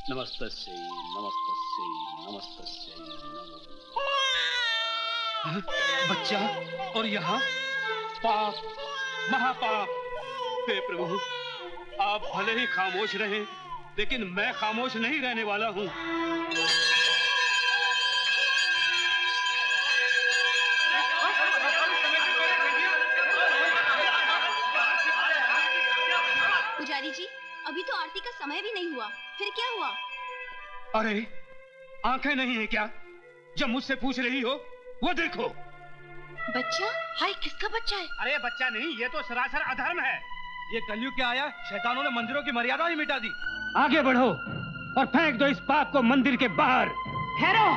नमस्तस्यै नमस्तस्यै नमस्तस्यै नमो। बच्चा और यहाँ पाप, महापाप। हे प्रभु, आप भले ही खामोश रहें, लेकिन मैं खामोश नहीं रहने वाला हूँ। पुजारी जी, अभी तो आरती का समय भी नहीं हुआ, फिर क्या हुआ? अरे, आंखें नहीं है क्या? जब मुझसे पूछ रही हो, वो देखो। बच्चा? हाय, किसका बच्चा है? अरे बच्चा नहीं, ये तो सरासर अधर्म है। ये कलयुग क्या आया, शैतानों ने मंदिरों की मर्यादा ही मिटा दी। आगे बढ़ो और फेंक दो इस पाप को मंदिर के बाहर। ठहरो।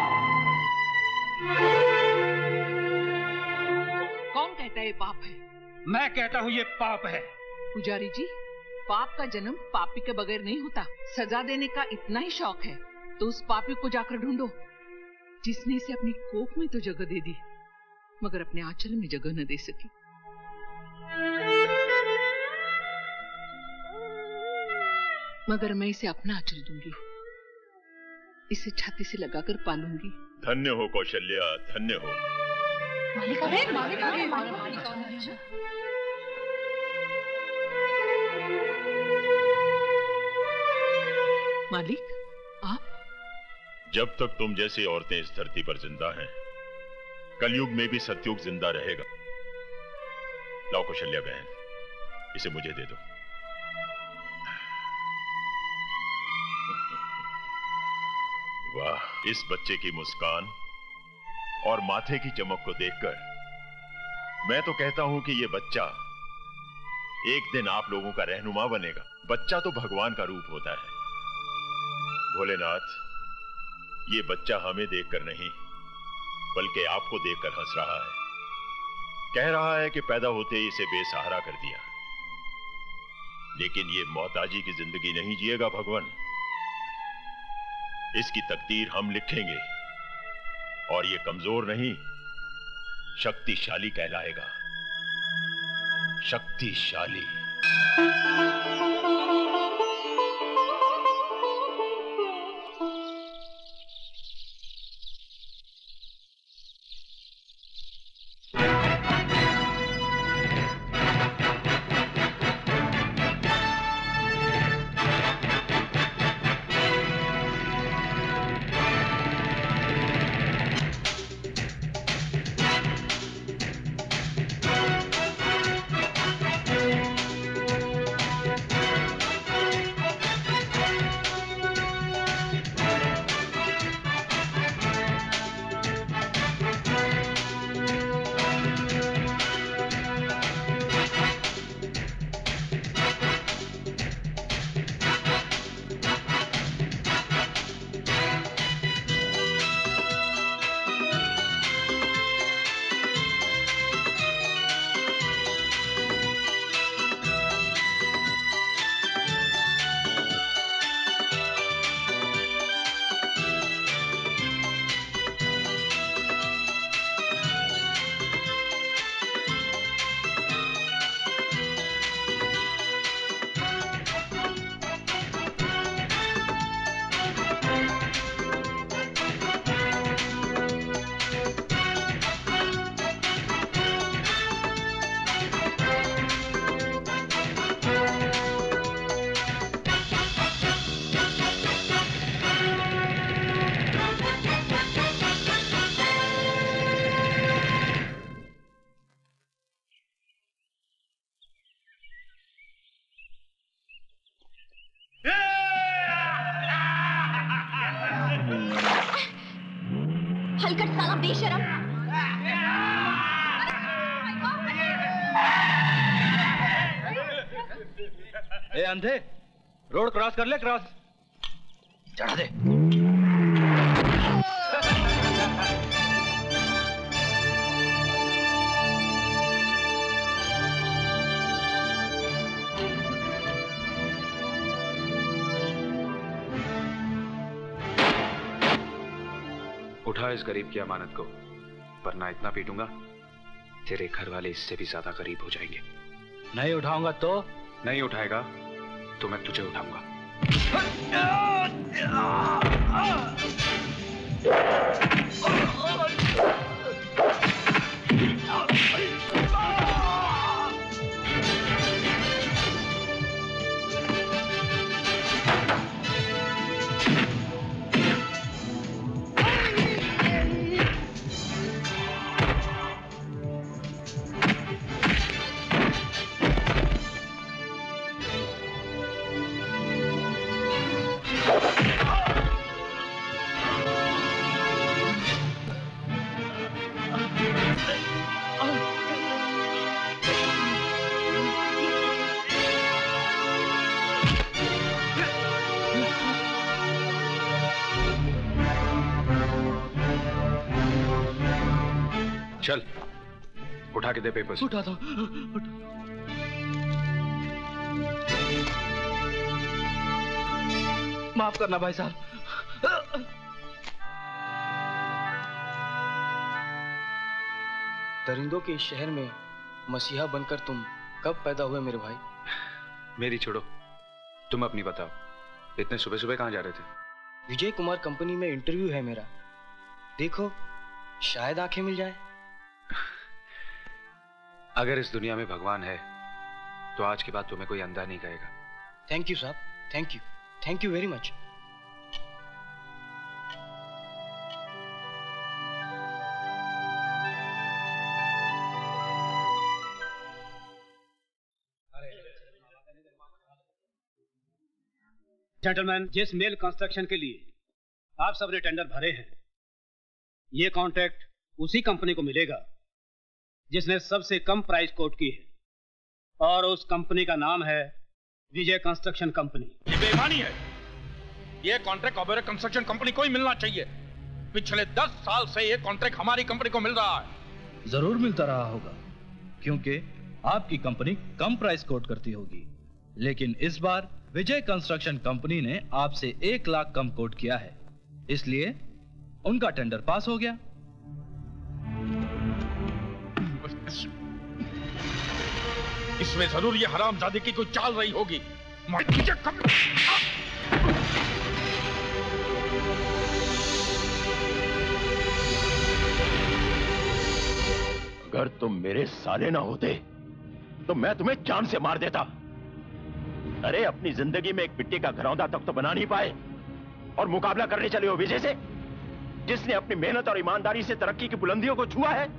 कौन कहता है ये पाप है? मैं कहता हूँ ये पाप है। पुजारी जी, पाप का जन्म पापी के बगैर नहीं होता। सजा देने का इतना ही शौक है तो उस पापी को जाकर ढूंढो जिसने इसे अपनी कोख में तो जगह दे दी, मगर अपने आंचल में जगह न दे सकी। मगर मैं इसे अपना आंचल दूंगी, इसे छाती से लगाकर पालूंगी। धन्य हो कौशल्या, धन्य हो। मालिक आ गए, मालिक आ गए, मालिक आ गए। मालिक, आप? जब तक तुम जैसी औरतें इस धरती पर जिंदा हैं, कलयुग में भी सतयुग जिंदा रहेगा। लाओ कौशल्या बहन, इसे मुझे दे दो। वाह, इस बच्चे की मुस्कान और माथे की चमक को देखकर मैं तो कहता हूं कि ये बच्चा एक दिन आप लोगों का रहनुमा बनेगा। बच्चा तो भगवान का रूप होता है। भोलेनाथ, ये बच्चा हमें देखकर नहीं बल्कि आपको देखकर हंस रहा है। कह रहा है कि पैदा होते ही इसे बेसहारा कर दिया, लेकिन ये मोहताजी की जिंदगी नहीं जिएगा भगवान। इसकी तकदीर हम लिखेंगे और ये कमजोर नहीं, शक्तिशाली कहलाएगा। शक्तिशाली। हलकट साला बेशरम। ए अंधे, रोड क्रॉस कर ले, क्रॉस चढ़ा दे। उठा इस गरीब की अमानत को, वरना इतना पीटूंगा तेरे घर वाले इससे भी ज्यादा गरीब हो जाएंगे। नहीं उठाऊंगा तो? नहीं उठाएगा तो मैं तुझे उठाऊंगा। चल उठा के दे पेपर्स। उठा दो। माफ करना भाई साहब। दरिंदों के इस शहर में मसीहा बनकर तुम कब पैदा हुए मेरे भाई? मेरी छोड़ो, तुम अपनी बताओ। इतने सुबह सुबह कहाँ जा रहे थे? विजय कुमार कंपनी में इंटरव्यू है मेरा, देखो शायद आंखें मिल जाए। अगर इस दुनिया में भगवान है तो आज के बाद तुम्हें कोई अंधा नहीं कहेगा। थैंक यू साहब, thank you very much. Gentleman, जिस मेल कंस्ट्रक्शन के लिए आप सबने टेंडर भरे हैं, ये कॉन्ट्रैक्ट उसी कंपनी को मिलेगा जिसने सबसे कम प्राइस कोट की है, और उस कंपनी का नाम है विजय कंस्ट्रक्शन कंपनी। ये बेईमानी है। ये कॉन्ट्रैक्ट ओबेरॉय कंस्ट्रक्शन कंपनी को ही मिलना चाहिए। पिछले 10 साल से ये कॉन्ट्रैक्ट हमारी कंपनी को मिल रहा है। जरूर मिलता रहा होगा, क्योंकि आपकी कंपनी कम प्राइस कोट करती होगी, लेकिन इस बार विजय कंस्ट्रक्शन कंपनी ने आपसे 1 लाख कम कोट किया है, इसलिए उनका टेंडर पास हो गया। इसमें जरूर ये हरामजादी की कोई चाल रही होगी। अगर तुम मेरे साले ना होते तो मैं तुम्हें जान से मार देता। अरे अपनी जिंदगी में एक मिट्टी का घरौंदा तक तो बना नहीं पाए और मुकाबला करने चले हो विजय से, जिसने अपनी मेहनत और ईमानदारी से तरक्की की बुलंदियों को छुआ है।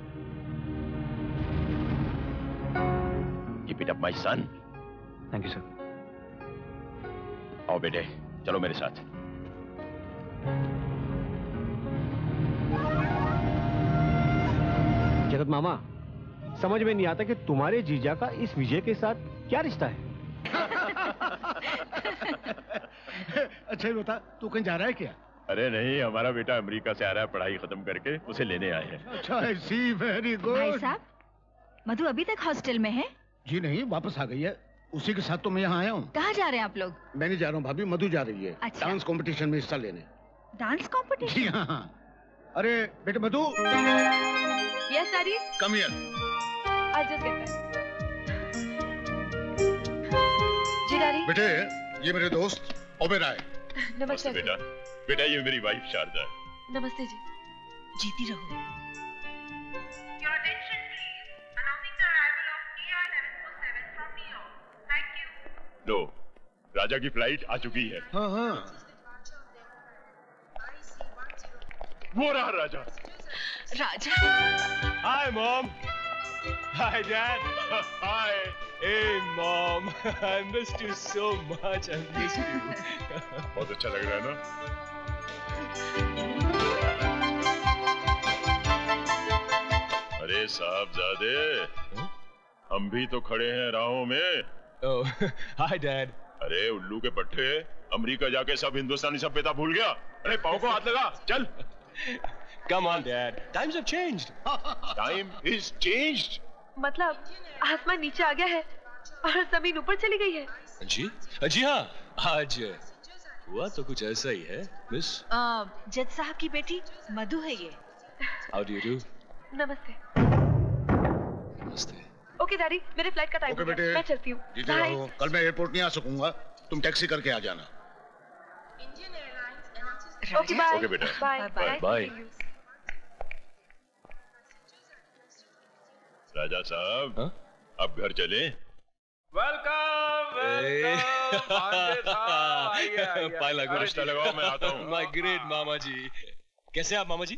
Keep it up, my son. Thank you sir. आओ बेटे, चलो मेरे साथ। जगत मामा, समझ में नहीं आता कि तुम्हारे जीजा का इस विजय के साथ क्या रिश्ता है। अच्छा ये बता, तू कहीं जा रहा है क्या? अरे नहीं, हमारा बेटा अमेरिका से आ रहा है, पढ़ाई खत्म करके उसे लेने आए हैं। अच्छा ऐसी, वेरी गुड। भाई साहब, मधु अभी तक हॉस्टल में है? जी नहीं, वापस आ गई है। उसी के साथ तो मैं यहाँ आया हूँ। कहाँ जा रहे हैं आप लोग? मैं नहीं जा रहा हूँ भाभी, मधु जा रही है। अच्छा। डांस कंपटीशन में हिस्सा लेने। Dance competition? जी हाँ। अरे बेटे Madhu. Yes daddy. Come here. I just get back. जी डैडी। बेटे ये मेरे दोस्त ओबेरॉय। नमस्ते बेटा। बेटा ये मेरी वाइफ शारदा है। नमस्ते जी। जीती रहो। लो, राजा की फ्लाइट आ चुकी है। हाँ हाँ। वो रहा राजा। राजा। Hi mom. Hi dad. Hi. Hey mom. I missed you so much. I missed you. बहुत अच्छा लग रहा है ना? अरे साहबजादे, हम भी तो खड़े हैं राहों में। Oh, hi dad. अरे उल्लू के पट्टे, अमेरिका जाके सब हिंदुस्तानी सभ्यता भूल गया। अरे पाँव को हाथ लगा, चल। Come on dad. Times have changed. Time is changed. मतलब आसमान नीचे आ गया है और जमीन ऊपर चली गई है। जी हाँ, आज हुआ तो कुछ ऐसा ही है मिस। जज साहब की बेटी मधु है ये। How do you do? नमस्ते। नमस्ते। ओके डैडी, मेरे फ्लाइट का टाइम हो गया, मैं चलती हूँ। जीते रहो। कल मैं एयरपोर्ट नहीं आ सकूंगा, तुम टैक्सी करके आ जाना। Okay bye. ओके बेटा, बाय बाय। राजा साहब, अब घर चले। वेलकम पाला रिश्ता लगाओ, मैं आता हूँ। माय ग्रेट मामा जी। कैसे आप मामा जी?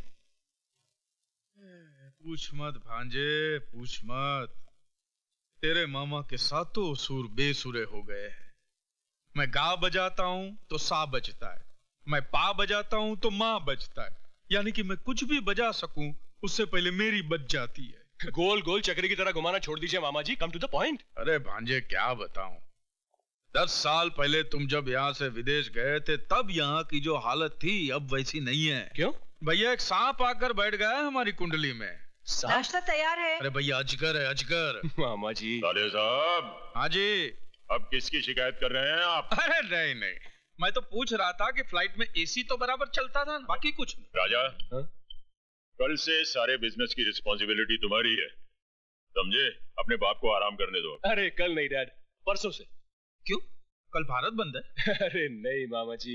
पूछ मत भांजे, पूछ मत। तेरे मामा के सातों सुर बेसुरे हो गए हैं। मैं गा बजाता हूँ तो सा बजता है, मैं पा बजाता हूँ तो माँ बजता है। यानी कि मैं कुछ भी बजा सकूं उससे पहले मेरी बज जाती है। गोल गोल चक्री की तरह घुमाना छोड़ दीजिए मामा जी, कम टू द पॉइंट। अरे भांजे क्या बताऊं, 10 साल पहले तुम जब यहाँ से विदेश गए थे तब यहाँ की जो हालत थी अब वैसी नहीं है। क्यों? भैया एक सांप आकर बैठ गया है हमारी कुंडली में। नाश्ता तैयार है। अरे भैया अजगर है, अजगर। मामा जी। साले साहब। हाँ जी। अब किसकी शिकायत कर रहे हैं आप? अरे नहीं नहीं, मैं तो पूछ रहा था कि फ्लाइट में एसी तो बराबर चलता था, बाकी कुछ नहीं। राजा, कल से सारे बिजनेस की रिस्पॉन्सिबिलिटी तुम्हारी है, समझे? अपने बाप को आराम करने दो। अरे कल नहीं डैड, परसों से। क्यों? कल भारत बंद है। अरे नहीं मामा जी,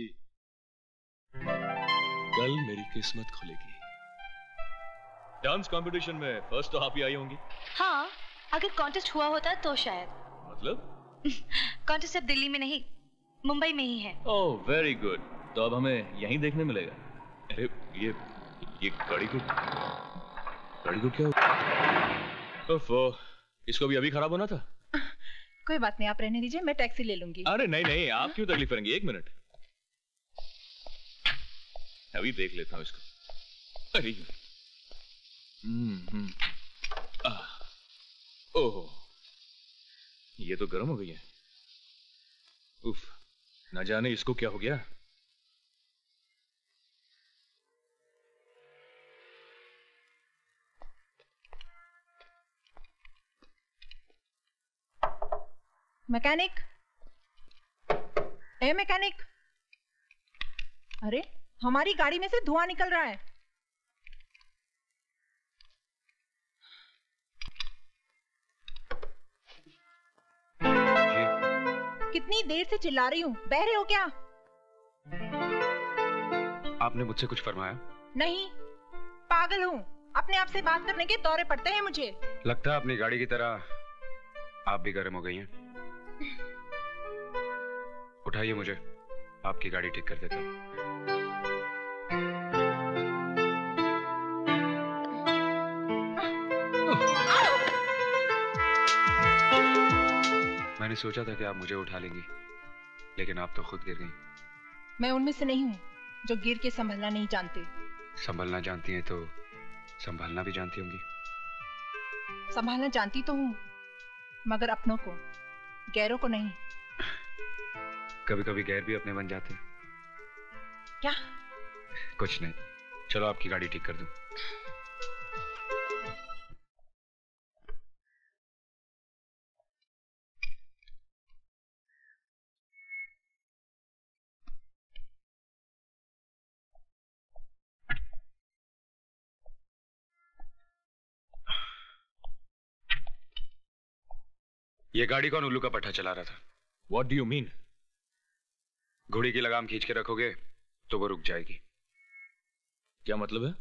कल मेरी किस्मत खुलेगी। डांस कंपटीशन में फर्स्ट तो आप ही आई होंगी। हाँ, अगर कॉन्टेस्ट हुआ होता तो शायद। मतलब? कॉन्टेस्ट अब दिल्ली में नहीं, मुंबई में ही है। ओह वेरी गुड, तो अब हमें यहीं देखने मिलेगा। अरे ये गाड़ी को क्या हुआ? ओफो, इसको भी अभी खराब होना था। कोई बात नहीं, आप रहने दीजिए, मैं टैक्सी ले लूंगी। अरे नहीं नहीं, आप क्यों तकलीफ करेंगे? 1 मिनट, अभी देख लेता हूँ इसको। अरे ओह, ये तो गर्म हो गई है। उफ, न जाने इसको क्या हो गया। मैकेनिक, ए मैकेनिक, अरे हमारी गाड़ी में से धुआं निकल रहा है। कितनी देर से चिल्ला रही हूँ, बह रहे हो क्या? आपने मुझसे कुछ फरमाया? नहीं, पागल हूँ, अपने आप से बात करने के दौरे पड़ते हैं मुझे। लगता है अपनी गाड़ी की तरह आप भी गर्म हो गई हैं। उठाइए मुझे, आपकी गाड़ी ठीक कर देता हूँ। मैंने सोचा था कि आप मुझे उठा लेंगी, लेकिन आप तो खुद गिर गई। मैं उनमें से नहीं हूँ जो गिर के संभलना नहीं जानते। संभलना जानती हैं तो संभालना भी जानती होंगी। संभालना जानती तो हूँ, मगर अपनों को, गैरों को नहीं। कभी कभी गैर भी अपने बन जाते हैं। क्या? कुछ नहीं, चलो आपकी गाड़ी ठीक कर दूं। ये गाड़ी कौन उल्लू का पट्टा चला रहा था? What do you mean? घोड़ी की लगाम खींच के रखोगे तो वो रुक जाएगी। क्या मतलब है?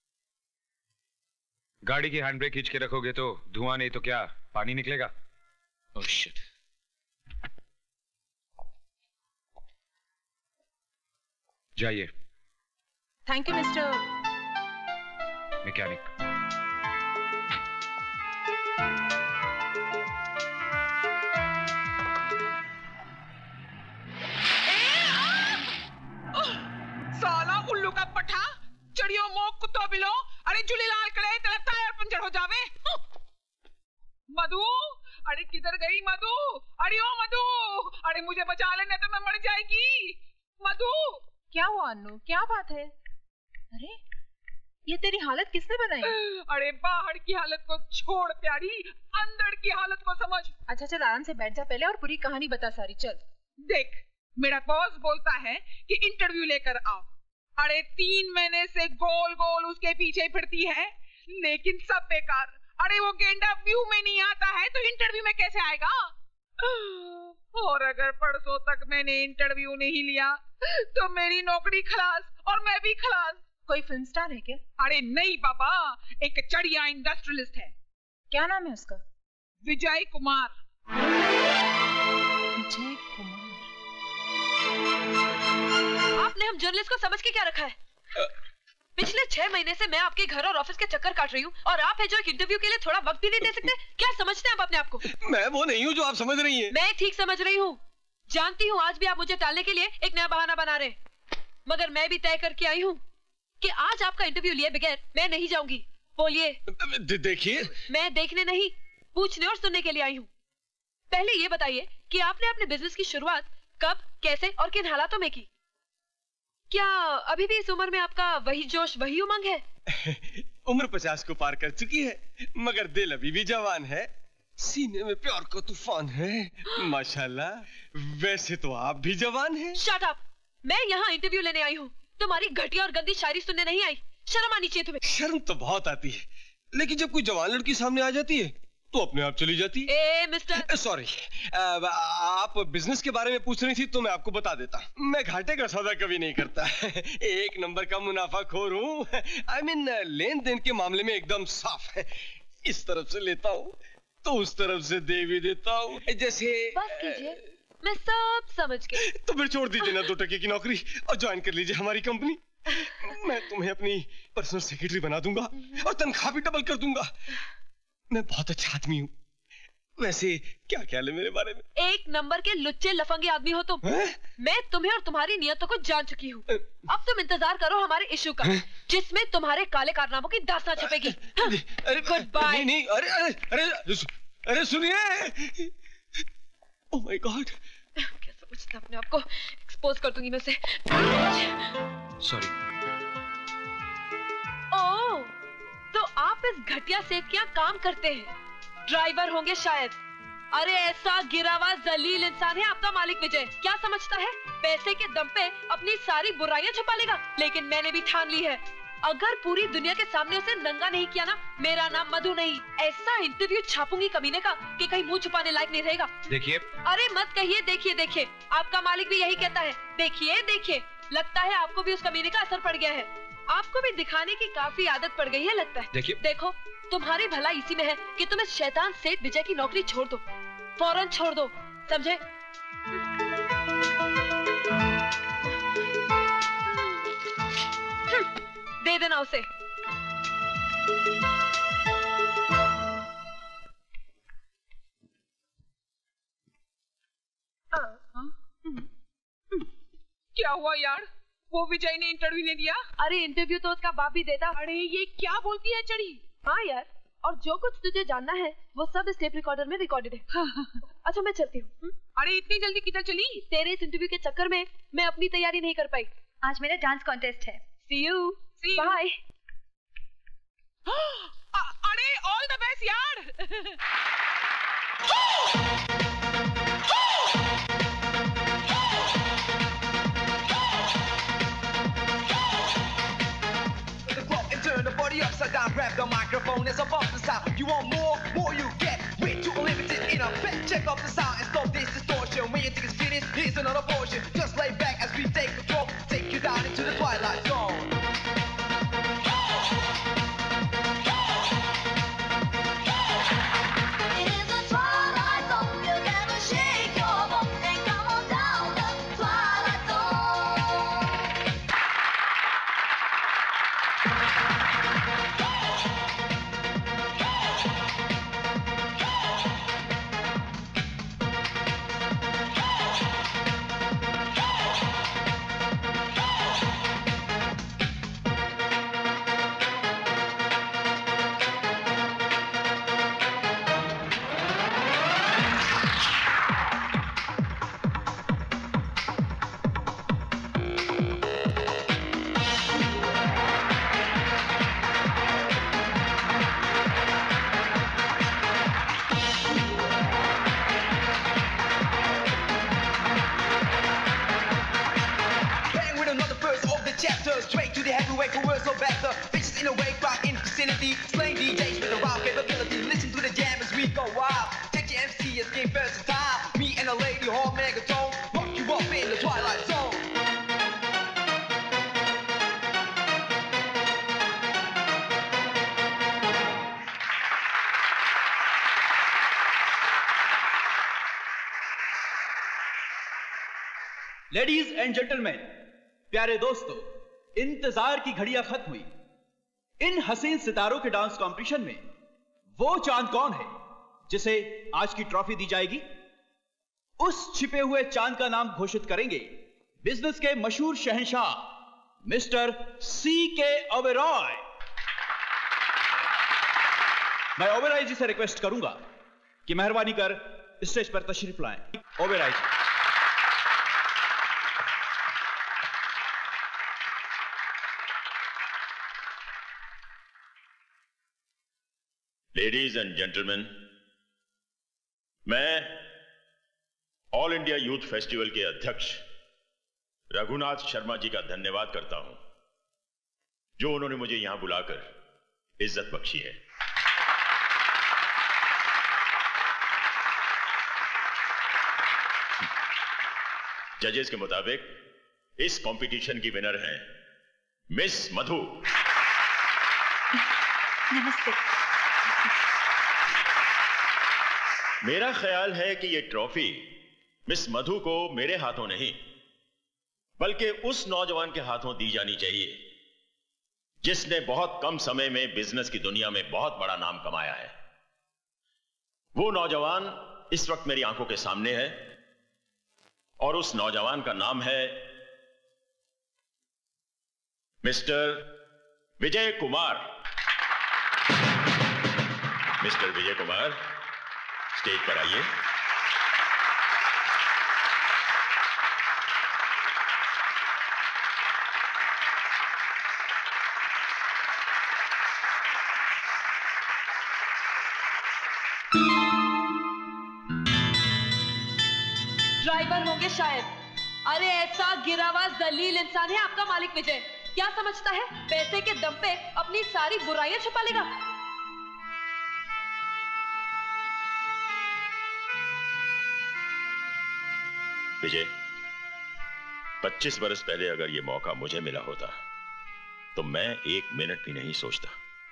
गाड़ी की हैंड ब्रेक खींच के रखोगे तो धुआं नहीं तो क्या पानी निकलेगा। Oh shit. जाइए। Thank you mister mechanic. साला उल्लू का पठा, चढ़ियो मोक कुत्तो बिलो, अरे झूलेलाल करे तेरा टायर पंचर हो जावे। मधु, अरे किधर गई मधु? अरे ओ मधु, अरे मुझे बचा लेने तो मैं मर जाएगी। मधु, क्या हुआ अन्नू, क्या बात है? अरे ये तेरी हालत किसने बनाई? अरे बाहर की हालत को छोड़ प्यारी, अंदर की हालत को समझ। अच्छा चल आराम से बैठ जा पहले और पूरी कहानी बता सारी। चल देख, मेरा बॉस बोलता है कि इंटरव्यू लेकर आओ। अरे 3 महीने से गोल गोल उसके पीछे फिरती है, लेकिन सब बेकार। अरे वो गेंडा व्यू में नहीं आता है तो इंटरव्यू में कैसे आएगा? और अगर परसों तक मैंने इंटरव्यू नहीं लिया तो मेरी नौकरी खलास और मैं भी खलास। कोई फिल्म स्टार है क्या? अरे नहीं पापा, एक चढ़िया इंडस्ट्रियलिस्ट है। क्या नाम है उसका? विजय कुमार। विजय कुमार। आपने हम जर्नलिस्ट को समझ के क्या रखा है? पिछले 6 महीने से मैं आपके घर और ऑफिस के चक्कर काट रही हूँ और आप है जो एक इंटरव्यू के लिए थोड़ा वक्त भी नहीं दे सकते। क्या समझते हैं आप अपने आप को? मैं वो नहीं हूँ जो आप समझ रही हैं। मैं ठीक समझ रही हूँ। जानती हूँ आज भी आप मुझे टालने के लिए एक नया बहाना बना रहे हैं, मगर मैं भी तय करके आई हूँ कि आज आपका इंटरव्यू लिए बगैर मैं नहीं जाऊंगी। बोलिए। देखिए, मैं देखने नहीं, पूछने और सुनने के लिए आई हूँ। पहले ये बताइए कि आपने अपने बिजनेस की शुरुआत कब, कैसे और किन हालातों में की? क्या अभी भी इस उम्र में आपका वही जोश, वही उमंग है? उम्र 50 को पार कर चुकी है, मगर दिल अभी भी जवान है। सीने में प्यार का तूफान है, माशाल्लाह। वैसे तो आप भी जवान हैं। Shut up! मैं यहाँ इंटरव्यू लेने आई हूँ, तुम्हारी घटिया और गंदी शायरी सुनने नहीं आई। शर्म आनी चाहिए तुम्हें। शर्म तो बहुत आती है, लेकिन जब कोई जवान लड़की सामने आ जाती है तो अपने आप चली जाती है। ए मिस्टर, सॉरी, आप बिजनेस के बारे में पूछ रही थी तो मैं आपको बता देता। मैं घाटे का सौदा कभी नहीं करता। एक नंबर का मुनाफाखोर हूँ। आई मीन लेन देन के मामले में एकदम साफ है। इस तरफ से लेता हूँ तो उस तरफ से दे भी देता हूँ। जैसे बस कीजिए, मैं सब समझ गई। तो फिर छोड़ दीजिए ना 2 टके की नौकरी और ज्वाइन कर लीजिए हमारी कंपनी। मैं तुम्हें अपनी पर्सनल सेक्रेटरी बना दूंगा और तनख्वाह भी डबल कर दूंगा। मैं बहुत अच्छा आदमी हूँ। वैसे क्या ख्याल है मेरे बारे में? एक नंबर के लुच्चे लफंगे आदमी हो तुम। मैं तुम्हें और तुम्हारी नियतों को जान चुकी हूँ। अब तुम इंतजार करो हमारे इश्यू का, जिसमें तुम्हारे काले कारनामों की दास्तां छपेगी। Good bye. नहीं, अरे सुनिए। ओह माय गॉड, क्या समझते अपने आप को? एक्सपोज कर दूंगी मैं उसे। सॉरी। ओह, तो आप इस घटिया सेठ के यहाँ काम करते हैं, ड्राइवर होंगे शायद। अरे ऐसा गिरा हुआ जलील इंसान है आपका मालिक विजय। क्या समझता है पैसे के दम पे अपनी सारी बुराइयां छुपा लेगा? लेकिन मैंने भी ठान ली है, अगर पूरी दुनिया के सामने उसे नंगा नहीं किया ना, मेरा नाम मधु नहीं। ऐसा इंटरव्यू छापूंगी कमीने का कि कहीं मुंह छुपाने लायक नहीं रहेगा। देखिए। अरे मत कहिए देखिए देखिए, आपका मालिक भी यही कहता है। देखिए देखिए, लगता है आपको भी उस कमीने का असर पड़ गया है। आपको भी दिखाने की काफी आदत पड़ गई है लगता है। देखिए। देखो, तुम्हारी भलाई इसी में है कि तुम इस शैतान सेठ विजय की नौकरी छोड़ दो, फौरन छोड़ दो, समझे? दे देना उसे। क्या हुआ यार? वो विजय ने इंटरव्यू नहीं दिया? अरे इंटरव्यू तो उसका बाप भी देता। अरे ये क्या बोलती है चढ़ी? हाँ यार, और जो कुछ तुझे जानना है वो सब इस टेप रिकॉर्डर में रिकॉर्डेड है। अच्छा मैं चलती हूँ। अरे इतनी जल्दी किधर चली? तेरे इस इंटरव्यू के चक्कर में मैं अपनी तैयारी नहीं कर पाई। आज मेरा डांस कॉन्टेस्ट है। See you. बाय। अरे ऑल द बेस्ट यार। Turn the body upside down, grab the microphone, it's about to sound. You want more you get. Way too unlimited in a bet. Check out the sound and stop this distortion. When you think it's finished, here's another portion. Just lay back as we take control, take you down into the twilight zone. Straight to the heavyweight, who was so better. Bitches in a wake, rock in vicinity. Slaying DJs with a raw capability. Listen to the jam as we go wild. Check your MC as game versatile. Me and a lady, hall man. Ladies and gentleman, प्यारे दोस्तों, इंतजार की घड़ियां खत्म हुई। इन हसीन सितारों के डांस कंपटीशन में वो चांद कौन है जिसे आज की ट्रॉफी दी जाएगी? उस छिपे हुए चांद का नाम घोषित करेंगे बिजनेस के मशहूर शहंशाह मिस्टर C.K. ओबेरॉय। मैं ओबेरॉय जी से रिक्वेस्ट करूंगा कि मेहरबानी कर स्टेज पर तशरीफ लाएं। Oberoi ji. Ladies and gentleman, मैं ऑल इंडिया यूथ फेस्टिवल के अध्यक्ष रघुनाथ शर्मा जी का धन्यवाद करता हूं, जो उन्होंने मुझे यहां बुलाकर इज्जत बख्शी है। जजेस के मुताबिक इस कंपटीशन की विनर हैं मिस मधु। नमस्ते। मेरा ख्याल है कि यह ट्रॉफी मिस मधु को मेरे हाथों नहीं बल्कि उस नौजवान के हाथों दी जानी चाहिए जिसने बहुत कम समय में बिजनेस की दुनिया में बहुत बड़ा नाम कमाया है। वो नौजवान इस वक्त मेरी आंखों के सामने है और उस नौजवान का नाम है mister Vijay Kumar. Mister Vijay Kumar, stage पर आइए। ड्राइवर होंगे शायद। अरे ऐसा गिरा हुआ जलील इंसान है आपका मालिक विजय। क्या समझता है पैसे के दम पे अपनी सारी बुराइयां छुपा लेगा? विजय, 25 बरस पहले अगर यह मौका मुझे मिला होता तो मैं 1 मिनट भी नहीं सोचता।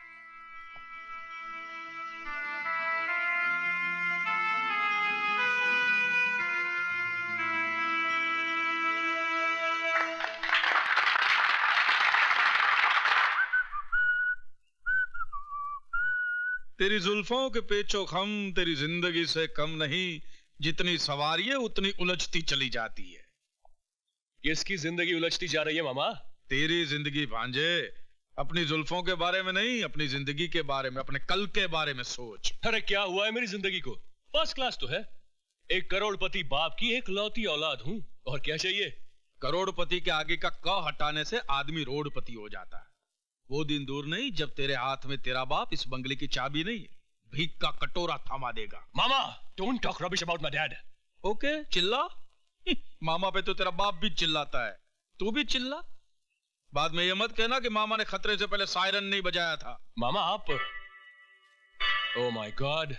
तेरी जुल्फों के पेचो खम तेरी जिंदगी से कम नहीं, जितनी सवारी है उतनी उलझती चली जाती है। किसकी जिंदगी उलझती जा रही है मामा? तेरी जिंदगी भांजे। अपनी जुल्फों के बारे में नहीं, अपनी जिंदगी के बारे में, अपने कल के बारे में सोच। अरे क्या हुआ है मेरी जिंदगी को? फर्स्ट क्लास तो है। एक करोड़पति बाप की एक लौती औलाद हूं, और क्या चाहिए? करोड़पति के आगे का क हटाने से आदमी रोडपति हो जाता है। वो दिन दूर नहीं जब तेरे हाथ में तेरा बाप इस बंगले की चाबी नहीं, भीख का कटोरा थमा देगा। मामा, don't talk rubbish about my dad. Okay, चिल्ला। मामा पे तो तेरा बाप भी चिल्लाता है, तू भी चिल्ला। बाद में ये मत कहना कि मामा ने खतरे से पहले सायरन नहीं बजाया था। मामा आप, ओह माय गॉड,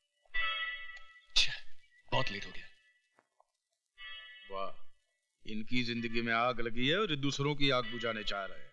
बहुत लेट हो गया। वाह, इनकी जिंदगी में आग लगी है और ये दूसरों की आग बुझाने चाह रहे हैं।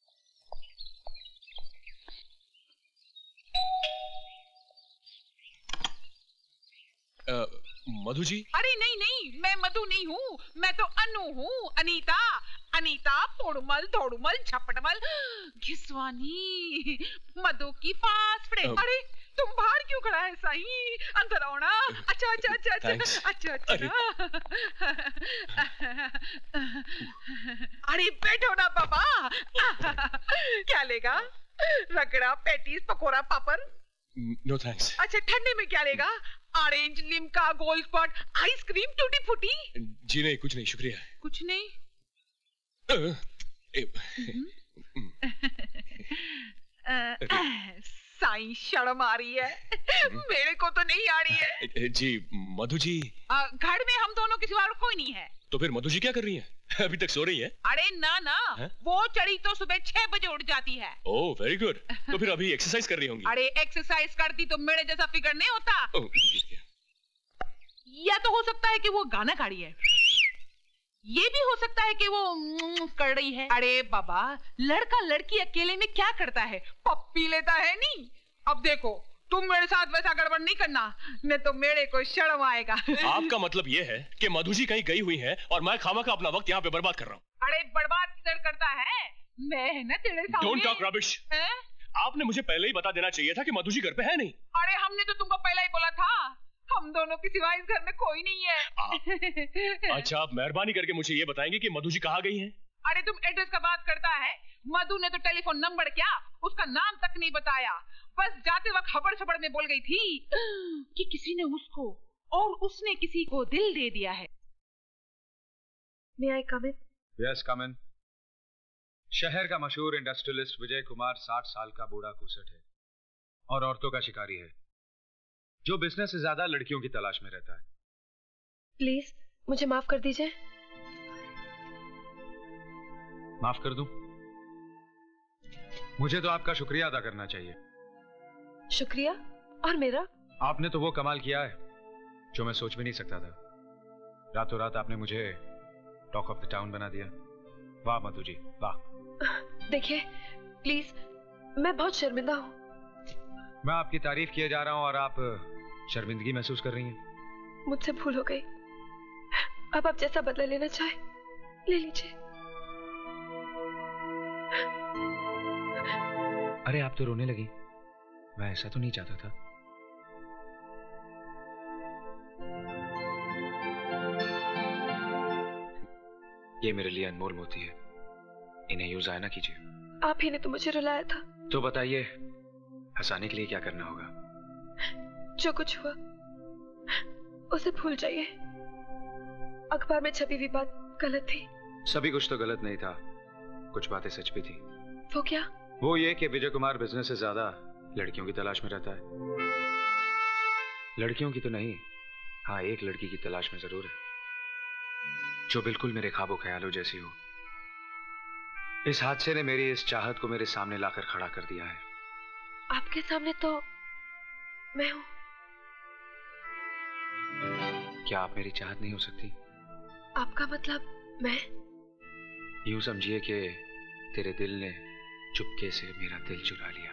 मधु जी? अरे नहीं नहीं, मैं मधु नहीं हूँ, मैं तो अनु हूँ, अनीता। अनीता पोड़ुमल धोड़ुमल झपटमल घिसवानी मधु की फास्ट फ्रेंड। अरे तुम बाहर क्यों खड़ा है साईं? अंदर आओ ना। अच्छा अच्छा अच्छा अच्छा अच्छा अच्छा। अरे बैठो ना बाबा। क्या लेगा? Ragda, patties, pakora, papad? No thanks. अच्छा, ठंडे में क्या लेगा? Orange, Limca, Gold Spot, ice cream, tutti frutti? जी नहीं, कुछ नहीं, शुक्रिया। कुछ नहीं? साईं शर्म आ रही है। मेरे को तो नहीं आ रही है। जी मधु जी, घर में हम दोनों के सिवा कोई नहीं है। तो फिर मधु जी क्या कर रही हैं? अभी तक सो रही हैं? अरे ना ना, वो चढ़ी तो सुबह 6 बजे उठ जाती है। Oh very good. तो फिर अभी एक्सरसाइज कर रही होंगी। अरे एक्सरसाइज करती तो मेरे जैसा फिगर नहीं होता। या तो हो सकता है कि वो गाना गा रही है, ये भी हो सकता है कि वो कर रही है। अरे बाबा, लड़का लड़की अकेले में क्या करता है? पप्पी लेता है नहीं। अब देखो, तुम मेरे साथ वैसा गड़बड़ नहीं करना, नहीं तो मेरे को शर्म आएगा। आपका मतलब ये है कि मधु जी कहीं गई हुई है और मैं खामा का अपना वक्त यहाँ पे बर्बाद कर रहा हूँ? अरे बर्बाद किधर करता है, मैं है ना तेरे सामने। Don't talk rubbish। आपने मुझे पहले ही बता देना चाहिए था कि मधु जी घर पे है नहीं। अरे हमने तो तुमको पहले ही बोला था, हम दोनों के सिवा इस घर में कोई नहीं है। अच्छा, आप मेहरबानी करके मुझे ये बताएंगे कि मधु जी कहाँ गई हैं? अरे तुम एड्रेस का बात करता है, मधु ने तो टेलीफोन नंबर क्या, उसका नाम तक नहीं बताया। बस जाते वक्त हबड़ छबड़ में बोल गई थी कि किसी ने उसको और उसने किसी को दिल दे दिया है। May I come in? Yes, come in। शहर का मशहूर इंडस्ट्रियलिस्ट विजय कुमार 60 साल का बूढ़ा कुसट है और औरतों का शिकारी है, जो बिजनेस से ज्यादा लड़कियों की तलाश में रहता है। प्लीज मुझे माफ कर दीजिए। माफ कर दूं? मुझे तो आपका शुक्रिया अदा करना चाहिए। शुक्रिया? और मेरा? आपने तो वो कमाल किया है जो मैं सोच भी नहीं सकता था। रातों रात आपने मुझे टॉक ऑफ द टाउन बना दिया। वाह मधु जी, वाह। देखिए प्लीज, मैं बहुत शर्मिंदा हूँ। मैं आपकी तारीफ किए जा रहा हूँ और आप शर्मिंदगी महसूस कर रही हैं। मुझसे भूल हो गई, अब आप जैसा बदला लेना चाहे ले लीजिए। अरे आप तो रोने लगी, मैं ऐसा तो नहीं चाहता था। ये मेरे लिए अनमोल मोती है, इन्हें यूज आया ना कीजिए। आप ही ने तो मुझे रुलाया था। तो बताइए, हंसाने के लिए क्या करना होगा? जो कुछ हुआ उसे भूल जाइए। अखबार में छपी हुई बात गलत थी। सभी कुछ तो गलत नहीं था, कुछ बातें सच भी थी। वो क्या? वो ये कि विजय कुमार बिजनेस से ज्यादा लड़कियों की तलाश में रहता है। लड़कियों की तो नहीं, हाँ एक लड़की की तलाश में जरूर है, जो बिल्कुल मेरे ख्वाबों ख्यालों जैसी हो। इस हादसे ने मेरी इस चाहत को मेरे सामने लाकर खड़ा कर दिया है। आपके सामने तो मैं हूं। क्या आप मेरी चाहत नहीं हो सकती? आपका मतलब मैं? यूं समझिए कि तेरे दिल ने चुपके से मेरा दिल चुरा लिया।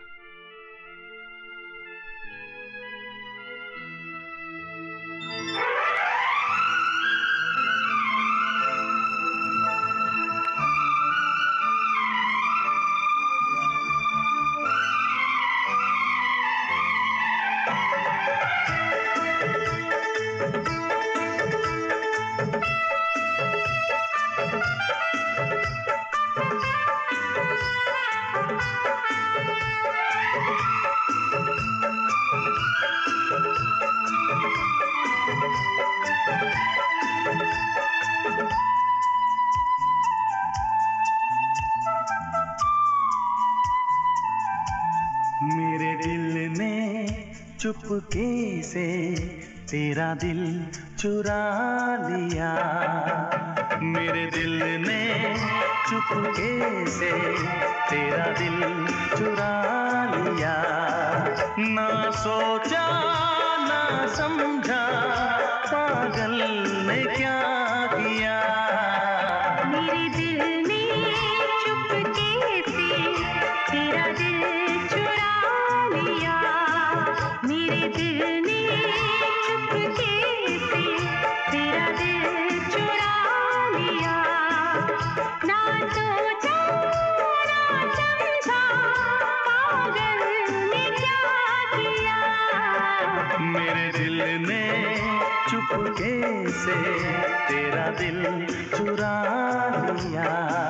चुपके से तेरा दिल चुरा लिया, मेरे दिल ने चुपके से तेरा दिल चुरा लिया। ना सोचा ना समझा पागल ने क्या किया। मेरे दिल ने चुपके से तेरा दिल चुरा लिया, मेरे दिल ने चुपके से तेरा दिल चुरा लिया। ना सोचा ना समझा पागल ने क्या किया। मेरे दिल ने चुपके से तेरा दिल चुरा लिया।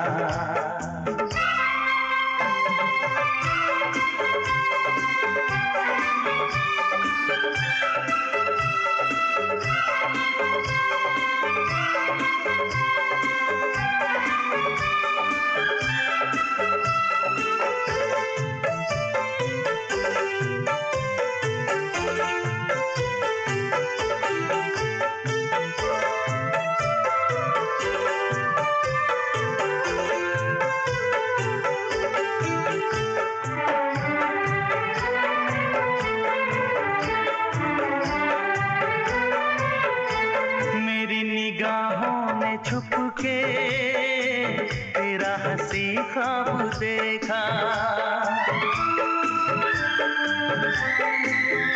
छुपके तेरा हंसी ख्वाब देखा,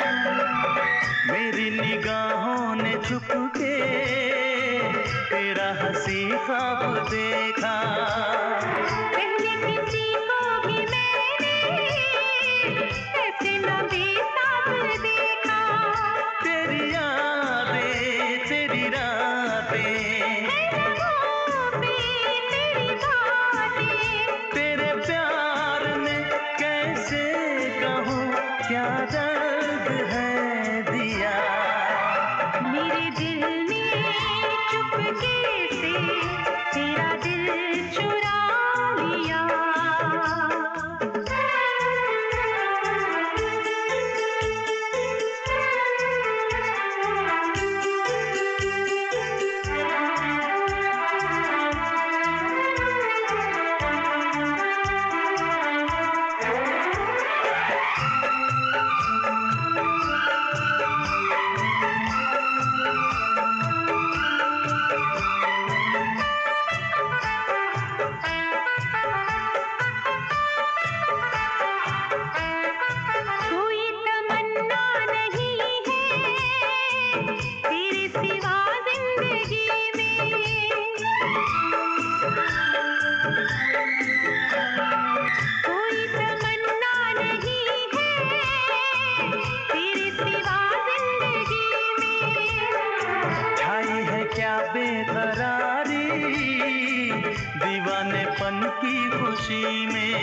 तेरा हंसी ख्वाब देखा। पहले किसी को भी मैंने ऐसे न बेताब देखा। तेरी यादें तेरी रातें तेरे प्यार में कैसे कहूँ क्या दर्द है दिया। मेरे दिल ने चुपके से तेरा दिल चुरा लिया। कोई तमन्ना नहीं है तेरे सिवा जिंदगी में। कोई तमन्ना नहीं है तेरे सिवा जिंदगी में। छाई है क्या बेकरारी दीवानेपन की खुशी में।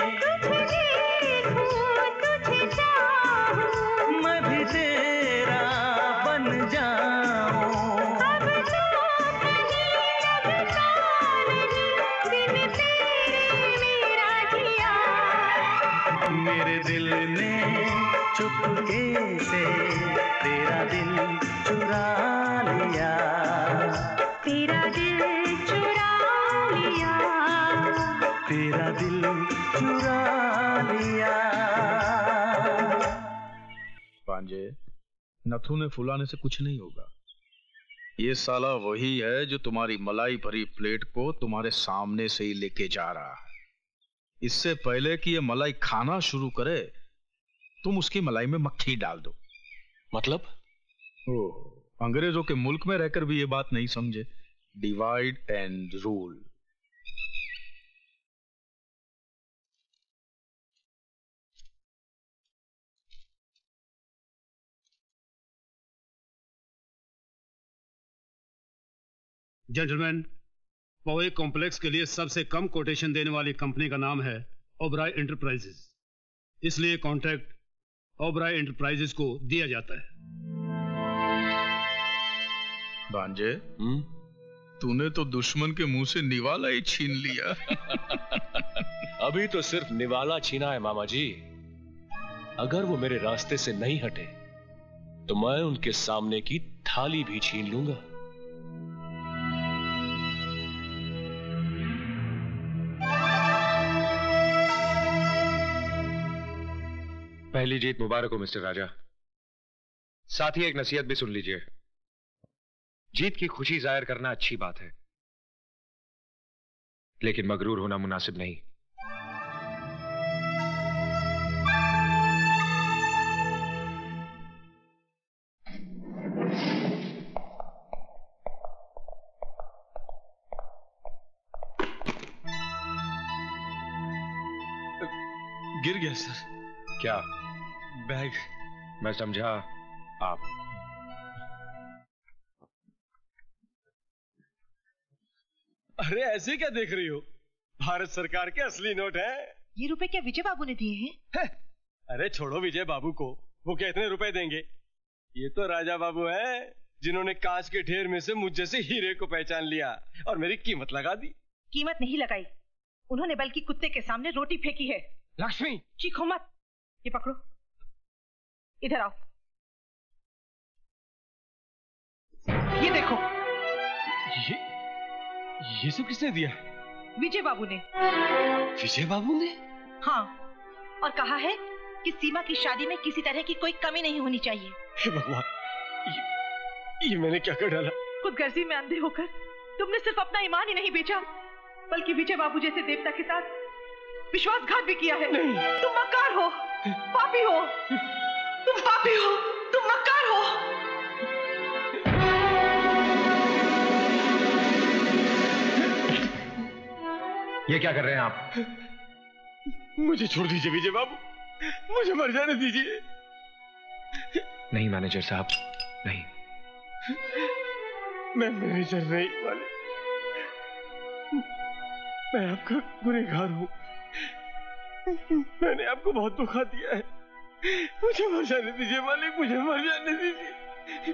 मैं भी तेरा बन जाऊं। अब तो कहीं लगता नहीं बिन तेरे मेरा जिया। मेरे दिल ने चुपके से तेरा दिल चुरा लिया। तेरा दिल चुरा लिया। तेरा दिल चुरा लिया। पांजे, नथुने फुलाने से कुछ नहीं होगा। ये साला वही है जो तुम्हारी मलाई भरी प्लेट को तुम्हारे सामने से ही लेके जा रहा है। इससे पहले कि ये मलाई खाना शुरू करे, तुम उसकी मलाई में मक्खी डाल दो। मतलब? ओह, अंग्रेजों के मुल्क में रहकर भी ये बात नहीं समझे। Divide and rule. जेंटलमैन, पवे कॉम्प्लेक्स के लिए सबसे कम कोटेशन देने वाली कंपनी का नाम है ओबराय एंटरप्राइजेस, इसलिए कॉन्ट्रैक्ट ओबराय एंटरप्राइजेस को दिया जाता है। भांजे, तूने तो दुश्मन के मुंह से निवाला ही छीन लिया। अभी तो सिर्फ निवाला छीना है मामा जी। अगर वो मेरे रास्ते से नहीं हटे तो मैं उनके सामने की थाली भी छीन लूंगा। पहली जीत मुबारक हो मिस्टर राजा। साथ ही एक नसीहत भी सुन लीजिए। जीत की खुशी जाहिर करना अच्छी बात है, लेकिन मगरूर होना मुनासिब नहीं। गिर गया सर। क्या? बैग। मैं समझा आप। अरे ऐसे क्या देख रही हो? भारत सरकार के असली नोट है। ये रुपए क्या विजय बाबू ने दिए हैं? अरे छोड़ो विजय बाबू को, वो कितने रुपए देंगे? ये तो राजा बाबू हैं जिन्होंने कांच के ढेर में से मुझ जैसे हीरे को पहचान लिया और मेरी कीमत लगा दी। कीमत नहीं लगाई, उन्होंने बल्कि कुत्ते के सामने रोटी फेंकी है। लक्ष्मी, चीखो मत। ये पकड़ो, इधर आओ। ये देखो। ये सब किसने दिया? विजय बाबू ने। विजय बाबू ने? हाँ, और कहा है कि सीमा की शादी में किसी तरह की कोई कमी नहीं होनी चाहिए। हे भगवान, ये मैंने क्या कर डाला? खुदगर्जी में अंधे होकर तुमने सिर्फ अपना ईमान ही नहीं बेचा, बल्कि विजय बाबू जैसे देवता के साथ विश्वासघात भी किया है। नहीं। तुम मक्कार हो, पापी हो, तुम पापी हो, तुम मक्कार हो। ये क्या कर रहे हैं आप? मुझे छोड़ दीजिए विजय बाबू, मुझे मर जाने दीजिए। नहीं मैनेजर साहब, नहीं। मैं मैनेजर नहीं वाले, मैं आपका गुनहगार हूं। मैंने आपको बहुत धोखा दिया है। मुझे मर जाने दीजिए मालिक, मुझे मर जाने दीजिए।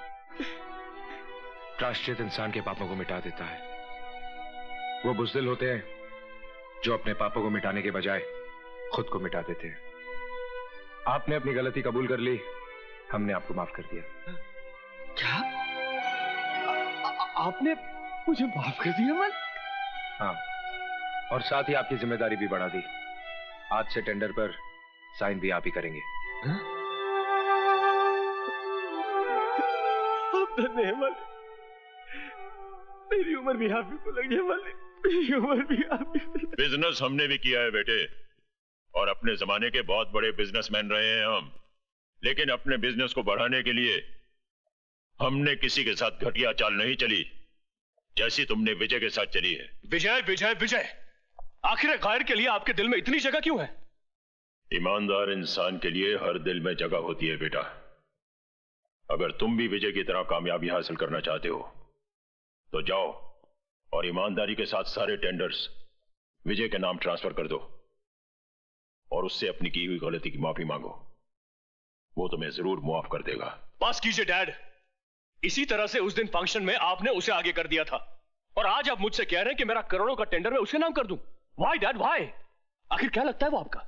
प्रायश्चित इंसान के पापों को मिटा देता है। वो बुज़दिल होते हैं जो अपने पापों को मिटाने के बजाय खुद को मिटा देते हैं। आपने अपनी गलती कबूल कर ली, हमने आपको माफ कर दिया। क्या? आपने मुझे माफ कर दिया मालिक? हाँ, और साथ ही आपकी जिम्मेदारी भी बढ़ा दी। आज से टेंडर पर साइन भी आप ही करेंगे। आप धन्य हैं मालिक, मेरी उम्र भी आप ही को लग जाए मालिक, मेरी उम्र भी आप ही को। बिजनेस हमने भी किया है बेटे, और अपने जमाने के बहुत बड़े बिजनेसमैन रहे हैं हम। लेकिन अपने बिजनेस को बढ़ाने के लिए हमने किसी के साथ घटिया चाल नहीं चली, जैसी तुमने विजय के साथ चली है। विजय विजय विजय, आखिर गायर के लिए आपके दिल में इतनी जगह क्यों है? ईमानदार इंसान के लिए हर दिल में जगह होती है बेटा। अगर तुम भी विजय की तरह कामयाबी हासिल करना चाहते हो तो जाओ और ईमानदारी के साथ सारे टेंडर्स विजय के नाम ट्रांसफर कर दो और उससे अपनी की हुई गलती की माफी मांगो। वो तुम्हें जरूर मुआफ कर देगा। पास कीजिए डैड, इसी तरह से उस दिन फंक्शन में आपने उसे आगे कर दिया था, और आज आप मुझसे कह रहे हैं कि मेरा करोड़ों का टेंडर मैं उसके नाम कर दूं। Why dad, why? आखिर क्या लगता है वो आपका?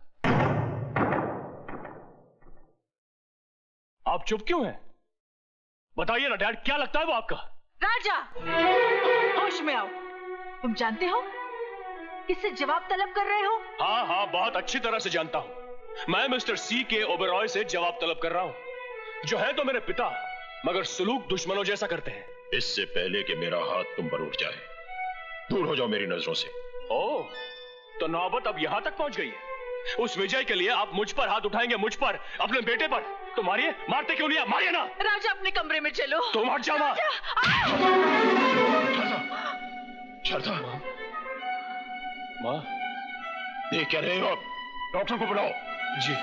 आप चुप क्यों हैं? बताइए ना डैड, क्या लगता है वो आपका? राजा, होश में आओ। तुम जानते हो किससे जवाब तलब कर रहे हो? हाँ हाँ, बहुत अच्छी तरह से जानता हूं। मैं मिस्टर सी के ओबेरॉय से जवाब तलब कर रहा हूं, जो है तो मेरे पिता मगर सुलूक दुश्मनों जैसा करते हैं। इससे पहले कि मेरा हाथ तुम पर उठ जाए, दूर हो जाओ मेरी नजरों से। ओह, तो नौबत अब यहां तक पहुंच गई है। उस विजय के लिए आप मुझ पर हाथ उठाएंगे, मुझ पर, अपने बेटे पर। तो मारिए, मारते क्यों नहीं? मारिए ना। राजा, अपने कमरे में चलो। तुम हट जाओ। शारदा, माँ, ये क्या रहे हो आप? डॉक्टर को बुलाओ। जी।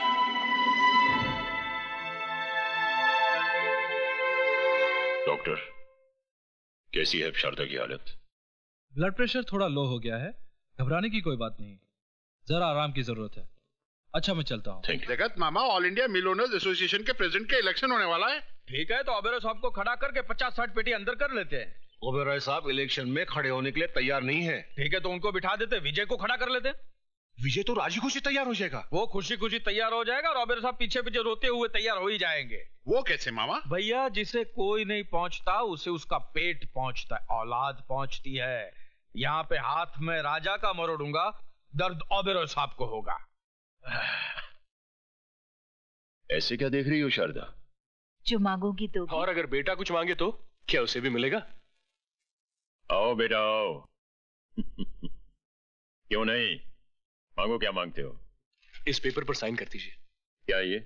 डॉक्टर, कैसी है शारदा की हालत? ब्लड प्रेशर थोड़ा लो हो गया है, घबराने की कोई बात नहीं, जरा आराम की जरूरत है। अच्छा, मैं चलता हूँ। जगत मामा, all India mill owners association के प्रेसिडेंट के इलेक्शन होने वाला है। ठीक है, तो ओबेरॉय साहब को खड़ा करके 50-60 पेटी अंदर कर लेते हैं। ओबेरॉय साहब इलेक्शन में खड़े होने के लिए तैयार नहीं है। ठीक है, तो उनको बिठा देते, विजय को खड़ा कर लेते। विजय तो राजी खुशी तैयार हो जाएगा। वो खुशी खुशी तैयार हो जाएगा और ओबेरॉय साहब पीछे पीछे रोते हुए तैयार हो ही जाएंगे। वो कैसे मामा? भैया, जिसे कोई नहीं पहुंचता उसे उसका पेट पहुंचता है, औलाद पहुंचती है। यहाँ पे हाथ में राजा का मरोड़ूंगा, दर्द ओबेरॉय साहब को होगा। ऐसे क्या देख रही हो शारदा? जो मांगोगी तो। और अगर बेटा कुछ मांगे तो क्या उसे भी मिलेगा? आओ बेटा आओ। क्यों नहीं, मांगो। क्या मांगते हो? इस पेपर पर साइन कर दीजिए। क्या ये?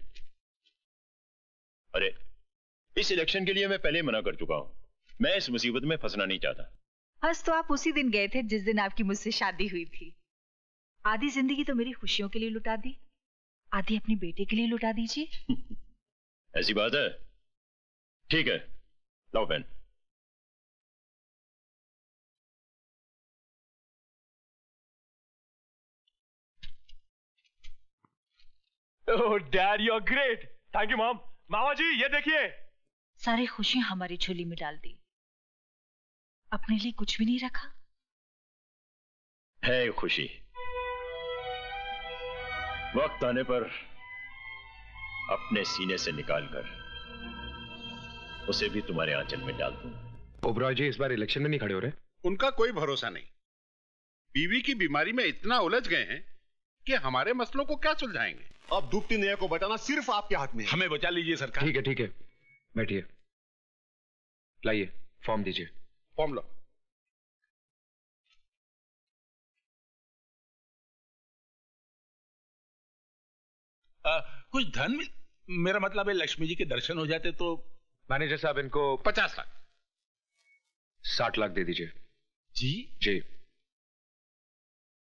अरे, इस इलेक्शन के लिए मैं पहले मना कर चुका हूं। मैं इस मुसीबत में फंसना नहीं चाहता। बस तो आप उसी दिन गए थे जिस दिन आपकी मुझसे शादी हुई थी। आधी जिंदगी तो मेरी खुशियों के लिए लुटा दी, आधी अपने बेटे के लिए लुटा दीजिए। ऐसी बात है? ठीक है, लाओ pen. Oh dad, you are great. Thank you mom. मामा जी, ये देखिए। सारी खुशियां हमारी झोली में डाल दी, अपने लिए कुछ भी नहीं रखा। है खुशी, वक्त आने पर अपने सीने से निकालकर उसे भी तुम्हारे आंचल में डाल दूं। ओबेरॉय जी इस बार इलेक्शन में नहीं खड़े हो रहे? उनका कोई भरोसा नहीं। बीवी की बीमारी में इतना उलझ गए हैं कि हमारे मसलों को क्या सुलझाएंगे। अब डूबती नैया को बचाना सिर्फ आपके हाथ में है। हमें बचा लीजिए सरकार। ठीक है ठीक है, बैठिए। लाइए, फॉर्म दीजिए। फॉर्म लो। कुछ धन मेरा मतलब है लक्ष्मी जी के दर्शन हो जाते तो। मैनेजर साहब, इनको 50 लाख। 60 लाख दे दीजिए। जी जी।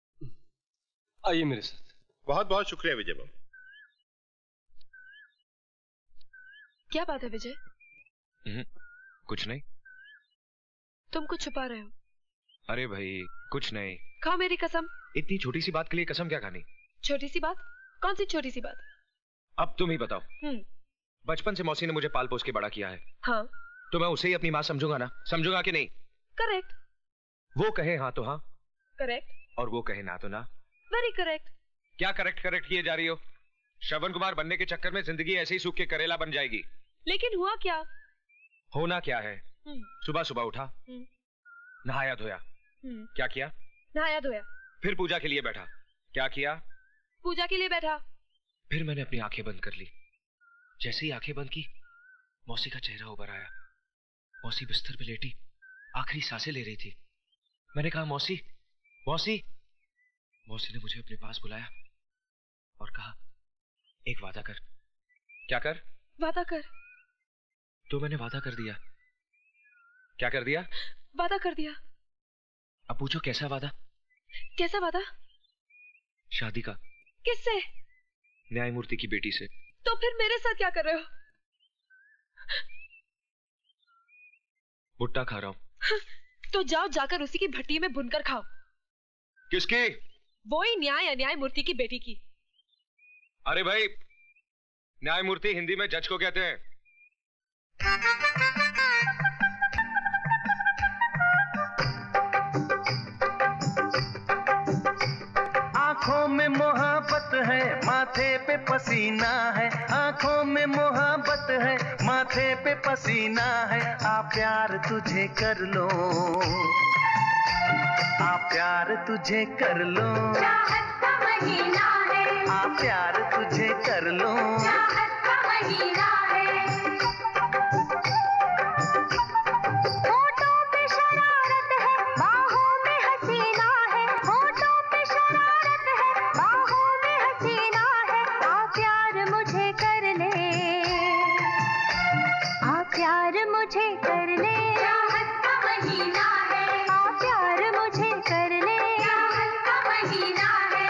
आइए मेरे साथ। बहुत बहुत शुक्रिया विजय बाबू। क्या बात है विजय? कुछ नहीं। तुम कुछ छुपा रहे हो? अरे भाई कुछ नहीं। खाओ मेरी कसम। इतनी छोटी सी बात के लिए कसम क्या खानी? छोटी सी बात? कौन सी छोटी सी बात? अब तुम ही बताओ। बचपन से मौसी ने मुझे पाल पोस के बड़ा किया है। हाँ। तो मैं उसे ही अपनी माँ समझूंगा ना? समझूंगा कि नहीं? करेक्ट। वो कहे हाँ तो हाँ। करेक्ट। और वो कहे ना तो ना। Very correct. क्या करेक्ट करेक्ट किए जा रही हो? श्रवण कुमार बनने के चक्कर में जिंदगी ऐसे ही सूख के करेला बन जाएगी। लेकिन हुआ क्या? होना क्या है? सुबह सुबह उठा, नहाया धोया। क्या किया? नहाया धोया। फिर पूजा के लिए बैठा। क्या किया? पूजा के लिए बैठा। फिर मैंने अपनी आंखें बंद कर ली। जैसे ही आंखें बंद की, मौसी का चेहरा उभर आया। मौसी बिस्तर पे लेटी आखिरी सांसें ले रही थी। मैंने कहा मौसी, मौसी। मौसी ने मुझे अपने पास बुलाया और कहा एक वादा कर। क्या कर? वादा कर। तो मैंने वादा कर दिया। क्या कर दिया? वादा कर दिया। अब पूछो कैसा वादा? कैसा वादा? शादी का। किससे? न्यायमूर्ति की बेटी से। तो फिर मेरे साथ क्या कर रहे हो? भुट्टा खा रहा हूं। तो जाओ जाकर उसी की भट्टी में भुनकर खाओ। किसकी? वो ही न्याय अन्यायमूर्ति की बेटी की। अरे भाई, न्यायमूर्ति हिंदी में जज को कहते हैं। आंखों में मोहब्बत है, माथे पे पसीना है। आंखों में मोहब्बत है, माथे पे पसीना है। आ प्यार तुझे कर लो, आ प्यार तुझे कर लो। चाहत का महीना है, आ प्यार तुझे कर लो। चाहत का महीना है। होठों पे शरारत है, बाहों में हसीना है। होठों पे शरारत है, बाहों में हसीना है। आ प्यार मुझे कर ले, आ प्यार मुझे कर ले। चाहत का महीना है, आ प्यार मुझे कर ले। चाहत का महीना है।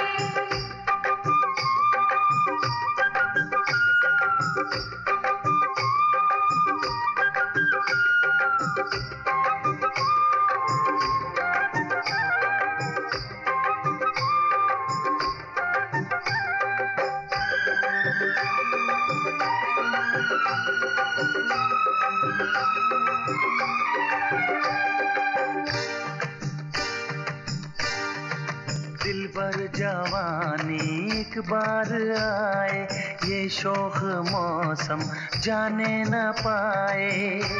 दिलबर जवानी एक बार आए, ये शोख मौसम जाने न पाए।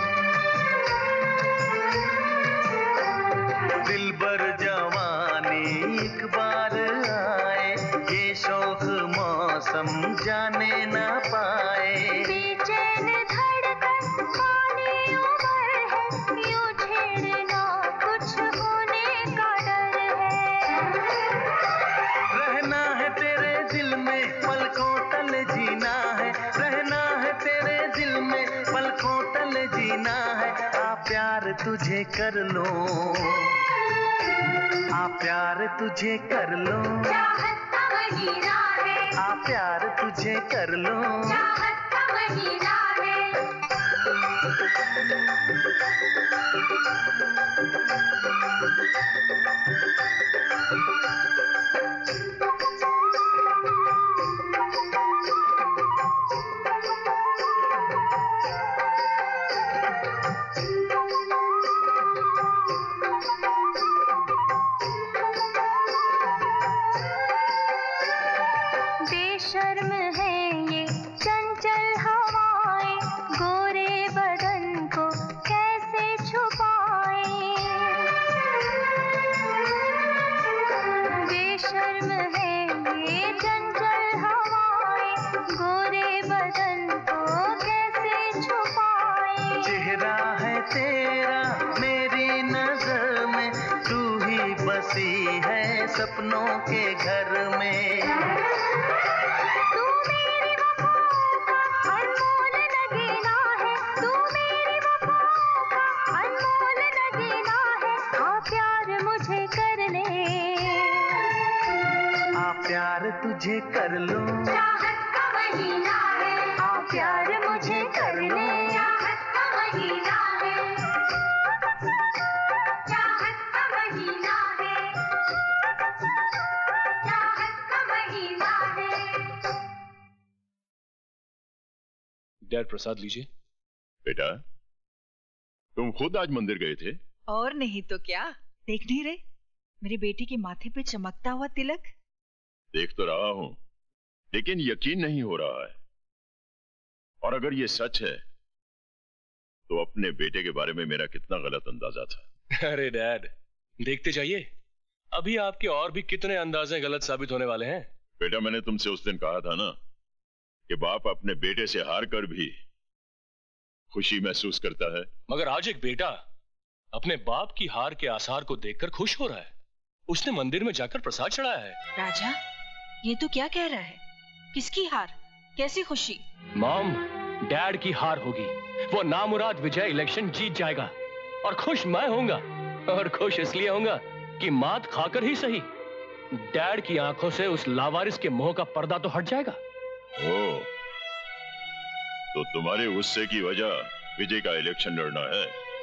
दिलबर जवानी एक बार आए, ये शोख मौसम जाने न पाए। बेचैन धड़कन पानी उमर है, यूं छेड़ना कुछ होने का डर है। रहना है तेरे दिल में पलकों तल जीना है। रहना है तेरे दिल में पलकों तल जीना है। आ प्यार तुझे कर लो, आ प्यार तुझे कर लो। चाहत का महीना है, आ प्यार तुझे कर लो। चाहत का महीना है। बेशर्म है ये चंचल हवाएं, गोरे बदन को कैसे छुपाएं। बेशर्म है ये चंचल हवाएं, गोरे बदन को कैसे छुपाएं। चेहरा है तेरा मेरी नजर में, तू ही बसी है सपनों के घर में। तू मेरी वफाओं का अनमोल नगीना है, तू मेरी वफाओं का अनमोल नगीना है। आ प्यार मुझे कर ले, आ प्यार तुझे कर लूं, चाहत का महीना है, आ प्यार मुझे कर ले, चाहत का महीना है, चाहत का महीना है, चाहत का महीना है। डैड प्रसाद लीजिए। बेटा, तुम खुद आज मंदिर गए थे? और नहीं तो क्या, देख नहीं रहे मेरी बेटी के माथे पे चमकता हुआ तिलक? देख तो रहा हूं, लेकिन यकीन नहीं हो रहा है। और अगर ये सच है तो अपने बेटे के बारे में मेरा कितना गलत अंदाजा था। अरे डैड, देखते जाइए, अभी आपके और भी कितने अंदाजे गलत साबित होने वाले हैं। बेटा, मैंने तुमसे उस दिन कहा था ना कि बाप अपने बेटे से हार कर भी खुशी महसूस करता है। मगर आज एक बेटा अपने बाप की हार के आसार को देखकर खुश हो रहा है। उसने मंदिर में जाकर प्रसाद चढ़ाया है। राजा, ये तो क्या कह रहा है? किसकी हार, कैसी खुशी? मॉम, डैड की हार होगी। वो नामुराद विजय इलेक्शन जीत जाएगा और खुश मैं होऊंगा। और खुश इसलिए होऊंगा कि मात खाकर ही सही डैड की आंखों से उस लावारिस के मोह का पर्दा तो हट जाएगा। ओ, तो तुम्हारे गुस्से की वजह विजय का इलेक्शन लड़ना है?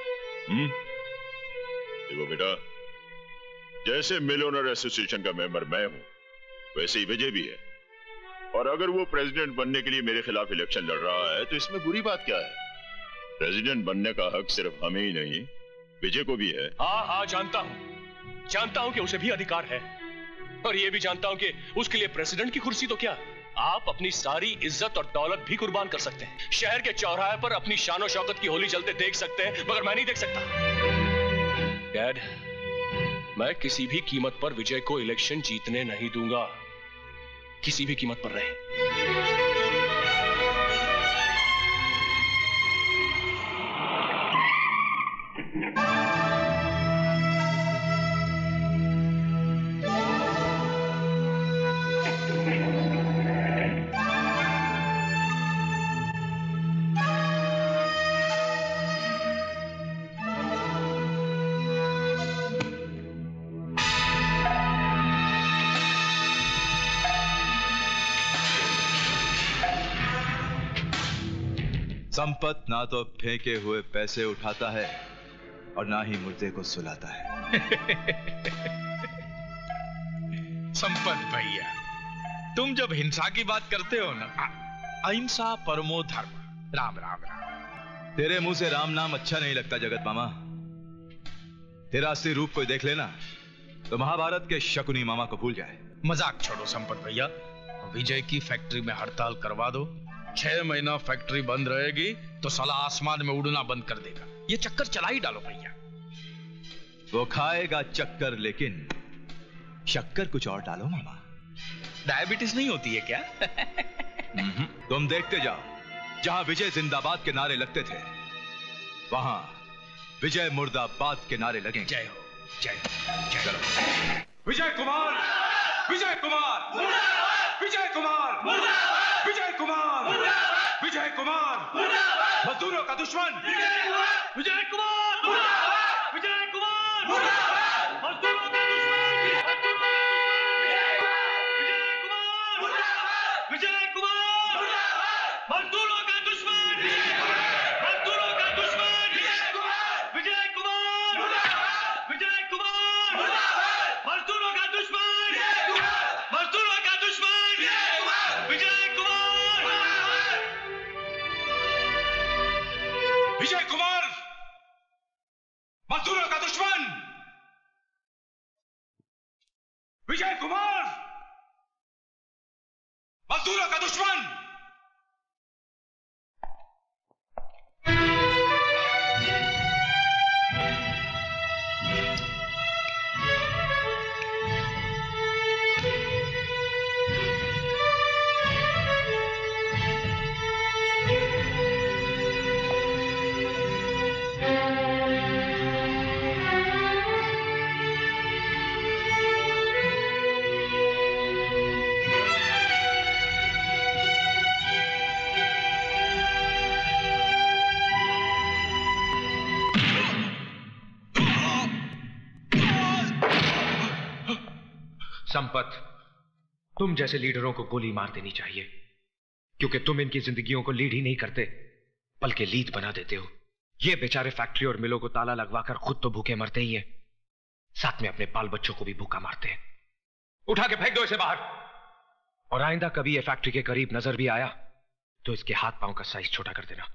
देखो बेटा, जैसे मिल ओनर एसोसिएशन का मेंबर मैं हूं, वैसे ही विजय भी है। और अगर वो प्रेसिडेंट बनने के लिए मेरे खिलाफ इलेक्शन लड़ रहा है तो इसमें बुरी बात क्या है? प्रेसिडेंट बनने का हक सिर्फ हमें ही नहीं, विजय को भी है। हाँ, जानता हूं कि उसे भी अधिकार है। और ये भी जानता हूं कि उसके लिए प्रेसिडेंट की कुर्सी तो क्या, आप अपनी सारी इज्जत और दौलत भी कुर्बान कर सकते हैं। शहर के चौराहे पर अपनी शानो शौकत की होली जलते देख सकते हैं, मगर मैं नहीं देख सकता। डैड, मैं किसी भी कीमत पर विजय को इलेक्शन जीतने नहीं दूंगा, किसी भी कीमत पर रहे। संपत ना तो फेंके हुए पैसे उठाता है और ना ही मुर्दे को सुलाता है। संपत भैया, तुम जब हिंसा की बात करते हो ना, अहिंसा परमो धर्म, राम राम राम। तेरे मुंह से राम नाम अच्छा नहीं लगता जगत मामा। तेरा असली रूप कोई देख लेना तो महाभारत के शकुनी मामा को भूल जाए। मजाक छोड़ो संपत भैया, विजय की फैक्ट्री में हड़ताल करवा दो। 6 महीना फैक्ट्री बंद रहेगी तो साला आसमान में उड़ना बंद कर देगा। ये चक्कर चला ही डालो भैया। वो खाएगा चक्कर, लेकिन शक्कर कुछ और डालो मामा। डायबिटीज नहीं होती है क्या? तुम देखते जाओ, जहां विजय जिंदाबाद के नारे लगते थे वहां विजय मुर्दाबाद के नारे लगेंगे। जय हो, जय हो, जय हो। विजय कुमार, विजय कुमार, विजय कुमार, विजय कुमार, विजय कुमार, मजदूरों का दुश्मन, विजय कुमार, विजय कुमार, मजदूरों का दुश्मन, विजय कुमार, मजदूरों का दुश्मन, मजदूरों का दुश्मन, विजय कुमार, विजय कुमार, मजदूरों का दुश्मन, मजदूरों का दुश्मन, विजय कुमार, विजय कुमार, मजदूरों का दुश्मन, विजय कुमार, मजदूरों का दुश्मन। संपत, तुम जैसे लीडरों को गोली मार देनी चाहिए, क्योंकि तुम इनकी जिंदगियों को लीड ही नहीं करते बल्कि लीड बना देते हो। ये बेचारे फैक्ट्री और मिलों को ताला लगवाकर खुद तो भूखे मरते ही हैं, साथ में अपने बाल बच्चों को भी भूखा मारते हैं। उठा के फेंक दो इसे बाहर, और आइंदा कभी ये फैक्ट्री के करीब नजर भी आया तो इसके हाथ पांव का साइज छोटा कर देना।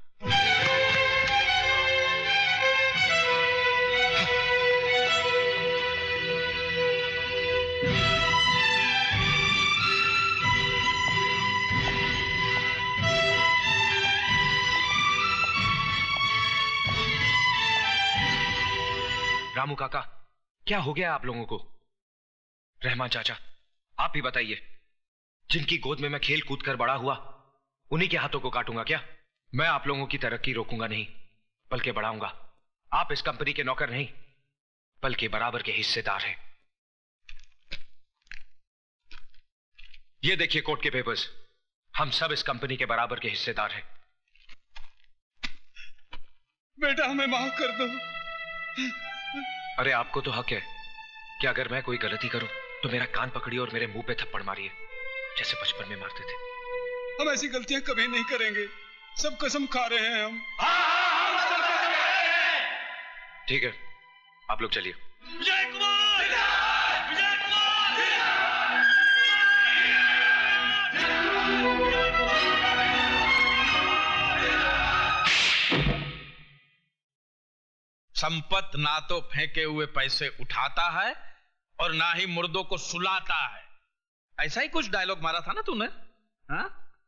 रामू काका, क्या हो गया आप लोगों को? रहमान चाचा, आप ही बताइए, जिनकी गोद में मैं खेल कूद कर बड़ा हुआ, उन्हीं के हाथों को काटूंगा क्या? मैं आप लोगों की तरक्की रोकूंगा नहीं, बल्कि बढ़ाऊंगा। आप इस कंपनी के नौकर नहीं, बल्कि बराबर के हिस्सेदार हैं। ये देखिए कोर्ट के पेपर्स, हम सब इस कंपनी के बराबर के हिस्सेदार हैं। बेटा, हमें माफ कर दो। अरे आपको तो हक है कि अगर मैं कोई गलती करूं तो मेरा कान पकड़िए और मेरे मुंह पे थप्पड़ मारिए, जैसे बचपन में मारते थे। हम ऐसी गलतियां कभी नहीं करेंगे, सब कसम खा रहे हैं हम। ठीक है, आप लोग चलिए। विजय कुमार! विजय संपत ना तो फेंके हुए पैसे उठाता है और ना ही मुर्दों को सुलाता है। ऐसा ही कुछ डायलॉग मारा था ना तूने? हाँ?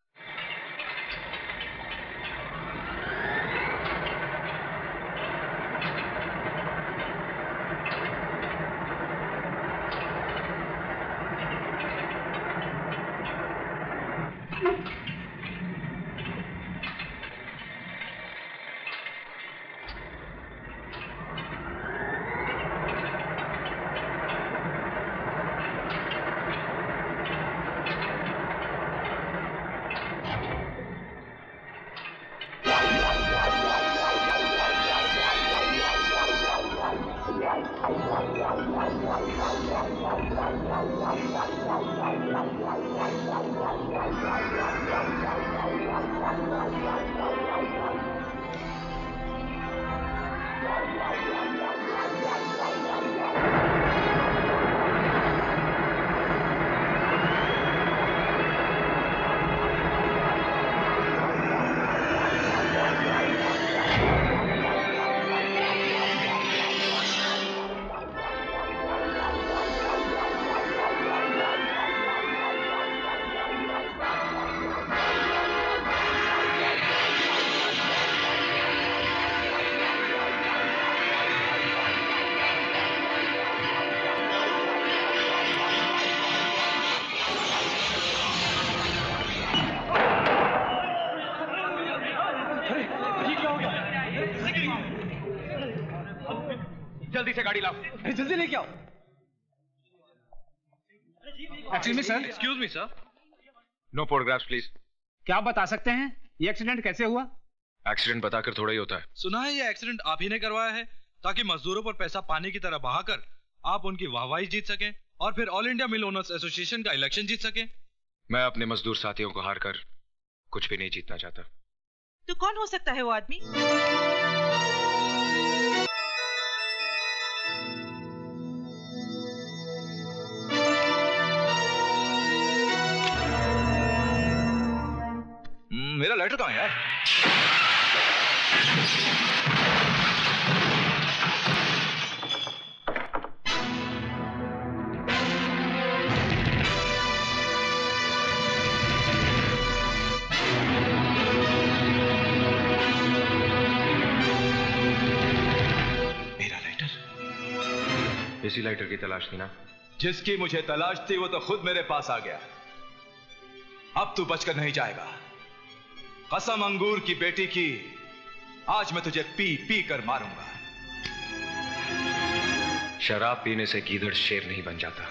जल्दी से गाड़ी लाओ। जल्दी लेके आओ। Excuse me sir. Excuse me sir. No photographs please. क्या आप बता सकते हैं ये एक्सीडेंट कैसे हुआ? एक्सीडेंट बताकर थोड़ा ही होता है। सुना है ये एक्सीडेंट आप ही ने करवाया है, ताकि मजदूरों पर पैसा पानी की तरह बहाकर आप उनकी वाहवाही जीत सकें और फिर all India mill owners association का इलेक्शन जीत सकें। मैं अपने मजदूर साथियों को हार कर कुछ भी नहीं जीतना चाहता। तो कौन हो सकता है वो आदमी? मेरा लेटर कहाँ है यार? मेरा लेटर? इसी लेटर की तलाश थी ना? जिसकी मुझे तलाश थी वो तो खुद मेरे पास आ गया। अब तू बचकर नहीं जाएगा। कसम अंगूर की बेटी की, आज मैं तुझे पी पी कर मारूंगा। शराब पीने से गीदड़ शेर नहीं बन जाता।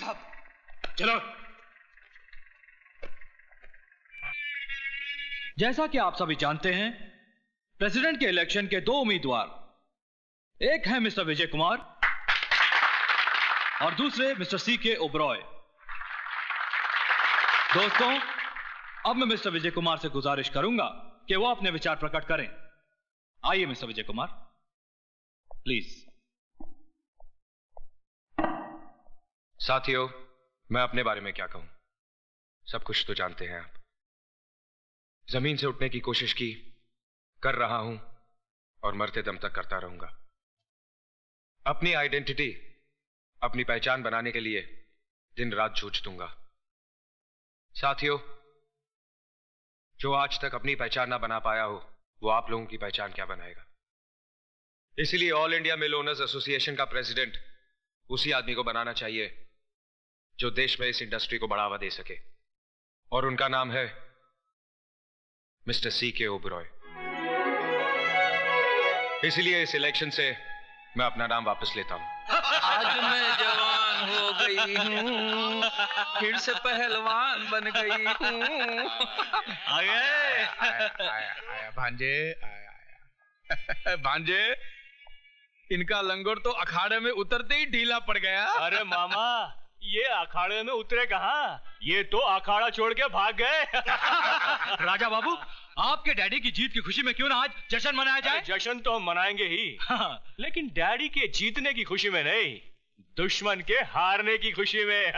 साहब। चलो। जैसा कि आप सभी जानते हैं, प्रेसिडेंट के इलेक्शन के 2 उम्मीदवार, एक है मिस्टर विजय कुमार और दूसरे मिस्टर सीके ओबरॉय। दोस्तों, अब मैं मिस्टर विजय कुमार से गुजारिश करूंगा कि वो अपने विचार प्रकट करें। आइए मिस्टर विजय कुमार, प्लीज। साथियों, मैं अपने बारे में क्या कहूं, सब कुछ तो जानते हैं आप। जमीन से उठने की कोशिश की, कर रहा हूं और मरते दम तक करता रहूंगा। अपनी आइडेंटिटी, अपनी पहचान बनाने के लिए दिन रात जूझ दूंगा। साथियों, जो आज तक अपनी पहचान ना बना पाया हो, वो आप लोगों की पहचान क्या बनाएगा। इसीलिए all India mill owners association का प्रेसिडेंट उसी आदमी को बनाना चाहिए जो देश में इस इंडस्ट्री को बढ़ावा दे सके, और उनका नाम है मिस्टर सीके ओबरॉय। इसलिए इस इलेक्शन से मैं अपना नाम वापस लेता हूं। आज मैं जवान हो गई हूँ, फिर से पहलवान बन गई हूँ। आया भांजे, आया भांजे, इनका लंगोट तो अखाड़े में उतरते ही ढीला पड़ गया। अरे मामा, ये अखाड़े में उतरे कहाँ, ये तो अखाड़ा छोड़ के भाग गए। राजा बाबू, आपके डैडी की जीत की खुशी में क्यों ना आज जश्न मनाया जाए? जश्न तो हम मनाएंगे ही, लेकिन डैडी के जीतने की खुशी में नहीं, दुश्मन के हारने की खुशी में।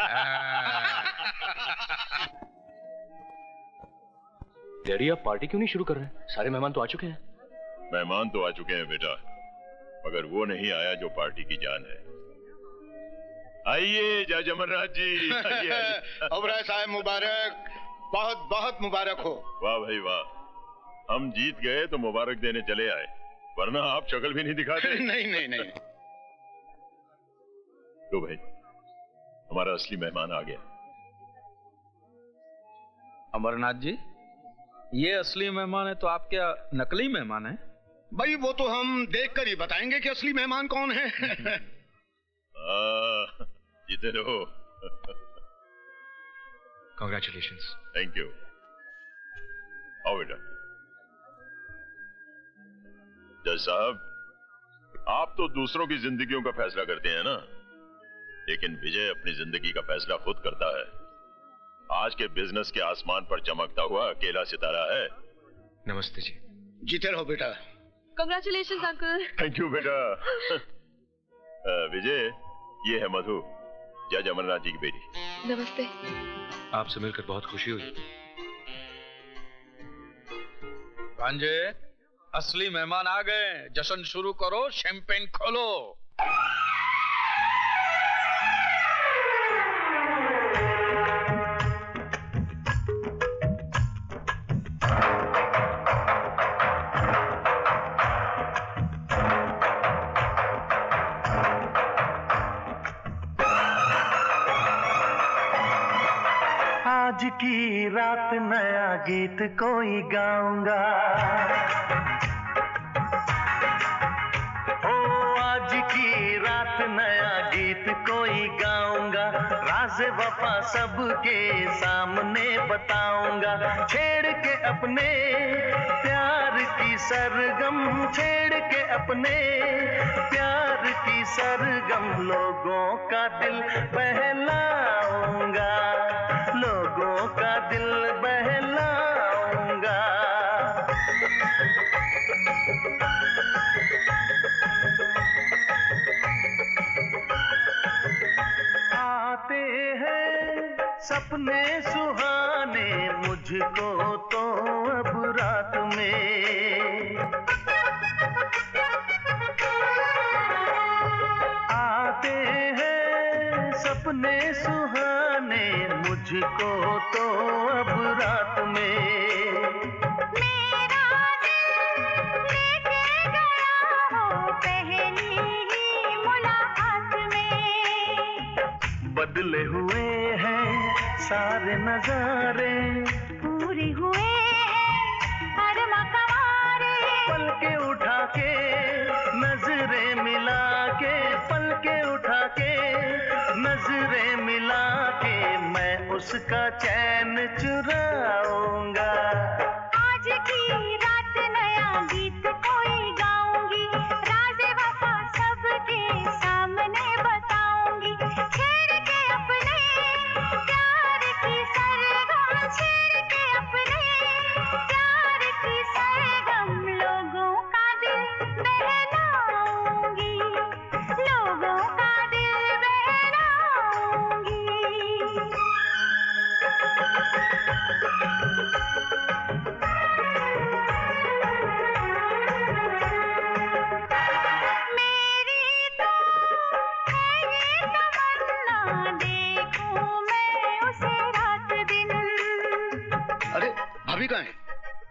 डैडी, आप पार्टी क्यों नहीं शुरू कर रहे हैं? सारे मेहमान तो आ चुके हैं। मेहमान तो आ चुके हैं बेटा, मगर वो नहीं आया जो पार्टी की जान है। आइए जज अमरनाथ जी, आइए। ओबरॉय साहब मुबारक, बहुत बहुत मुबारक हो। वाह भाई वाह, हम जीत गए तो मुबारक देने चले आए, वरना आप शक्ल भी नहीं दिखाते। नहीं नहीं नहीं। तो भाई, हमारा असली मेहमान आ गया। अमरनाथ जी, ये असली मेहमान है तो आप क्या नकली मेहमान है? भाई वो तो हम देखकर ही बताएंगे कि असली मेहमान कौन है। जीते रहो। Congratulations. Thank you. आओ बेटा। जज साहब, आप तो दूसरों की जिंदगियों का फैसला करते हैं ना, लेकिन विजय अपनी जिंदगी का फैसला खुद करता है। आज के बिजनेस के आसमान पर चमकता हुआ अकेला सितारा है। नमस्ते जी। जीते रहो बेटा। Congratulations, uncle. थैंक यू बेटा। विजय, ये है मधु, जज अमरनाथ जी की बेटी। नमस्ते। आपसे मिलकर बहुत खुशी हुई। भांजे, असली मेहमान आ गए, जश्न शुरू करो, शैंपेन खोलो। आज की रात नया गीत कोई गाऊंगा, ओ आज की रात नया गीत कोई गाऊंगा, राज़ वफा सबके सामने बताऊंगा, छेड़ के अपने प्यार की सरगम, छेड़ के अपने प्यार की सरगम, लोगों का दिल बहलाऊंगा, लोगों का दिल बहलाऊंगा। आते हैं सपने सुहाने मुझको तो अब रात में, आते हैं सपने सुहाने मुझको तो अब रात में। मेरा दिल लेके गया हो पहली ही मुलाकात में, बदले हुए हैं सारे नजारे, पूरे हुए हैं अरमा कवारे, पल के उठा के नजरें मिला के, पल के उठा के नजरें मिला उसका चैन चुराऊंगा। आज की रात नया गीत कोई गाऊंगी, राज़ वफा सबके सामने बताऊंगी। छेड़ के अपने प्यार की सरगम, छेड़ के अपने प्यार की सरगम, लोगों का दिल बहलाऊंगी, लोगों का दिल बहलाऊंगी। मेरी तो है ये तमन्ना, देखूं मैं उसे रात दिन। अरे भाभी कहाँ है?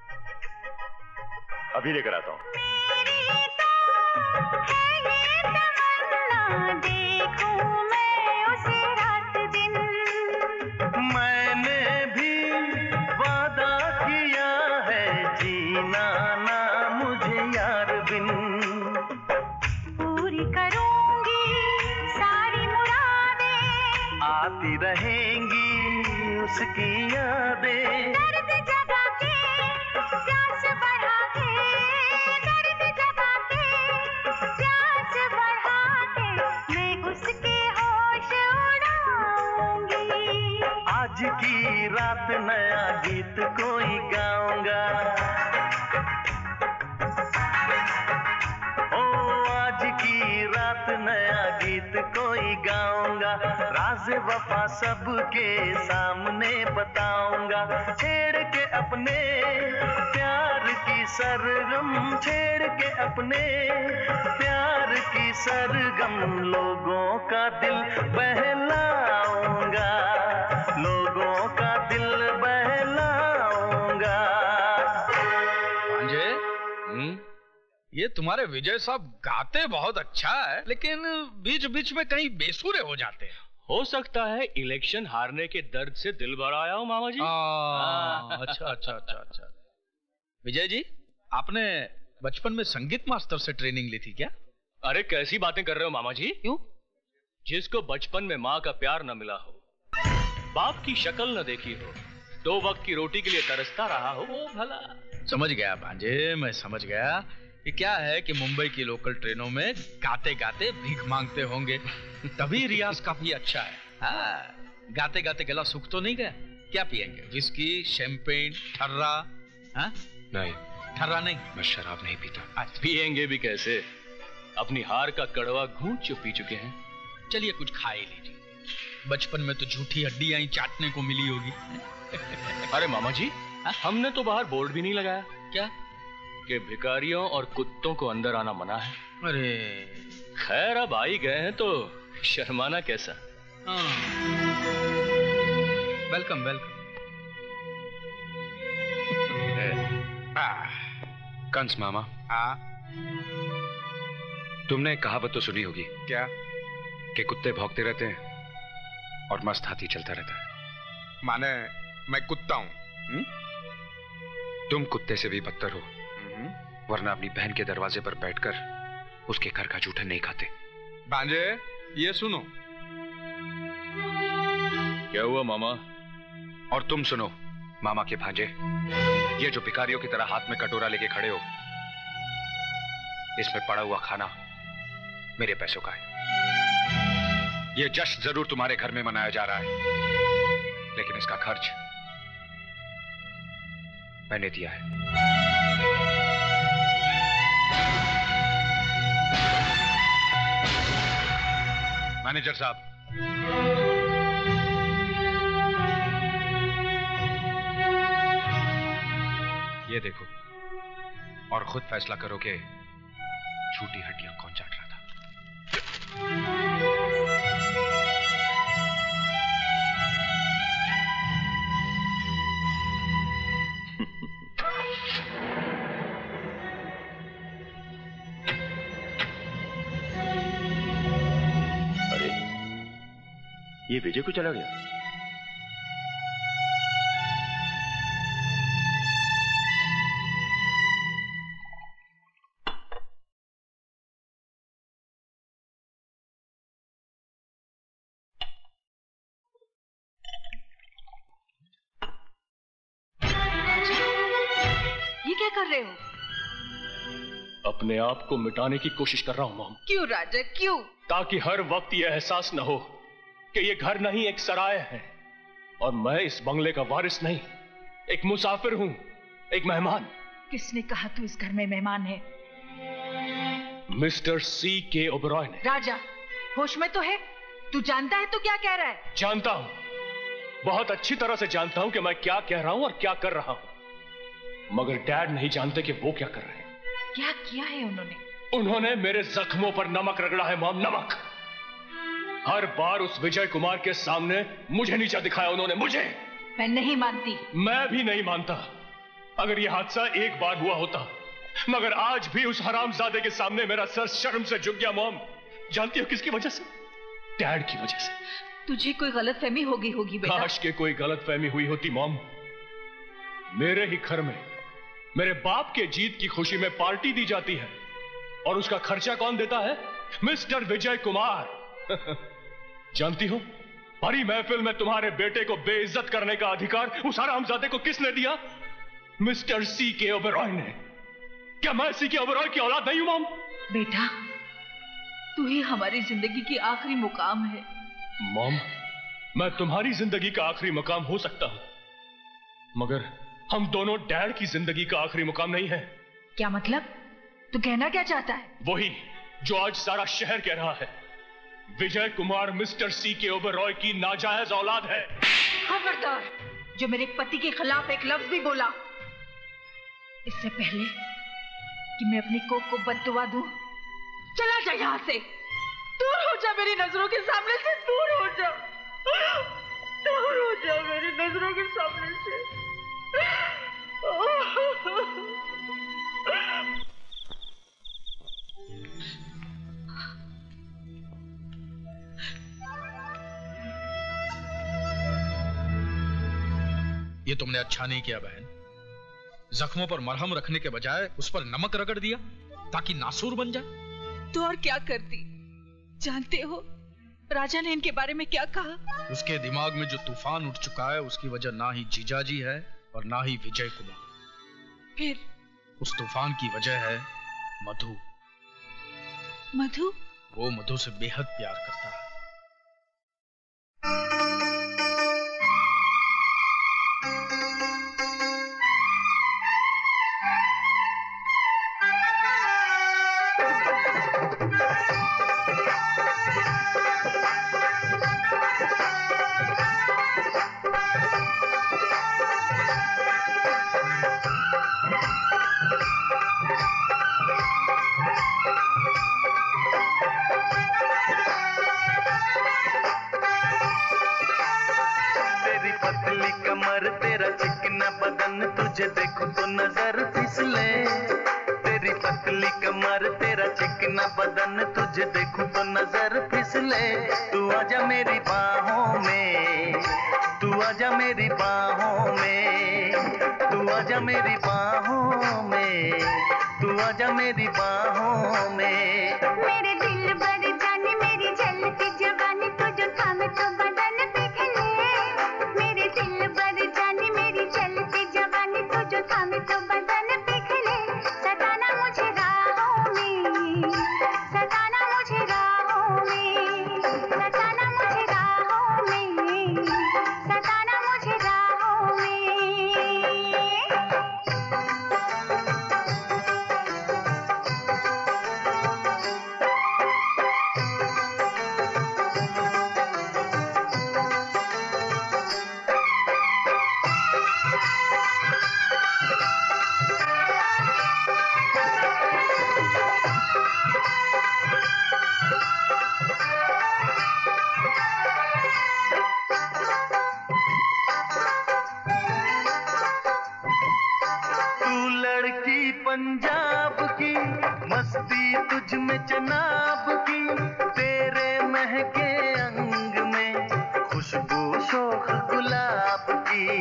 अभी लेकर आता हूँ। मेरी तो है ये तमन्ना, देखूं मैं उसे रात दिन। मैंने भी वादा किया है, जीना ना मुझे यार बिन। पूरी करूंगी सारी मुरादें, आती रहेंगी उसकी यादें। दर्द जगा के प्यास बढ़ा के, दर्द जगा के प्यास बढ़ा के, मैं उसके होश उड़ाऊंगी। आज की रात नया गीत कोई गाऊंगा। ओ आज की रात नया गीत कोई गाऊंगा, राज़ वफा सबके सामने बताऊंगा। छेड़ के अपने प्यार की सरगम, छेड़ के अपने प्यार की सरगम, लोगों का दिल बहलाऊंगा, लोगों का दिल बहलाऊंगा। भांजे, ये तुम्हारे विजय साहब गाते बहुत अच्छा है, लेकिन बीच बीच में कहीं बेसुरे हो जाते हैं। हो सकता है इलेक्शन हारने के दर्द से दिल भर आया हो मामा जी। अच्छा अच्छा अच्छा अच्छा। विजय जी, आपने बचपन में संगीत मास्टर से ट्रेनिंग ली थी क्या? अरे कैसी बातें कर रहे हो मामा जी? क्यों? जिसको बचपन में माँ का प्यार न मिला हो, बाप की शक्ल न देखी हो, 2 वक्त की रोटी के लिए तरसता रहा हो, वो भला। समझ गया भांजे, मैं समझ गया कि क्या है कि मुंबई की लोकल ट्रेनों में गाते गाते भीख मांगते होंगे, तभी रियाज काफी अच्छा है। हाँ, गाते गाते गला सूख तो नहीं गया? क्या पियेंगे? विस्की, शैंपेन, ठर्रा? हाँ? नहीं, ठर्रा नहीं, मैं शराब नहीं पीता। पिएंगे भी कैसे? अपनी हार का कड़वा घूंट जो पी चुके हैं। चलिए कुछ खा ही लीजिए, बचपन में तो झूठी हड्डियां ही चाटने को मिली होगी। अरे मामा जी, हमने तो बाहर बोर्ड भी नहीं लगाया क्या कि भिखारियों और कुत्तों को अंदर आना मना है। अरे खैर, अब आ ही गए हैं तो शर्माना कैसा। Welcome welcome. कंस मामा, तुमने एक कहावत तो सुनी होगी क्या? कि कुत्ते भौंकते रहते हैं और मस्त हाथी चलता रहता है। माने मैं कुत्ता हूं? तुम कुत्ते से भी बदतर हो, वरना अपनी बहन के दरवाजे पर बैठकर उसके घर का जूठन नहीं खाते। भांजे, ये सुनो। क्या हुआ मामा? और तुम सुनो मामा के भांजे, ये जो भिखारियों की तरह हाथ में कटोरा लेके खड़े हो, इसमें पड़ा हुआ खाना मेरे पैसों का है। ये जश्न जरूर तुम्हारे घर में मनाया जा रहा है, लेकिन इसका खर्च मैंने दिया है। मैनेजर साहब, ये देखो और खुद फैसला करो कि झूठी हड्डियां कौन चाट रहा था। अरे, ये विजय को चला गया। कर रहे हो? अपने आप को मिटाने की कोशिश कर रहा हूं मॉम। क्यों राजा, क्यों? ताकि हर वक्त यह एहसास न हो कि यह घर नहीं एक सराय है और मैं इस बंगले का वारिस नहीं, एक मुसाफिर हूं, एक मेहमान। किसने कहा तू इस घर में मेहमान है? मिस्टर सी के ओबरॉय ने। राजा, होश में तो है? तू जानता है तू क्या कह रहा है? जानता हूं, बहुत अच्छी तरह से जानता हूं कि मैं क्या कह रहा हूं और क्या कर रहा हूं, मगर डैड नहीं जानते कि वो क्या कर रहे हैं। क्या किया है उन्होंने? उन्होंने मेरे जख्मों पर नमक रगड़ा है मॉम, नमक। हर बार उस विजय कुमार के सामने मुझे नीचा दिखाया उन्होंने, मुझे। मैं नहीं मानती। मैं भी नहीं मानता। अगर यह हादसा एक बार हुआ होता, मगर आज भी उस हरामजादे के सामने मेरा सर शर्म से झुक गया मॉम। जानती हो किसकी वजह से? डैड की वजह से। तुझे कोई गलतफहमी होगी बेटा। काश के कोई गलतफहमी हुई होती मॉम। मेरे ही घर में मेरे बाप के जीत की खुशी में पार्टी दी जाती है और उसका खर्चा कौन देता है? मिस्टर विजय कुमार। जानती हो, बड़ी महफिल में तुम्हारे बेटे को बेइज्जत करने का अधिकार उस हरामजादे को किसने दिया? मिस्टर सी के ओबरॉय ने। क्या मैं सी के ओबरॉय की औलाद नहीं हूं मॉम? बेटा, तू ही हमारी जिंदगी की आखिरी मुकाम है। मॉम, मैं तुम्हारी जिंदगी का आखिरी मुकाम हो सकता हूं, मगर हम दोनों डैड की जिंदगी का आखिरी मुकाम नहीं है। क्या मतलब? तू कहना क्या चाहता है? वही जो आज सारा शहर कह रहा है। विजय कुमार मिस्टर सी के ओबरॉय की नाजायज औलाद है। खबरदार, जो मेरे पति के खिलाफ एक लफ्ज भी बोला, इससे पहले कि मैं अपनी कोख को बददुआ दूं, चला जा यहां से। दूर हो जा मेरी नजरों के सामने से, दूर हो जा, दूर हो जा मेरी नजरों के सामने से। ये तुमने अच्छा नहीं किया बहन। जख्मों पर मरहम रखने के बजाय उस पर नमक रगड़ दिया ताकि नासूर बन जाए। तो और क्या करती? जानते हो राजा ने इनके बारे में क्या कहा? उसके दिमाग में जो तूफान उठ चुका है उसकी वजह ना ही जीजाजी है और ना ही विजय कुमार। फिर उस तूफान की वजह है मधु। मधु? वो मधु से बेहद प्यार करता है। तुझे देखो तो नजर फिसले, तेरी पतली कमर तेरा चिकना बदन, तुझे देखो तो नजर फिसले। तू आजा मेरी बाहों में, तू आजा मेरी बाहों में, तू आजा मेरी बाहों में, तू आजा मेरी बाहों में। मेरे दिल भर जाने मेरी झलकी जवानी, तुझे थामे तो बदन पिघले। मेरे दिल भर जाने मेरी झलकी जवानी, तुझे थामे तो बदन पिघले। सताना मुझे राहों में, सताना मुझे राहों में, सताना मुझे राहों में, सताना मुझे राहों में। पंजाब की मस्ती तुझ में जनाब की, तेरे महके अंग में खुशबू शोख गुलाब की।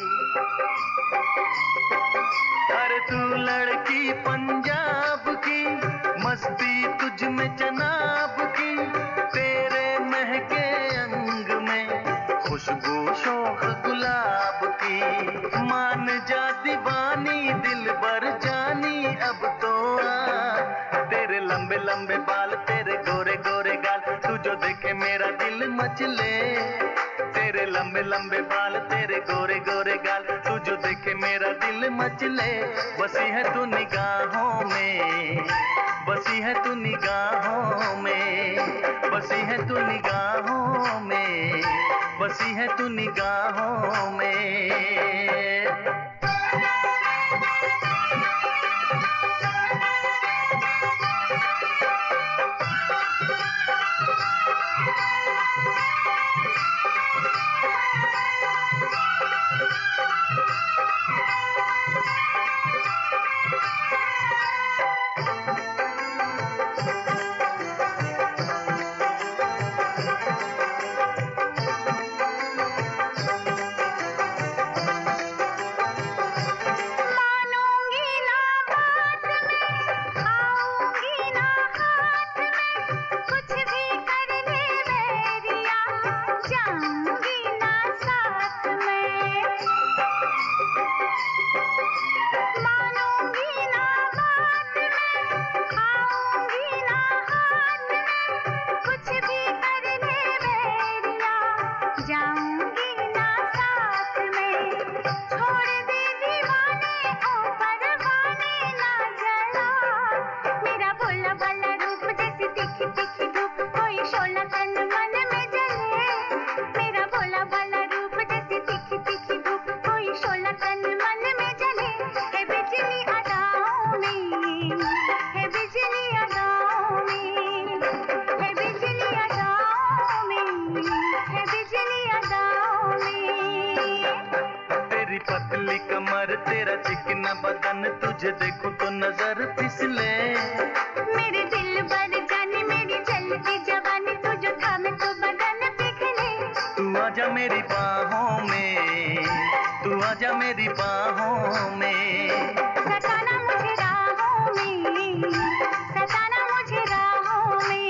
अरे तू लड़की पंजाब की मस्ती तुझ में जनाब की, तेरे महके अंग में खुशबू शोख गुलाब की। मान जा दीवानी दिल भर जानी अब तो आ। तेरे लंबे लंबे बाल तेरे गोरे गोरे गाल तू जो देखे मेरा दिल मचले। तेरे लंबे लंबे बाल तेरे गोरे गोरे गाल तू जो देखे मेरा दिल मचले। बसी है तू निगाहों में, बसी है तू निगाहों में, बसी है तू निगाहों में, बसी है तू निगाहों में। तुझे देखूं तो नजर फिसले। मेरे दिल भर जाने मेरी चलती जवानी तू जो थामे तो बदन पिघले। तू आजा मेरी बाहों में, तू आजा मेरी बाहों में। सताना मुझे राहों में, सताना मुझे राहों में।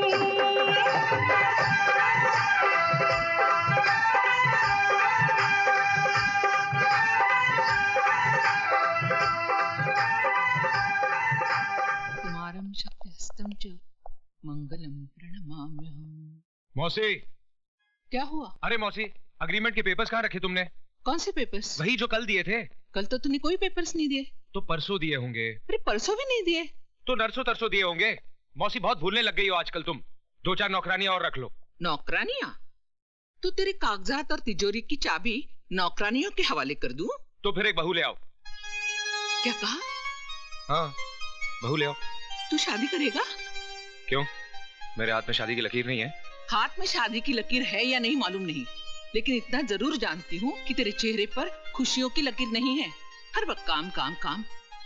मंगलम प्रणमाम्यहम्। मौसी, क्या हुआ? अरे मौसी, अग्रीमेंट के पेपर्स कहाँ रखे तुमने? कौन से पेपर्स? वही जो कल दिए थे। कल तो तूने कोई पेपर्स नहीं दिए। तो परसों दिए होंगे। अरे परसों भी नहीं दिए तो नरसों तरसों दिए होंगे। मौसी बहुत भूलने लग गई हो आजकल तुम। 2-4 नौकरानियां और रख लो। नौकरानियां? तो तेरे कागजात और तिजोरी की चाबी नौकरानियों के हवाले कर दूं? तो फिर एक बहू ले आओ। क्या कहा? हाँ, बहू ले आओ। तू शादी करेगा? क्यों, मेरे हाथ में शादी की लकीर नहीं है? हाथ में शादी की लकीर है या नहीं मालूम नहीं, लेकिन इतना जरूर जानती हूँ कि तेरे चेहरे पर खुशियों की लकीर नहीं है। हर वक्त काम काम काम।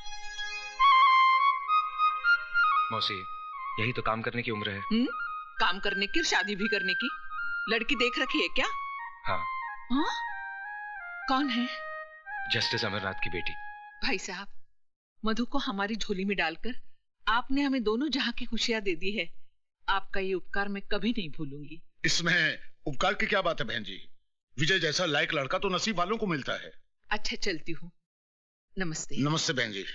मौसी, यही तो काम करने की उम्र है। काम करने की और शादी भी करने की। लड़की देख रखी है क्या? हाँ। हाँ? कौन है? जस्टिस अमरनाथ की बेटी। भाई साहब, मधु को हमारी झोली में डालकर आपने हमें दोनों जहां की खुशियां दे दी है। आपका ये उपकार मैं कभी नहीं भूलूंगी। इसमें उपकार की क्या बात है बहन जी? विजय जैसा लायक लड़का तो नसीब वालों को मिलता है। अच्छा, चलती हूँ। नमस्ते। नमस्ते बहन जी।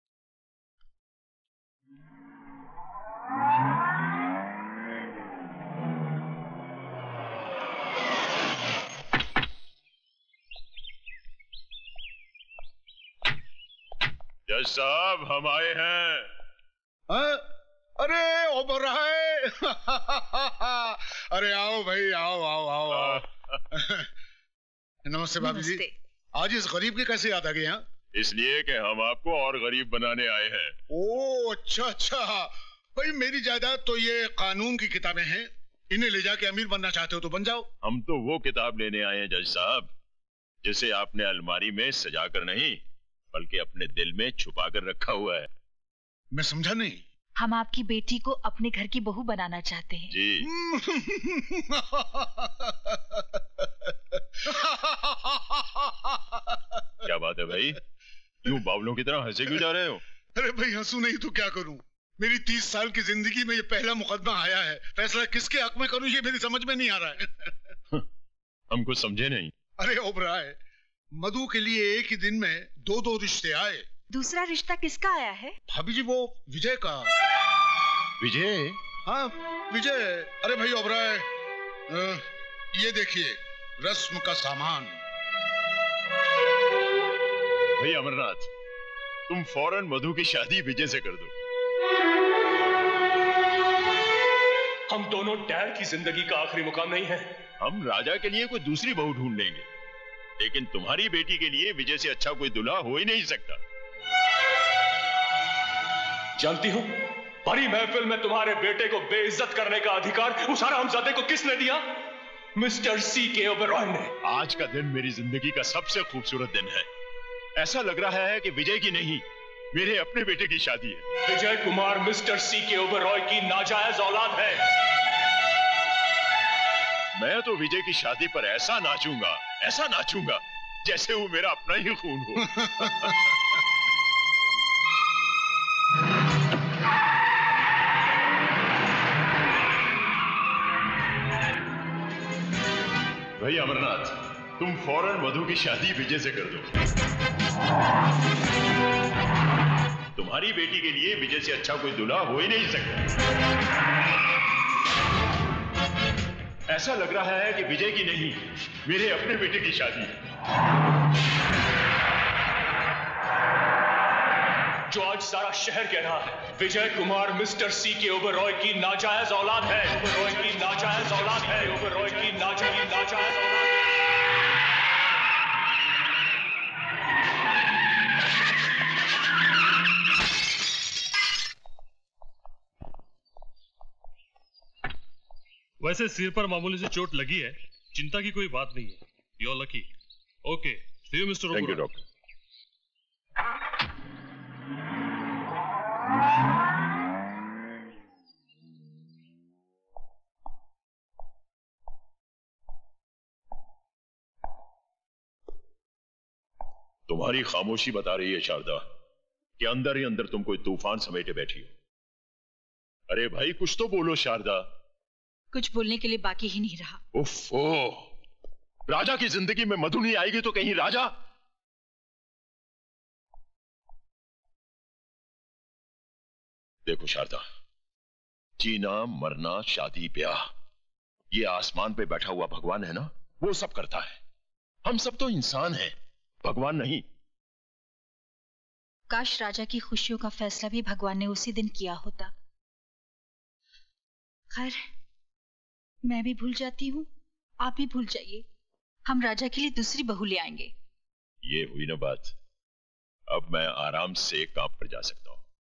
जज साहब, हम आए हैं। अरे ओबराय अरे आओ भाई, आओ आओ आओ आओ। नमस्ते भाभी जी। आज इस गरीब की कैसे याद आ गई? यहाँ इसलिए कि हम आपको और गरीब बनाने आए हैं। ओ अच्छा अच्छा भाई, मेरी जायदाद तो ये कानून की किताबें हैं, इन्हें ले जाके अमीर बनना चाहते हो तो बन जाओ। हम तो वो किताब लेने आए हैं जज साहब, जिसे आपने अलमारी में सजा कर नहीं बल्कि अपने दिल में छुपा कर रखा हुआ है। मैं समझा नहीं। हम आपकी बेटी को अपने घर की बहू बनाना चाहते हैं। जी। क्या बात है भाई, क्यों बावलों की तरह हंसे क्यों जा रहे हो? अरे भाई, हंसू नहीं तो क्या करूं? मेरी 30 साल की जिंदगी में ये पहला मुकदमा आया है। फैसला किसके हक में करूं ये मेरी समझ में नहीं आ रहा है। हम कुछ समझे नहीं। अरे ओबराय, मधु के लिए एक ही दिन में 2 रिश्ते आए। दूसरा रिश्ता किसका आया है? भाभी जी, वो विजय का। विजय? हाँ, विजय। अरे भाई ओबराय, ये देखिए रस्म का सामान। भाई अमरनाथ, तुम फौरन मधु की शादी विजय से कर दो। हम दोनों डैड की जिंदगी का आखिरी मुकाम नहीं है। हम राजा के लिए कोई दूसरी बहू ढूंढ लेंगे, लेकिन तुम्हारी बेटी के लिए विजय से अच्छा कोई दूल्हा हो ही नहीं सकता। जानती हो, बड़ी महफिल में तुम्हारे बेटे को बेइज्जत करने का अधिकार उस हरामजादे को किसने दिया? Mister C.K. ओबेरॉय ने। आज का दिन मेरी जिंदगी का सबसे खूबसूरत दिन है। ऐसा लग रहा है कि विजय की नहीं, मेरे अपने बेटे की शादी है। विजय कुमार मिस्टर C.K. ओबेरॉय की नाजायज औलाद है। मैं तो विजय की शादी पर ऐसा नाचूंगा जैसे वो मेरा अपना ही खून हो। भाई अमरनाथ, तुम फौरन मधु की शादी विजय से कर दो। तुम्हारी बेटी के लिए विजय से अच्छा कोई दूल्हा हो ही नहीं सकता। ऐसा लग रहा है कि विजय की नहीं, मेरे अपने बेटे की शादी है। जो आज सारा शहर कह रहा है विजय कुमार मिस्टर C.K. ओबेरॉय की नाजायज औलाद है। ओबेरॉय की नाजायज औलाद है। ओबेरॉय की नाजायज औलाद है। वैसे सिर पर मामूली से चोट लगी है, चिंता की कोई बात नहीं है। You are lucky. Okay, see you mister Oberoi. Thank you doctor. तुम्हारी खामोशी बता रही है शारदा कि अंदर ही अंदर तुम कोई तूफान समेटे बैठी हो। अरे भाई कुछ तो बोलो शारदा। कुछ बोलने के लिए बाकी ही नहीं रहा। उफ़्फ़ो, राजा की जिंदगी में मधु नहीं आएगी तो कहीं राजा। देखो शारदा, जीना मरना शादी ब्याह ये आसमान पे बैठा हुआ भगवान है ना, वो सब करता है। हम सब तो इंसान हैं, भगवान नहीं। काश राजा की खुशियों का फैसला भी भगवान ने उसी दिन किया होता। खैर, मैं भी भूल जाती हूँ, आप भी भूल जाइए। हम राजा के लिए दूसरी बहू ले आएंगे। ये हुई ना बात। अब मैं आराम से काम पर जा सकता हूं।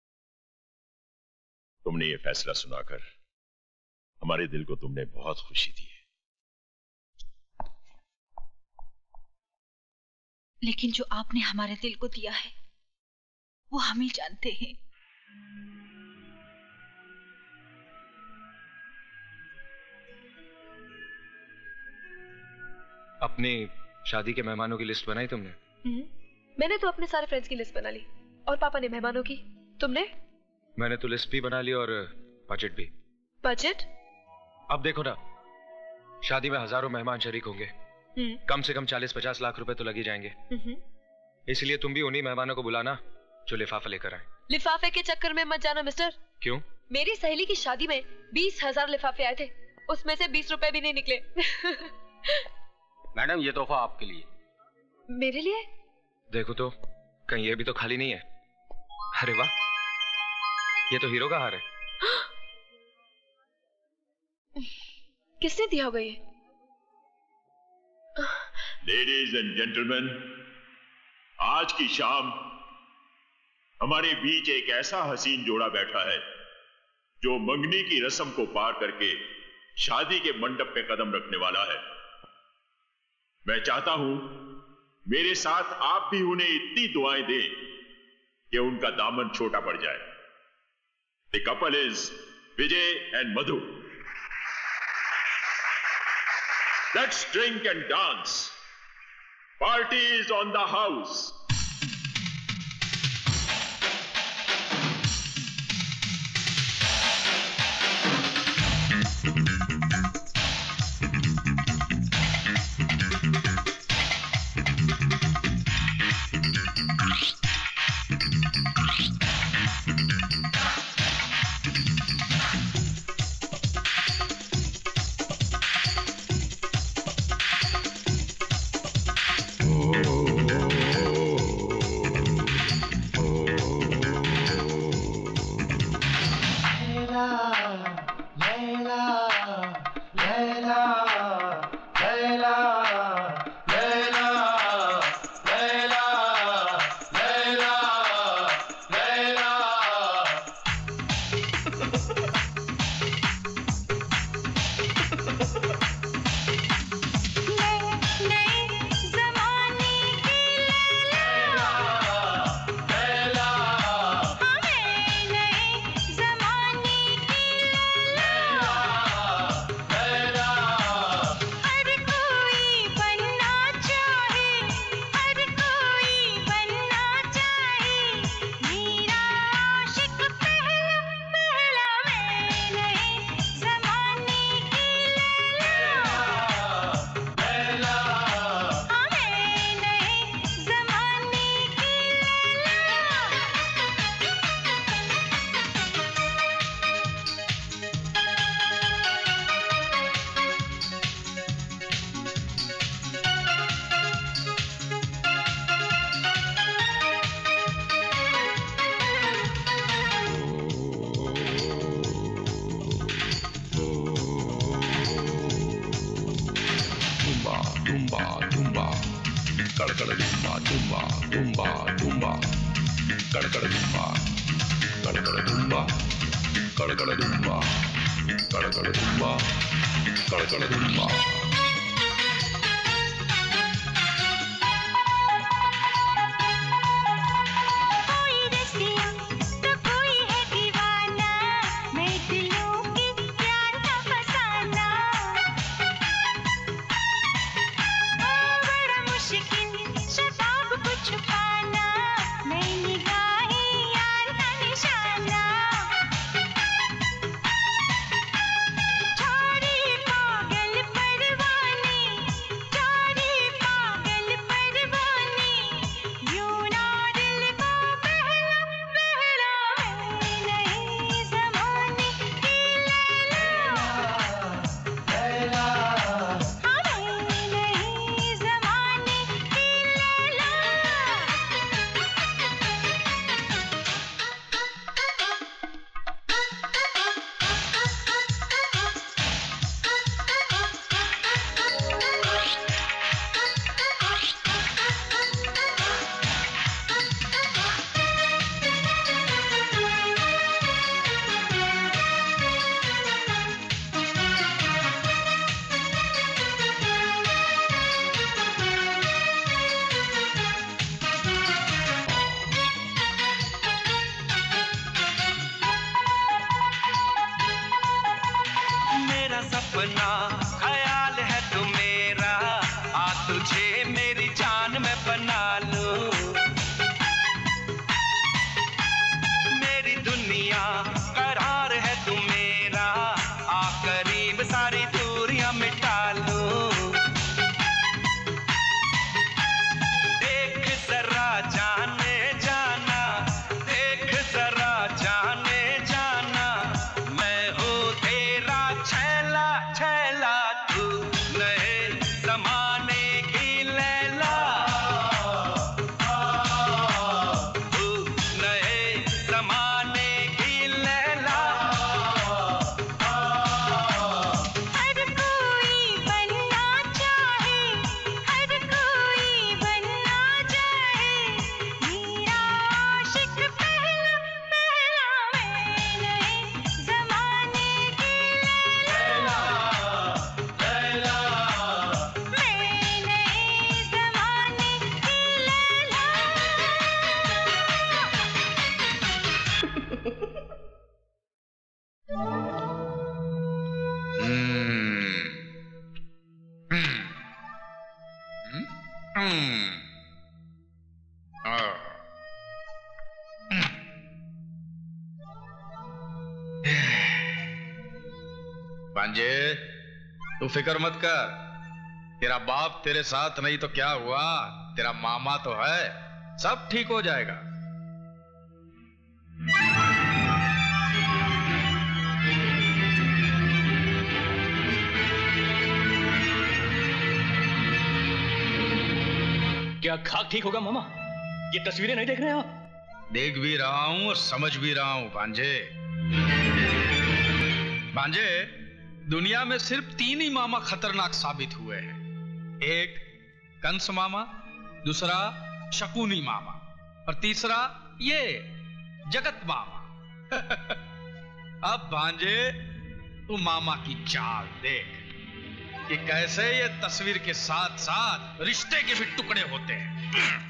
तुमने ये फैसला सुनाकर हमारे दिल को तुमने बहुत खुशी दी है। लेकिन जो आपने हमारे दिल को दिया है वो हम ही जानते हैं। अपनी शादी के मेहमानों की लिस्ट बनाई तुमने? मैंने तो अपने सारे फ्रेंड्स की लिस्ट बना ली और पापा ने मेहमानों की। तुमने? मैंने तो लिस्ट भी बना ली और बजट भी। बजट? अब देखो ना, शादी में हजारों मेहमान शरीक होंगे, कम से कम 40-50 लाख रुपए तो लग ही जाएंगे। इसलिए तुम भी उन्हीं मेहमानों को बुलाना जो लिफाफा लेकर आए। लिफाफे के चक्कर में मत जाना मिस्टर। क्यों? मेरी सहेली की शादी में 20,000 लिफाफे आए थे, उसमें से 20 रुपए भी नहीं निकले। मैडम, ये तोहफा आपके लिए। मेरे लिए? देखो तो कहीं ये भी तो खाली नहीं है। अरे वाह, ये तो हीरो का हार है। किसने दिया होगा ये? लेडीज एंड जेंटलमैन, आज की शाम हमारे बीच एक ऐसा हसीन जोड़ा बैठा है जो मंगनी की रस्म को पार करके शादी के मंडप पे कदम रखने वाला है। मैं चाहता हूं मेरे साथ आप भी उन्हें इतनी दुआएं दें कि उनका दामन छोटा पड़ जाए। The couple is Vijay and Madhu. Let's drink and dance. Party is on the house. भांजे, तू फिक्र मत कर। तेरा बाप तेरे साथ नहीं तो क्या हुआ, तेरा मामा तो है, सब ठीक हो जाएगा। क्या खाक ठीक होगा मामा? ये तस्वीरें नहीं देख रहे हैं आप? देख भी रहा हूं और समझ भी रहा हूं भांजे। भांजे, दुनिया में सिर्फ 3 ही मामा खतरनाक साबित हुए हैं, एक कंस मामा, दूसरा शकुनी मामा और तीसरा ये जगत मामा। अब भांजे तू मामा की चाल देख कि कैसे ये तस्वीर के साथ साथ रिश्ते के भी टुकड़े होते हैं।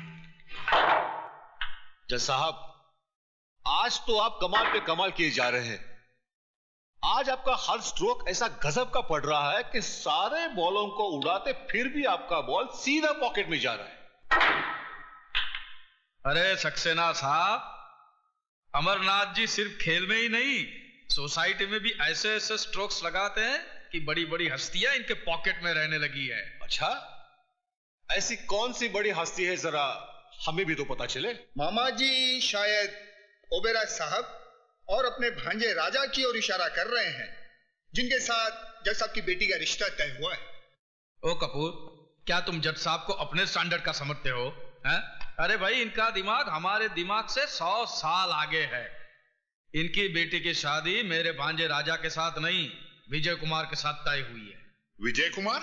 जज साहब, आज तो आप कमाल पे कमाल किए जा रहे हैं। आज आपका हर स्ट्रोक ऐसा गजब का पड़ रहा है कि सारे बॉलों को उड़ाते फिर भी आपका बॉल सीधा पॉकेट में जा रहा है। अरे सक्सेना साहब, अमरनाथ जी सिर्फ खेल में ही नहीं, सोसाइटी में भी ऐसे ऐसे स्ट्रोक्स लगाते हैं कि बड़ी बड़ी हस्तियां इनके पॉकेट में रहने लगी है। अच्छा, ऐसी कौन सी बड़ी हस्ती है, जरा हमें भी तो पता चले। मामा जी शायद ओबेराय साहब और अपने भांजे राजा की ओर इशारा कर रहे हैं, जिनके साथ जज साहब की बेटी का रिश्ता तय हुआ है। ओ कपूर, क्या तुम जज साहब को अपने स्टैंडर्ड का समझते हो? हैं? अरे भाई, इनका दिमाग हमारे दिमाग से 100 साल आगे है। इनकी बेटी की शादी मेरे भांजे राजा के साथ नहीं, विजय कुमार के साथ तय हुई है। विजय कुमार?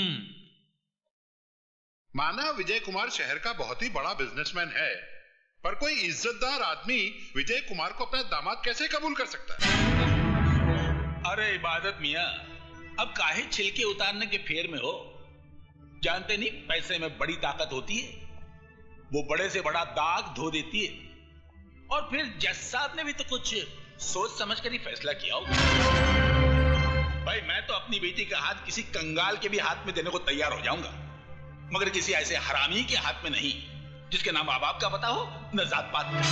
माना विजय कुमार शहर का बहुत ही बड़ा बिजनेसमैन है, पर कोई इज्जतदार आदमी विजय कुमार को अपना दामाद कैसे कबूल कर सकता है? अरे इबादत मियां, अब काहे छिलके उतारने के फेर में हो? जानते नहीं पैसे में बड़ी ताकत होती है, वो बड़े से बड़ा दाग धो देती है। और फिर जज साहब ने भी तो कुछ सोच समझ कर ही फैसला किया होगा। भाई, मैं तो अपनी बेटी का हाथ किसी कंगाल के भी हाथ में देने को तैयार हो जाऊंगा, मगर किसी ऐसे हरामी के हाथ में नहीं, जिसके नाम माँ बाप का पता हो न जात पात का।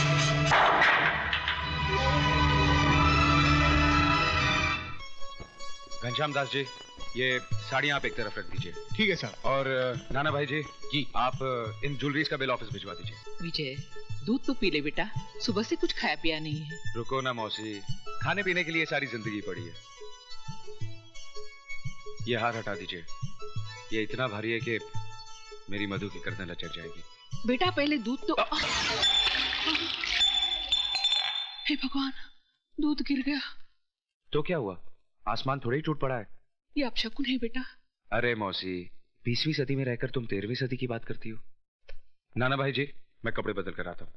घनश्याम दास जी, ये साड़ियां आप एक तरफ रख दीजिए। ठीक है सर। और नाना भाई जी, आप इन ज्वेलरीज का बिल ऑफिस भिजवा दीजिए। विजय, दूध तो पी ले बेटा, सुबह से कुछ खाया पिया नहीं है। रुको ना मौसी, खाने पीने के लिए सारी जिंदगी पड़ी है। ये हार हटा दीजिए, ये इतना भारी है कि मेरी मधु की गर्दन लचक जाएगी। बेटा पहले दूध तो हे भगवान, दूध गिर गया। तो क्या हुआ? आसमान थोड़ा ही टूट पड़ा है। ये अपशकुन है बेटा। अरे मौसी, 20वीं सदी में रहकर तुम 13वीं सदी की बात करती हो। नाना भाई जी, मैं कपड़े बदल कर आता हूं।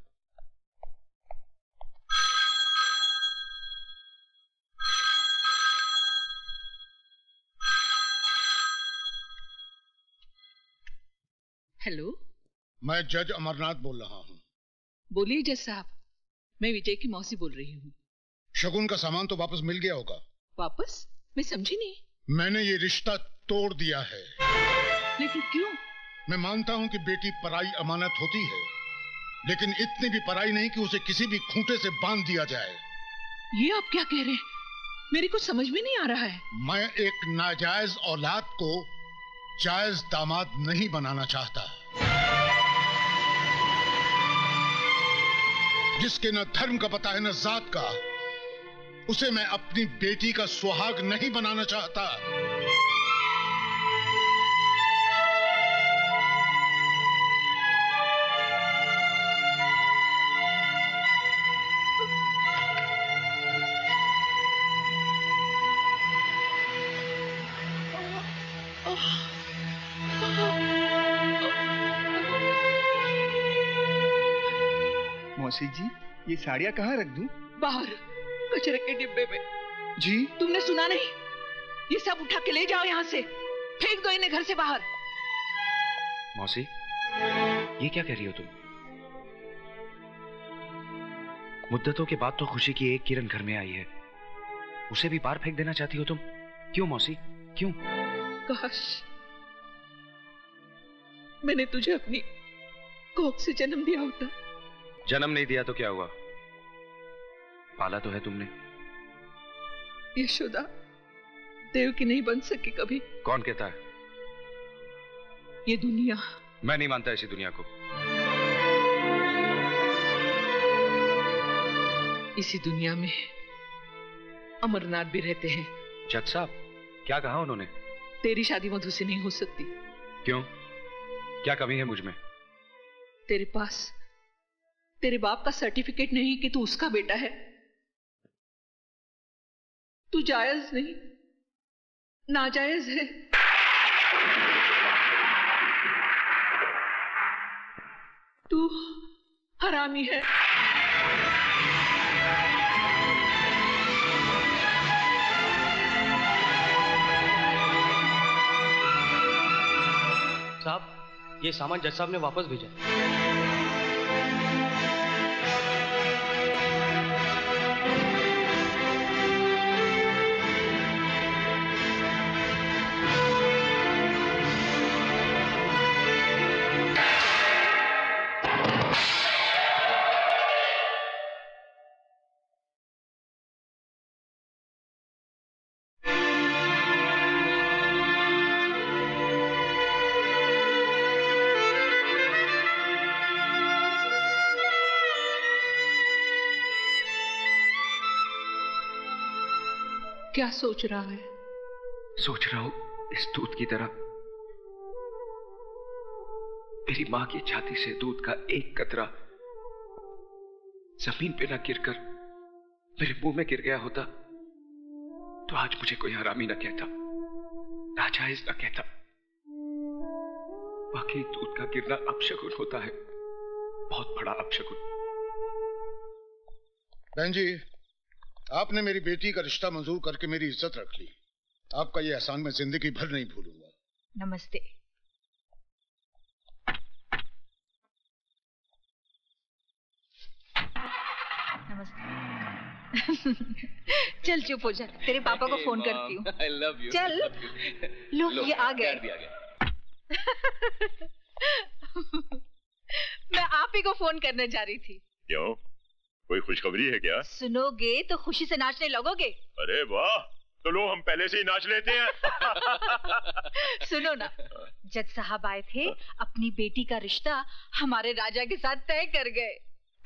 हेलो, मैं जज अमरनाथ बोल रहा हूँ। बोलिए जज साहब, मैं विजय की मौसी बोल रही हूँ। शगुन का सामान तो वापस मिल गया होगा? वापस? मैं समझी नहीं। मैंने ये रिश्ता तोड़ दिया है। लेकिन क्यों? मैं मानता हूँ कि बेटी पराई अमानत होती है, लेकिन इतनी भी पराई नहीं कि उसे किसी भी खूंटे से बांध दिया जाए। ये आप क्या कह रहे हैं? मेरी कुछ समझ में नहीं आ रहा है। मैं एक नाजायज औलाद को जायज दामाद नहीं बनाना चाहता। जिसके न धर्म का पता है न जात का, उसे मैं अपनी बेटी का सुहाग नहीं बनाना चाहता। मौसी जी, ये साड़ियाँ कहाँ रख दूं? बाहर कचरे के डिब्बे में। जी? तुमने सुना नहीं? ये सब उठा के ले जाओ यहाँ से, फेंक दो इन्हें घर से बाहर। मौसी, ये क्या कह रही हो तुम? मुद्दतों के बाद तो खुशी की एक किरण घर में आई है, उसे भी बाहर फेंक देना चाहती हो तुम? क्यों मौसी, क्यों? काश मैंने तुझे अपनी कोख से जन्म दिया होता। जन्म नहीं दिया तो क्या हुआ? पाला तो है तुमने। यशोदा देव की नहीं बन सकी कभी। कौन कहता है? ये दुनिया। मैं नहीं मानता ऐसी दुनिया को। इसी दुनिया में अमरनाथ भी रहते हैं। जज साहब, क्या कहा उन्होंने? तेरी शादी मधु से नहीं हो सकती। क्यों? क्या कमी है मुझ में? तेरे पास तेरे बाप का सर्टिफिकेट नहीं कि तू उसका बेटा है। तू जायज नहीं, नाजायज है। तू हरामी है। साहब, ये सामान जज साहब ने वापस भेजा। क्या सोच रहा है? सोच रहा हूं इस दूध की तरह मेरी मां की छाती से दूध का एक कतरा जमीन पे ना गिरकर मेरे मुंह में गिर गया होता तो आज मुझे कोई हरामी न कहता, नाजायज न कहता। बाकी दूध का गिरना अपशकुन होता है, बहुत बड़ा अपशकुन। बहन जी, आपने मेरी बेटी का रिश्ता मंजूर करके मेरी इज्जत रख ली। आपका ये एहसान मैं जिंदगी भर नहीं भूलूंगा। नमस्ते। नमस्ते। चल चुप हो जा, तेरे पापा को फोन करती हूँ। I love you. चल, लो ये आ गए। मैं आप ही को फोन करने जा रही थी। क्यों, कोई खुशखबरी है क्या? सुनोगे तो खुशी से नाचने लगोगे। अरे वाह, तो लो हम पहले से ही नाच लेते हैं। सुनो ना, जज साहब आए थे, अपनी बेटी का रिश्ता हमारे राजा के साथ तय कर गए।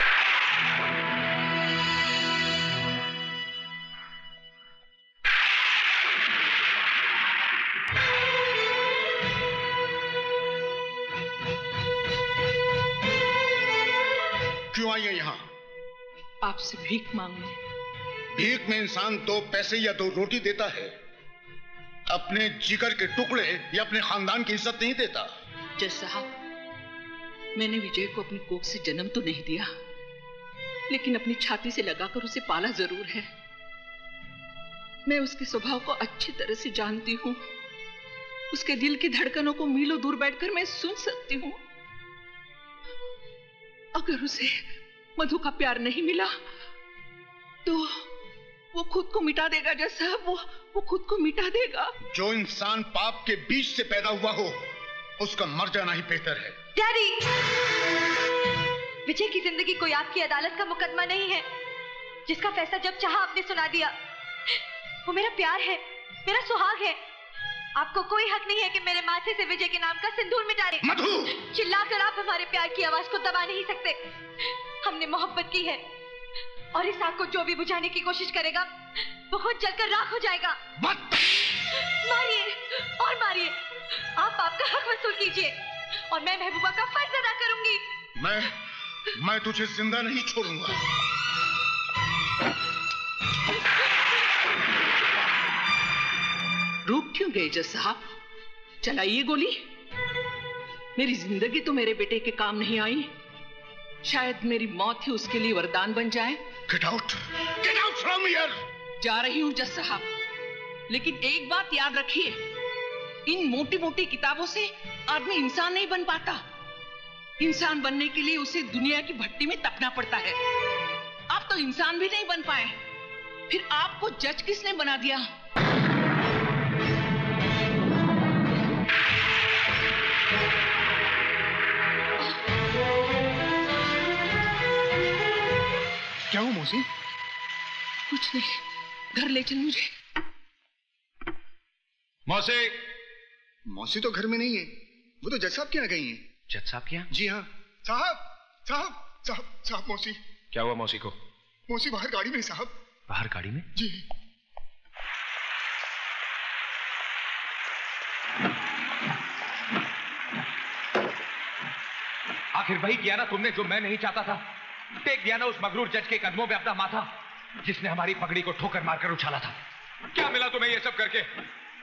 क्यों आई है यहाँ? आपसे भीख मांगने। भीख में इंसान 2 पैसे या 2 रोटी देता है, अपने जिगर के टुकड़े या अपने खानदान की इज्जत नहीं देता। जज साहब, मैंने विजय को अपनी कोख से जन्म तो नहीं दिया, लेकिन अपनी छाती से लगाकर उसे पाला जरूर है। मैं उसके स्वभाव को अच्छी तरह से जानती हूँ। उसके दिल की धड़कनों को मीलों दूर बैठकर मैं सुन सकती हूँ। अगर उसे मधु का प्यार नहीं मिला तो वो खुद को मिटा देगा। जज साहब, वो खुद को मिटा देगा। जो इंसान पाप के बीज से पैदा हुआ हो उसका मर जाना ही बेहतर है। डैडी, विजय की जिंदगी कोई आपकी अदालत का मुकदमा नहीं है जिसका फैसला जब चाहा आपने सुना दिया। वो मेरा प्यार है, मेरा सुहाग है। आपको कोई हक नहीं है कि मेरे माथे से विजय के नाम का सिंदूर मिटा दे। मधु! चिल्लाकर आप हमारे प्यार की आवाज को दबा नहीं सकते। हमने मोहब्बत की है और इस आग को जो भी बुझाने की कोशिश करेगा वो खुद जलकर राख हो जाएगा। मारिए और मारिए, आप आपका हक वसूल कीजिए और मैं महबूबा का फर्ज अदा करूंगी। मैं तुझे जिंदा नहीं छोड़ूंगा। रुक क्यों गए जज साहब? चलाइए गोली। मेरी जिंदगी तो मेरे बेटे के काम नहीं आई, शायद मेरी मौत ही उसके लिए वरदान बन जाए। Get out from here! जा रही हूं जज साहब, लेकिन एक बात याद रखिए, इन मोटी मोटी किताबों से आदमी इंसान नहीं बन पाता। इंसान बनने के लिए उसे दुनिया की भट्टी में तपना पड़ता है। आप तो इंसान भी नहीं बन पाए, फिर आपको जज किसने बना दिया? क्या हुआ मौसी? कुछ नहीं, घर ले चल मुझे। मौसी! मौसी तो घर में नहीं है, वो तो जज साहब के यहाँ गई हैं। जज साहब के यहाँ? जी हाँ। साहब मौसी। क्या हुआ मौसी को? मौसी बाहर गाड़ी में साहब। बाहर गाड़ी में? जी। आखिर वही किया ना तुमने जो मैं नहीं चाहता था। टेक दिया ना उस मगरूर जज के कदमों पे अपना माथा, जिसने हमारी पगड़ी को ठोकर मारकर उछाला था। क्या मिला तुम्हें ये सब करके?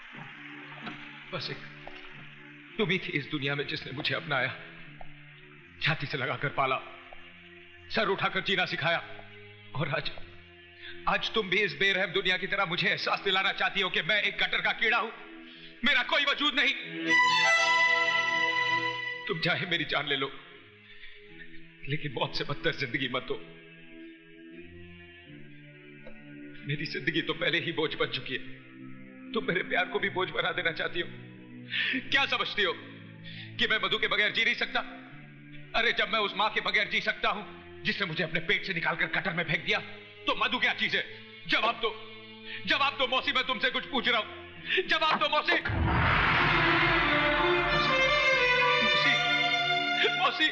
बस एक तुम ही थी इस दुनिया में जिसने मुझे अपनाया, छाती से लगाकर पाला, सर उठाकर जीना सिखाया, और आज तुम भी इस बेरहम दुनिया की तरह मुझे एहसास दिलाना चाहती हो कि मैं एक गटर का कीड़ा हूं, मेरा कोई वजूद नहीं। तुम चाहे मेरी जान ले लो, लेकिन मौत से बदतर जिंदगी मत दो। मेरी जिंदगी तो पहले ही बोझ बन चुकी है, तुम मेरे प्यार को भी बोझ बना देना चाहती हो। क्या समझती हो कि मैं मधु के बगैर जी नहीं सकता? अरे जब मैं उस मां के बगैर जी सकता हूं जिसने मुझे अपने पेट से निकालकर गटर में फेंक दिया, तो मधु क्या चीज है? जवाब दो मौसी, मैं तुमसे कुछ पूछ रहा हूं, जवाब दो मौसी। मौसी,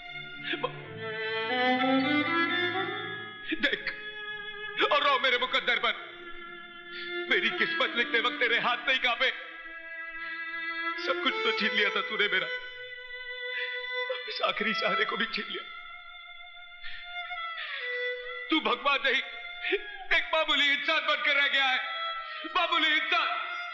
देख और रो मेरे मुकद्दर पर। मेरी किस्मत लिखते वक्त तेरे हाथ नहीं कांपे। सब कुछ तो छीन लिया था तूने मेरा, इस आखिरी सहारे को भी छीन लिया। तू भगवान नहीं, एक मामूली इंसान बनकर रह गया है, मामूली इंसान।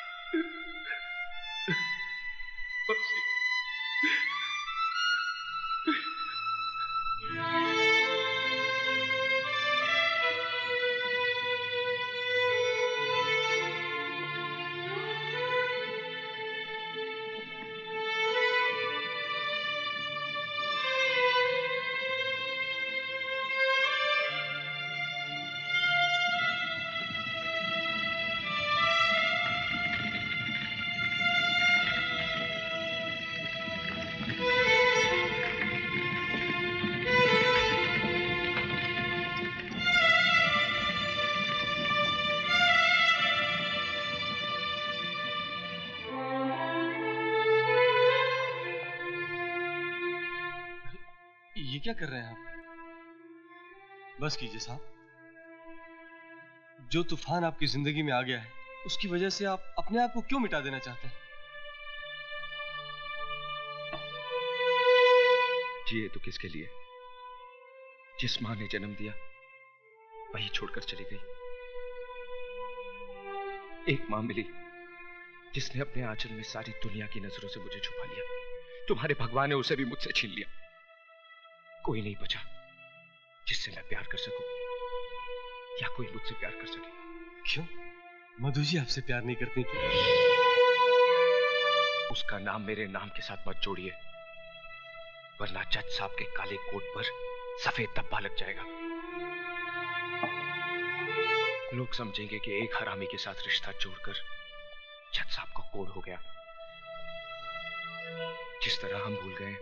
क्या कर रहे हैं आप? बस कीजिए साहब। जो तूफान आपकी जिंदगी में आ गया है, उसकी वजह से आप अपने आप को क्यों मिटा देना चाहते हैं? जिए तो किसके लिए? जिस मां ने जन्म दिया वही छोड़कर चली गई। एक मां मिली जिसने अपने आंचल में सारी दुनिया की नजरों से मुझे छुपा लिया। तुम्हारे भगवान ने उसे भी मुझसे छीन लिया। कोई नहीं बचा जिससे मैं प्यार कर सकूं, या कोई मुझसे प्यार कर सके। क्यों? मधु जी आपसे प्यार नहीं करती क्या? उसका नाम मेरे नाम के साथ मत जोड़िए, वरना जज साहब के काले कोट पर सफेद धब्बा लग जाएगा। लोग समझेंगे कि एक हरामी के साथ रिश्ता जोड़कर जज साहब को कोड़ हो गया। जिस तरह हम भूल गए,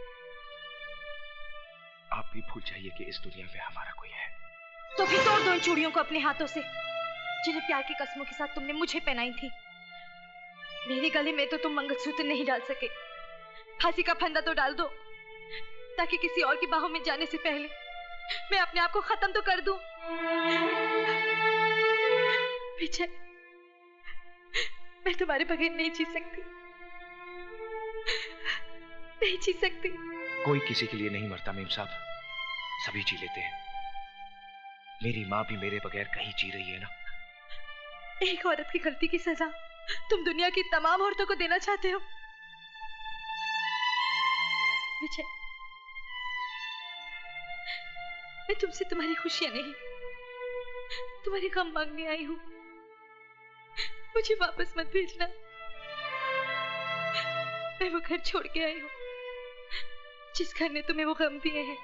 आप भी भूल जाइए कि इस दुनिया में हमारा कोई है। तो फिर तोड़ दो इन चूड़ियों को अपने हाथों से, जिन्हें प्यार की कसमों के साथ तुमने मुझे पहनाई थी। मेरे गले में तो तुम मंगलसूत्र नहीं डाल सके। फांसी का फंदा तो डाल दो, ताकि किसी और की बाहों में जाने से पहले मैं अपने आप को खत्म तो कर दूं। विजय, मैं तुम्हारे बगैर नहीं जी सकती, नहीं जी सकती। कोई किसी के लिए नहीं मरता मेम साहब, सभी जी लेते हैं। मेरी माँ भी मेरे बगैर कहीं जी रही है ना। एक औरत की गलती की सजा तुम दुनिया की तमाम औरतों को देना चाहते हो। विजय, मैं तुमसे तुम्हारी खुशियां नहीं, तुम्हारे गम मांगने आई हूं। मुझे वापस मत भेजना। मैं वो घर छोड़ के आई हूं जिस घर ने तुम्हें वो गम दिए हैं।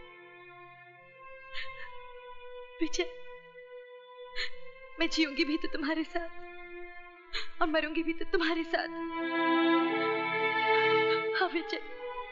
विजय, मैं जीऊंगी भी तो तुम्हारे साथ और मरूंगी भी तो तुम्हारे साथ। हाँ विजय।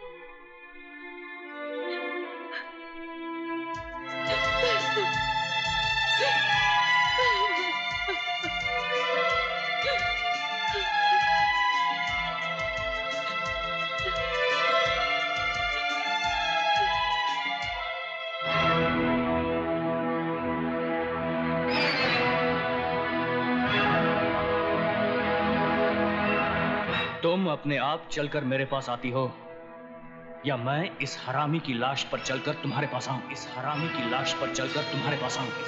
तुम अपने आप चलकर मेरे पास आती हो, या मैं इस हरामी की लाश पर चलकर तुम्हारे पास आऊं? इस हरामी की लाश पर चलकर तुम्हारे पास आऊं?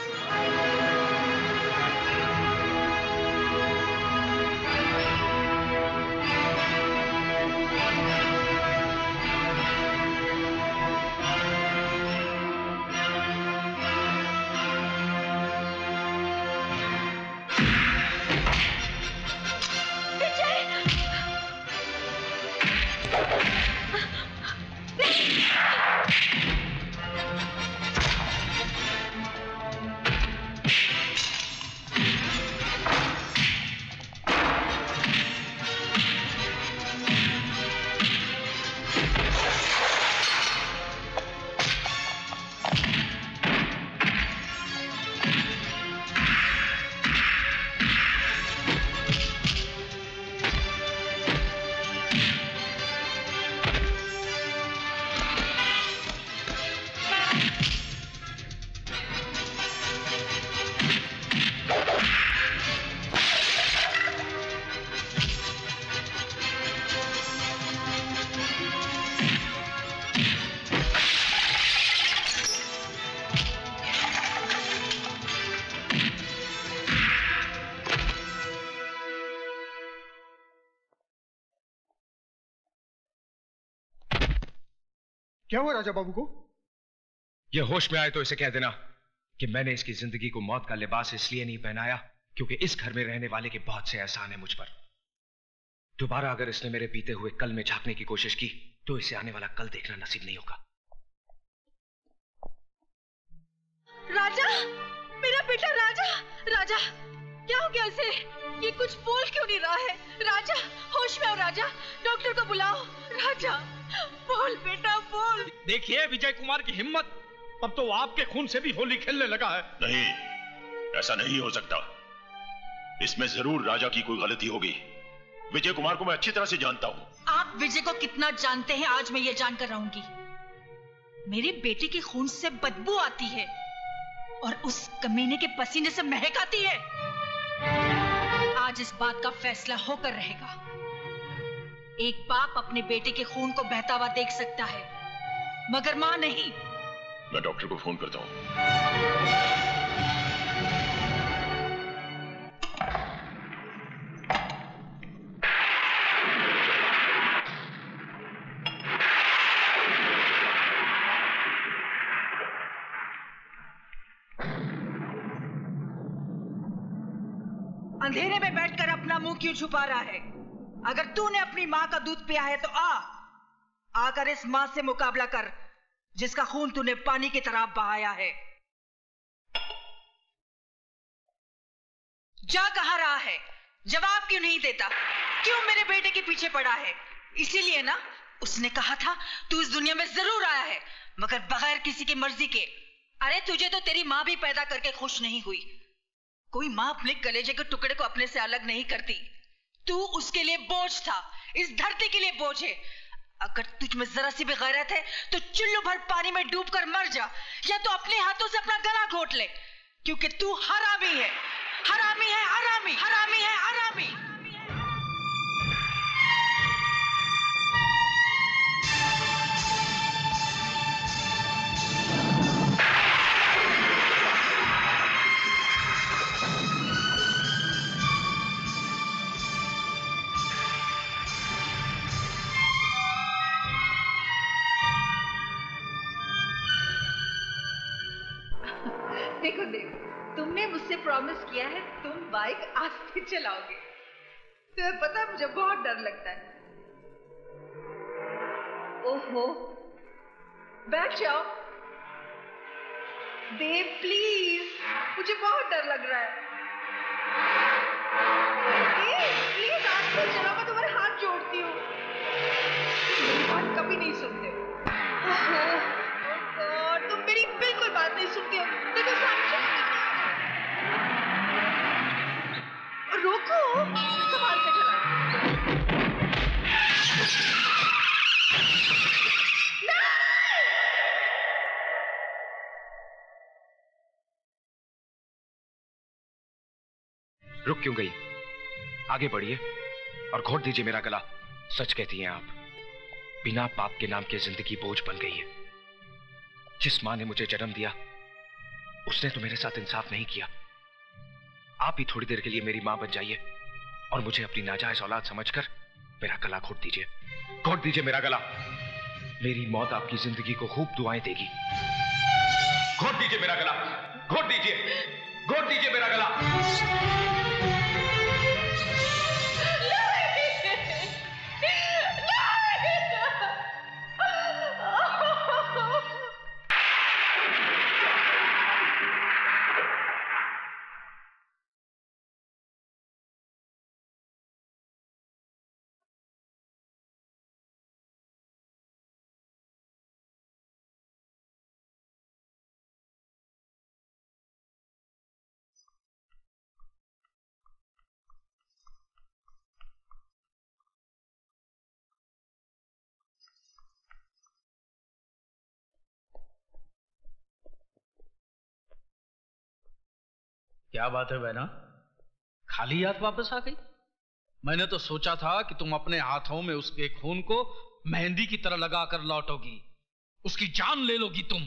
क्या हुआ राजा बाबू को? ये होश में आए तो इसे कह देना कि मैंने इसकी जिंदगी को मौत का लिबास इसलिए नहीं पहनाया क्योंकि इस घर में रहने वाले के बहुत से एहसान है मुझ पर। दोबारा अगर इसने मेरे बीते हुए कल में झांकने की कोशिश की तो इसे आने वाला कल देखना नसीब नहीं होगा। राजा, मेरा बेटा राजा, राजा क्या हो गया इसे? ये कुछ बोल क्यों नहीं रहा है? राजा होश में आओ राजा, डॉक्टर को बुलाओ। राजा बोल बेटा बोल। देखिए विजय कुमार की हिम्मत, अब तो आपके खून से भी होली खेलने लगा है। नहीं, ऐसा नहीं हो सकता। इसमें जरूर राजा की कोई गलती होगी। विजय कुमार को मैं अच्छी तरह से जानता हूँ। आप विजय को कितना जानते हैं आज मैं ये जानकर रहूंगी। मेरे बेटे के खून से बदबू आती है और उस कमीने के पसीने से महक आती है। आज इस बात का फैसला होकर रहेगा। एक बाप अपने बेटे के खून को बहता हुआ देख सकता है मगर मां नहीं। मैं डॉक्टर को फोन करता हूँ। अंधेरे में बैठकर अपना मुंह क्यों छुपा रहा है? अगर तूने अपनी मां का दूध पिया है तो आकर इस मां से मुकाबला कर जिसका खून तूने पानी की तरह बहाया है। जा कहां रहा है? जवाब क्यों नहीं देता? क्यों मेरे बेटे के पीछे पड़ा है? इसीलिए ना उसने कहा था तू इस दुनिया में जरूर आया है मगर बगैर किसी की मर्जी के। अरे तुझे तो तेरी मां भी पैदा करके खुश नहीं हुई। कोई मां अपने कलेजे के टुकड़े को अपने से अलग नहीं करती। तू उसके लिए बोझ था, इस धरती के लिए बोझ है। अगर तुझ में जरा सी भी गैरत है तो चुल्लू भर पानी में डूबकर मर जा या तो अपने हाथों से अपना गला घोट ले, क्योंकि तू हरामी है, हरामी है, हरामी, हरामी है, हरामी। देखो देव, तुमने मुझसे प्रॉमिस किया है तुम बाइक आस्ते चलाओगे। तुम्हें पता है मुझे बहुत डर लगता है। ओहो, बैठ जाओ। देव प्लीज, मुझे बहुत डर लग रहा है। प्लीज आस्ते चलाओ, मैं तुम्हारे हाथ जोड़ती हूँ। मेरी बात कभी नहीं सुनते हो। तुम मेरी बिल्कुल बात नहीं सुनती हो। देखो रोको, संभाल के चलाओ। रुक क्यों गई? आगे बढ़िए और घोट दीजिए मेरा गला। सच कहती हैं आप, बिना पाप के नाम की जिंदगी बोझ बन गई है। जिस मां ने मुझे जन्म दिया उसने तो मेरे साथ इंसाफ नहीं किया। आप ही थोड़ी देर के लिए मेरी मां बन जाइए और मुझे अपनी नाजायज औलाद समझकर मेरा गला घोट दीजिए। घोट दीजिए मेरा गला। मेरी मौत आपकी जिंदगी को खूब दुआएं देगी। घोट दीजिए मेरा गला, घोट दीजिए, घोट दीजिए मेरा गला। क्या बात है बहना, खाली हाथ वापस आ गई? मैंने तो सोचा था कि तुम अपने हाथों में उसके खून को मेहंदी की तरह लगाकर लौटोगी, उसकी जान ले लोगी तुम।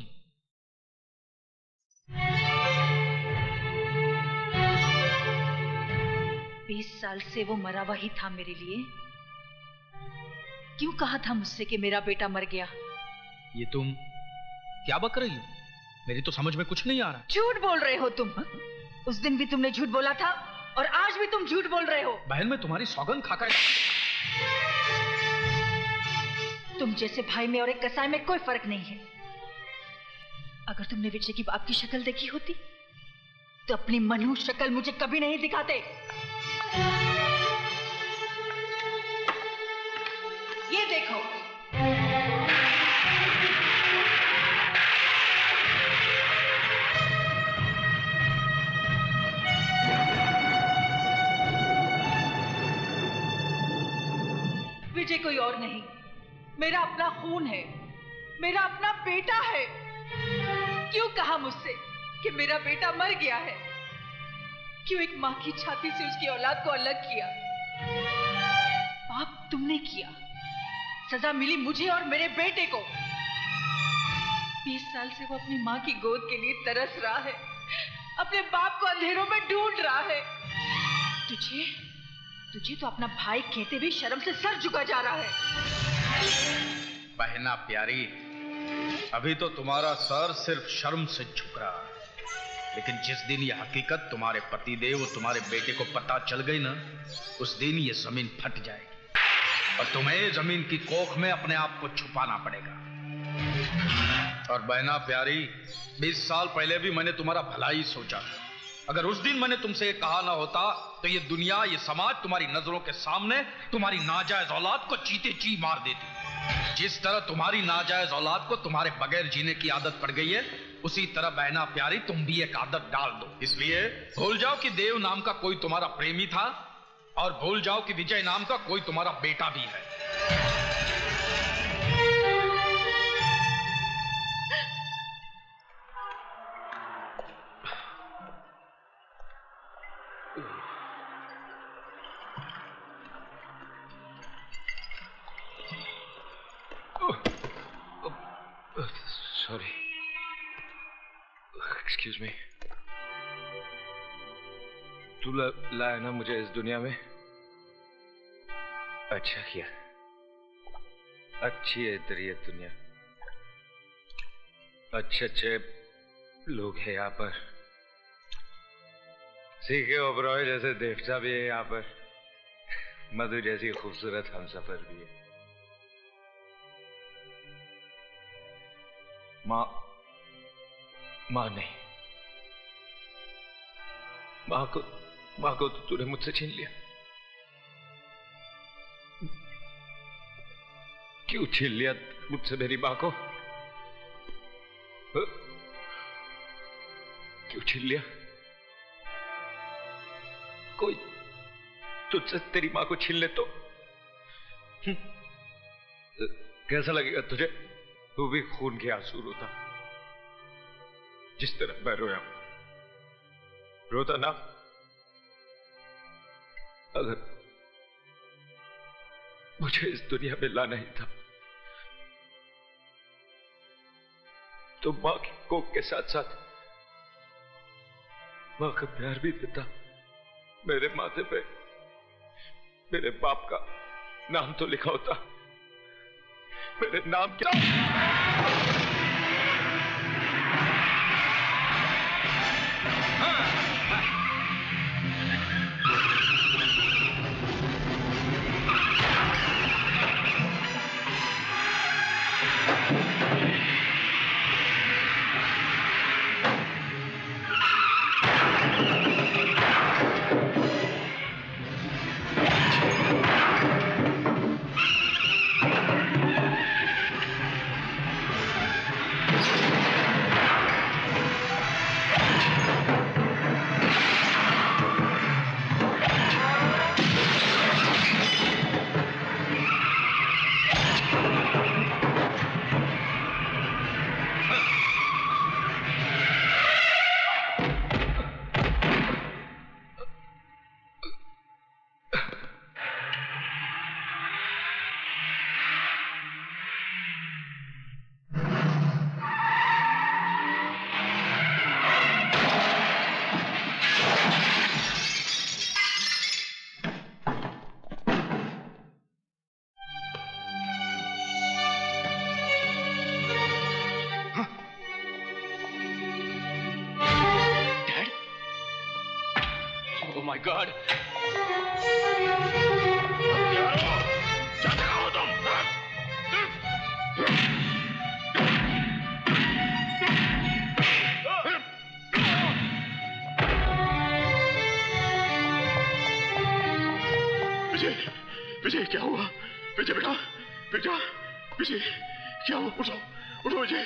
20 साल से वो मरा हुआ ही था मेरे लिए। क्यों कहा था मुझसे कि मेरा बेटा मर गया? ये तुम क्या बक रही हो? मेरी तो समझ में कुछ नहीं आ रहा। झूठ बोल रहे हो तुम। उस दिन भी तुमने झूठ बोला था और आज भी तुम झूठ बोल रहे हो। बहन, मैं तुम्हारी सौगंध खाकर। तुम जैसे भाई में और एक कसाई में कोई फर्क नहीं है। अगर तुमने विजय की बाप की शक्ल देखी होती तो अपनी मनहूस शक्ल मुझे कभी नहीं दिखाते। ये देखो, विजय कोई और नहीं, मेरा अपना खून है, मेरा अपना बेटा है। क्यों कहा मुझसे कि मेरा बेटा मर गया है? क्यों एक मां की छाती से उसकी औलाद को अलग किया? पाप तुमने किया, सजा मिली मुझे और मेरे बेटे को। 20 साल से वो अपनी मां की गोद के लिए तरस रहा है, अपने बाप को अंधेरों में ढूंढ रहा है। तुझे तो अपना भाई कहते भी शर्म से सर झुका जा रहा है। बहना प्यारी, अभी तो तुम्हारा सर सिर्फ शर्म से झुक रहा है, लेकिन जिस दिन यह हकीकत तुम्हारे पतिदेव और तुम्हारे बेटे को पता चल गई ना, उस दिन ये जमीन फट जाएगी और तुम्हें जमीन की कोख में अपने आप को छुपाना पड़ेगा। और बहना प्यारी, 20 साल पहले भी मैंने तुम्हारा भला ही सोचा था। अगर उस दिन मैंने तुमसे ये कहा ना होता तो ये दुनिया, ये समाज तुम्हारी नजरों के सामने तुम्हारी नाजायज औलाद को चीते ची मार देती। जिस तरह तुम्हारी नाजायज औलाद को तुम्हारे बगैर जीने की आदत पड़ गई है, उसी तरह बहना प्यारी तुम भी एक आदत डाल दो। इसलिए भूल जाओ कि देव नाम का कोई तुम्हारा प्रेमी था और भूल जाओ कि विजय नाम का कोई तुम्हारा बेटा भी है। Sorry, excuse me. तू लाया ना मुझे इस दुनिया में? अच्छा किया, अच्छी है तेरी ये दुनिया, अच्छे अच्छे लोग हैं यहाँ पर, सीखे ओबरॉय जैसे देवता भी है यहाँ पर, मधु जैसी खूबसूरत हमसफर भी है। माँ नहीं, माँ को तो तूने मुझसे छीन लिया। क्यों छीन लिया मुझसे मेरी माँ को? क्यों छीन लिया? कोई तुझसे तेरी माँ को छीन ले तो कैसा लगेगा तुझे? तू भी खून के आंसू रोता जिस तरह मैं रोया, रोता ना? अगर मुझे इस दुनिया में लाना ही था तो मां की कोख के साथ साथ मां का प्यार भी देता। मेरे माथे पे मेरे बाप का नाम तो लिखा होता। मेरे नाम क्या? My God! विजय, विजय क्या हुआ? विजय बेटा, बेटा, विजय क्या हुआ? उठो, उठो विजय।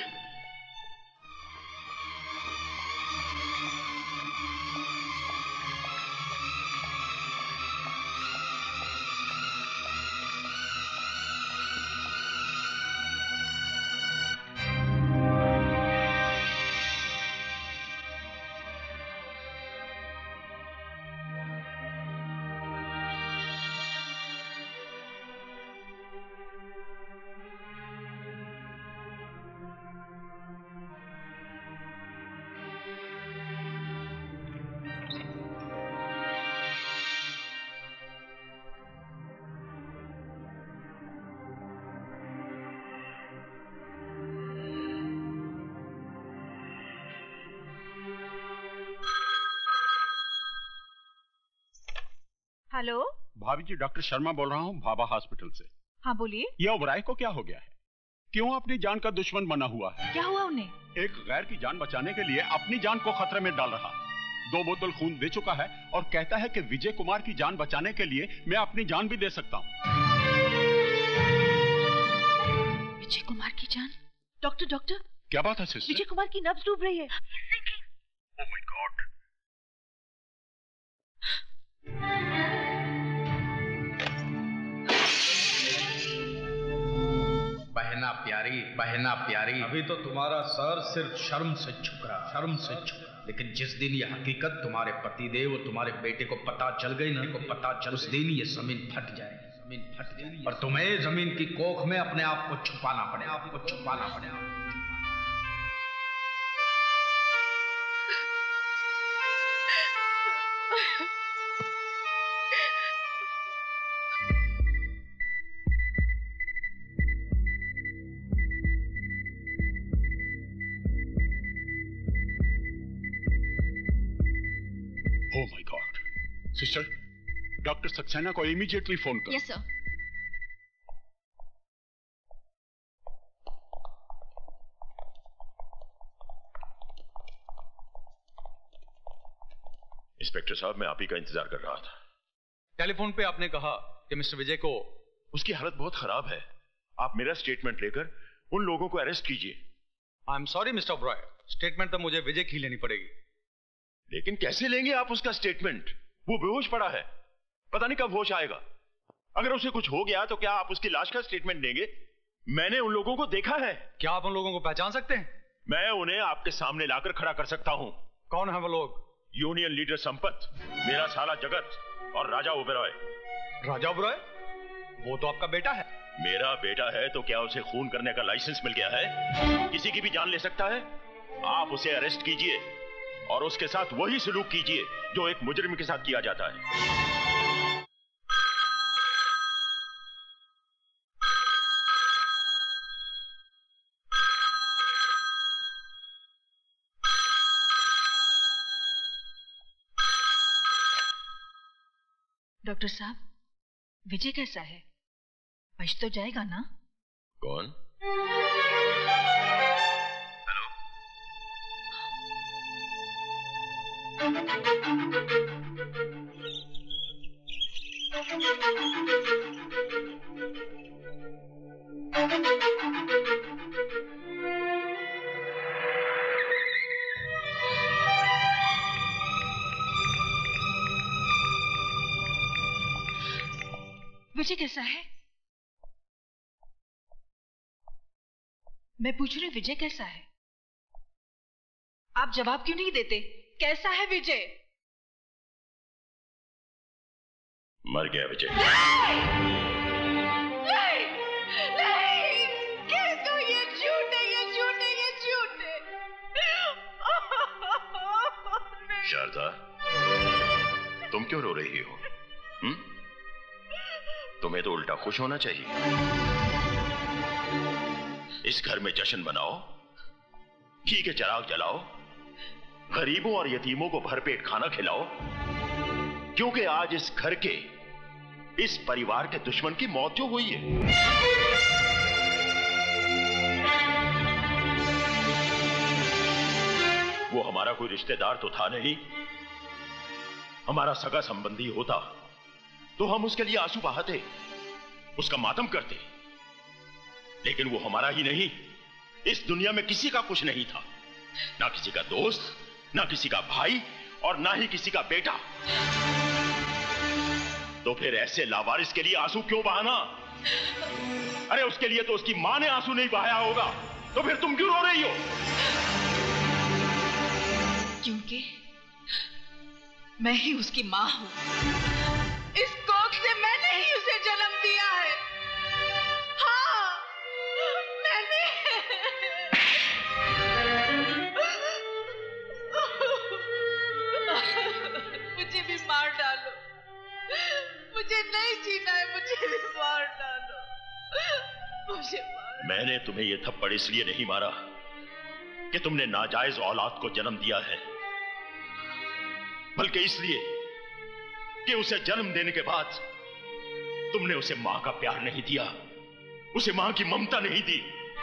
हेलो भाभी जी, डॉक्टर शर्मा बोल रहा हूँ भाभा हॉस्पिटल से। हाँ बोलिए। ये ओबराय को क्या हो गया है? क्यों अपनी जान का दुश्मन बना हुआ है? क्या हुआ उन्हें? एक गैर की जान बचाने के लिए अपनी जान को खतरे में डाल रहा। 2 बोतल खून दे चुका है और कहता है कि विजय कुमार की जान बचाने के लिए मैं अपनी जान भी दे सकता हूँ। विजय कुमार की जान? डॉक्टर डॉक्टर, क्या बात है सिस्टर? विजय कुमार की नब्ज डूब रही है। Oh my God! बहना प्यारी, अभी तो तुम्हारा सर सिर्फ शर्म से झुक रहा, लेकिन जिस दिन ये हकीकत तुम्हारे पतिदेव और तुम्हारे बेटे को पता चल गई ना, उस दिन ये जमीन फट जाएगी, और तुम्हें जमीन की कोख में अपने आप को छुपाना पड़ेगा। Oh my God! Sister, doctor Saksena को इमीडिएटली फोन करो। Yes sir. इंस्पेक्टर साहब, मैं आप ही का इंतजार कर रहा था। टेलीफोन पे आपने कहा कि मिस्टर विजय को उसकी हालत बहुत खराब है। आप मेरा स्टेटमेंट लेकर उन लोगों को अरेस्ट कीजिए। I am sorry mister Oberoi, statement तो मुझे विजय की लेनी पड़ेगी। लेकिन कैसे लेंगे आप उसका स्टेटमेंट? वो बेहोश पड़ा है, पता नहीं कब होश आएगा। अगर उसे कुछ हो गया तो क्या आप उसकी लाश का स्टेटमेंट देंगे? मैंने उन लोगों को देखा है। क्या आप उन लोगों को पहचान सकते हैं? मैं उन्हें आपके सामने लाकर खड़ा कर सकता हूं। कौन है वो लोग? यूनियन लीडर संपत, मेरा साला जगत और राजा ओबेरॉय। राजा ओबेरॉय? वो तो आपका बेटा है। मेरा बेटा है तो क्या उसे खून करने का लाइसेंस मिल गया है? किसी की भी जान ले सकता है। आप उसे अरेस्ट कीजिए और उसके साथ वही सलूक कीजिए जो एक मुजरिम के साथ किया जाता है। डॉक्टर साहब, विजय कैसा है? बच तो जाएगा ना? कौन? विजय कैसा है? मैं पूछ रही हूँ, विजय कैसा है? आप जवाब क्यों नहीं देते? कैसा है विजय? मर गया विजय। नहीं, नहीं, कह दो ये झूठ है, ये झूठ है, ये झूठ है। शारदा, तुम क्यों रो रही हो? तुम्हें तो उल्टा खुश होना चाहिए। इस घर में जश्न मनाओ, घी के चिराग जलाओ, गरीबों और यतीमों को भरपेट खाना खिलाओ, क्योंकि आज इस घर के, इस परिवार के दुश्मन की मौत जो हुई है। वो हमारा कोई रिश्तेदार तो था नहीं, हमारा सगा संबंधी होता तो हम उसके लिए आंसू बहाते, उसका मातम करते, लेकिन वो हमारा ही नहीं, इस दुनिया में किसी का कुछ नहीं था, ना किसी का दोस्त, ना किसी का भाई और ना ही किसी का बेटा। तो फिर ऐसे लावारिस के लिए आंसू क्यों बहाना? अरे उसके लिए तो उसकी मां ने आंसू नहीं बहाया होगा, तो फिर तुम क्यों रो रही हो? क्योंकि मैं ही उसकी मां हूं। इस कोख से मैंने ही उसे जन्म दिया है। हाँ, मैंने। मुझे भी मार डालो, मुझे नहीं जीना है, मुझे भी मार डालो, मुझे मार। मैंने तुम्हें यह थप्पड़ इसलिए नहीं मारा कि तुमने नाजायज औलाद को जन्म दिया है, बल्कि इसलिए कि उसे जन्म देने के बाद तुमने उसे मां का प्यार नहीं दिया, उसे मां की ममता नहीं दी।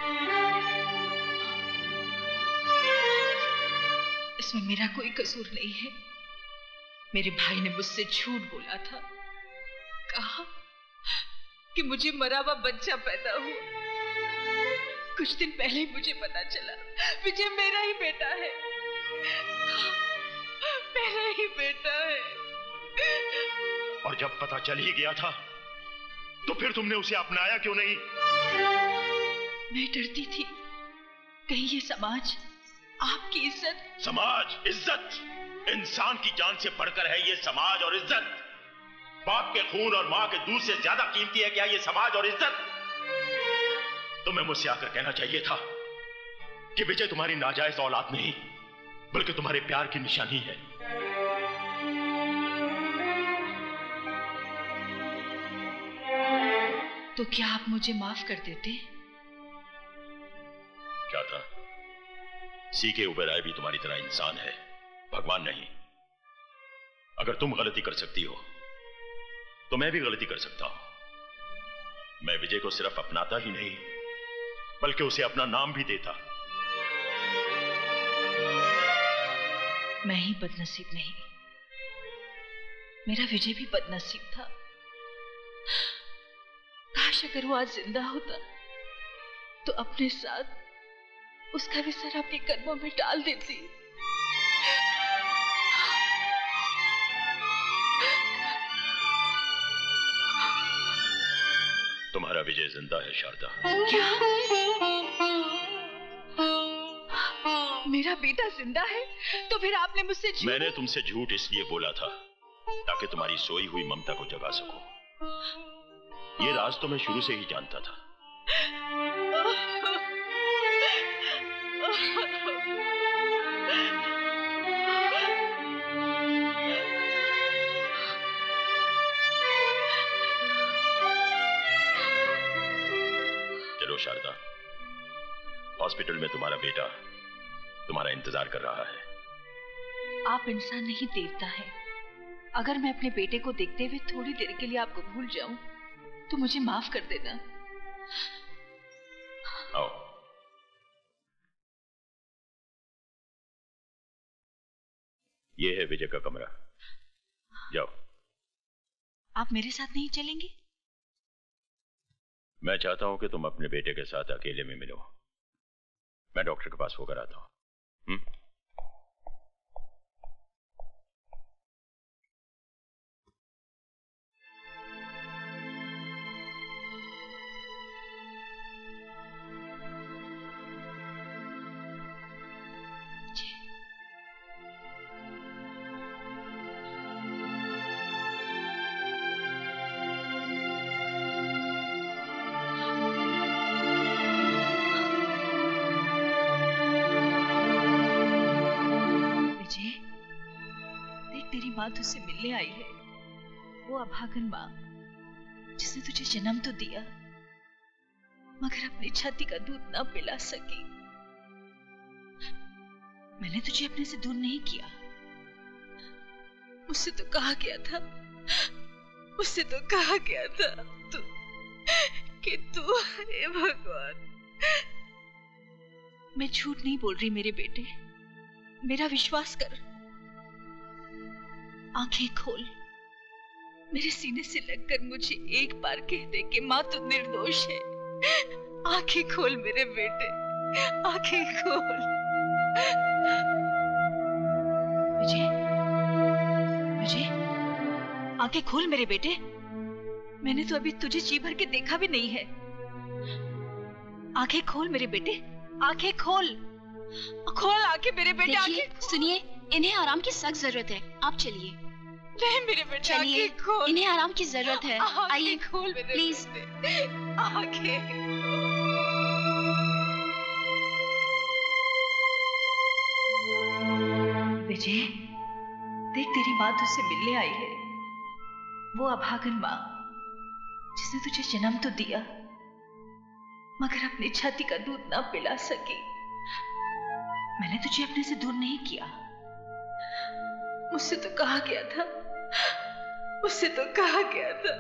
इसमें मेरा कोई कसूर नहीं है। मेरे भाई ने मुझसे झूठ बोला था, कहा कि मुझे मरा हुआ बच्चा पैदा हुआ। कुछ दिन पहले ही मुझे पता चला विजय मेरा ही बेटा है, मेरा ही बेटा है। और जब पता चल ही गया था तो फिर तुमने उसे अपनाया क्यों नहीं? मैं डरती थी कहीं ये समाज आपकी इज्जत। समाज, इज्जत, इंसान की जान से बढ़कर है ये समाज और इज्जत। बाप के खून और मां के दूध से ज्यादा कीमती है क्या ये समाज और इज्जत? तुम्हें मुझसे आकर कहना चाहिए था कि विजय तुम्हारी नाजायज औलाद नहीं, बल्कि तुम्हारे प्यार की निशानी है। तो क्या आप मुझे माफ कर देते? क्या था? सीके उबेराय भी तुम्हारी तरह इंसान है, भगवान नहीं। अगर तुम गलती कर सकती हो तो मैं भी गलती कर सकता हूं। मैं विजय को सिर्फ अपनाता ही नहीं, बल्कि उसे अपना नाम भी देता। मैं ही बदनसीब नहीं, मेरा विजय भी बदनसीब था। काश अगर वो आज जिंदा होता तो अपने साथ उसका भी सर आपके कदमों में डाल देती। तुम्हारा विजय जिंदा है शारदा। क्या? मेरा बेटा जिंदा है? तो फिर आपने मुझसे झूठ? मैंने तुमसे झूठ इसलिए बोला था ताकि तुम्हारी सोई हुई ममता को जगा सकूं। ये राज तो मैं शुरू से ही जानता था। चलो शारदा, हॉस्पिटल में तुम्हारा बेटा तुम्हारा इंतजार कर रहा है। आप इंसान नहीं, देवता है। अगर मैं अपने बेटे को देखते हुए थोड़ी देर के लिए आपको भूल जाऊं तो मुझे माफ कर देना। आओ। ये है विजय का कमरा, जाओ। आप मेरे साथ नहीं चलेंगे? मैं चाहता हूं कि तुम अपने बेटे के साथ अकेले में मिलो। मैं डॉक्टर के पास होकर आता हूं। माँ तुझसे मिलने आई है, वो अभागन माँ जिसने तुझे जन्म तो दिया मगर अपनी छाती का दूध ना पिला सकी। मैंने तुझे अपने से दूर नहीं किया, मुझसे तो कहा गया था, मुझसे तो कहा गया था कि तू, हे भगवान। मैं झूठ नहीं बोल रही मेरे बेटे, मेरा विश्वास कर। आंखें खोल, मेरे सीने से लगकर मुझे एक बार कह दे कि माँ तू निर्दोष है। आंखें खोल मेरे बेटे, आंखें खोल। विजय, विजय, आंखें खोल मेरे बेटे। मैंने तो अभी तुझे जी भर के देखा भी नहीं है। आंखें खोल मेरे बेटे, आंखें खोल, खोल आंखें मेरे बेटे। आंखें सुनिए, इन्हें आराम की सख्त जरूरत है, आप चलिए। नहीं मेरे बेटे, चलिए, आंखें खोल। इन्हें आराम की जरूरत है, आइए खोल मेरे प्लीज। आंखें विजय, देख तेरी माँ तुझसे मिलने आई है। वो अभागन माँ जिसने तुझे जन्म तो दिया मगर अपनी छाती का दूध ना पिला सकी। मैंने तुझे अपने से दूर नहीं किया। मुझसे तो कहा गया था, मुझसे तो कहा गया था।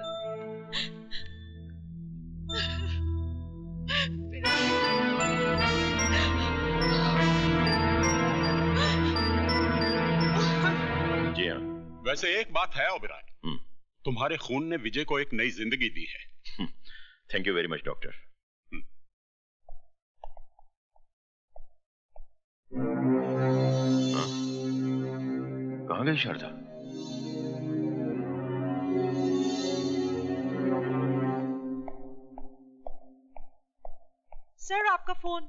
जी हाँ। वैसे एक बात है ओबेरॉय, तुम्हारे खून ने विजय को एक नई जिंदगी दी है। Thank you very much doctor. कहाँ गई शारदा? सर आपका फोन।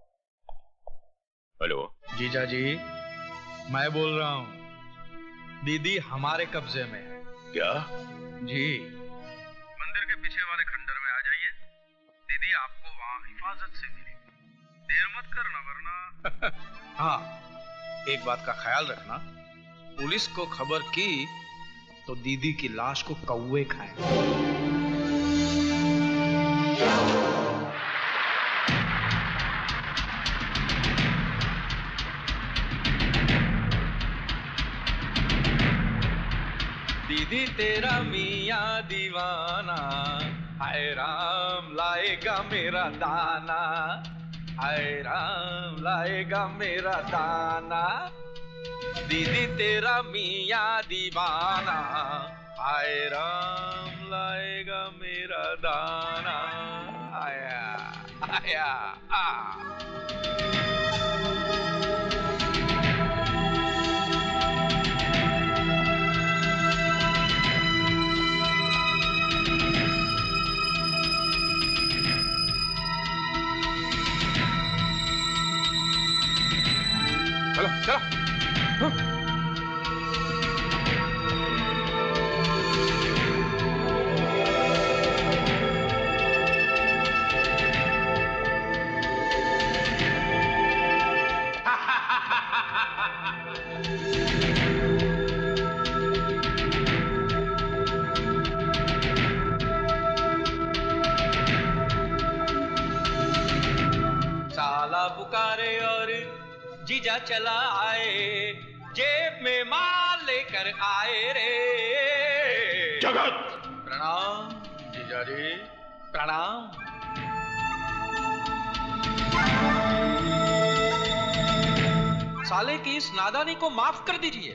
हेलो जीजा जी, मैं बोल रहा हूँ। दीदी हमारे कब्जे में है। क्या? जी, मंदिर के पीछे वाले खंडर में आ जाइए, दीदी आपको वहाँ हिफाजत से मिलेगी। देर मत करना वरना। हाँ, एक बात का ख्याल रखना, पुलिस को खबर की तो दीदी की लाश को कौवे खाएंगे। दीदी तेरा मियाँ दीवाना, हाय राम लाएगा मेरा दाना, हाय राम लाएगा मेरा दाना। दीदी तेरा मियाँ दीवाना, हाय राम लाएगा मेरा दाना। आया आया आ। चलो चलो। साला पुकारे और जीजा चला आए, जेब में माल लेकर आए रे। जगत! प्रणाम जीजा जी, प्रणाम। साले की इस नादानी को माफ कर दीजिए।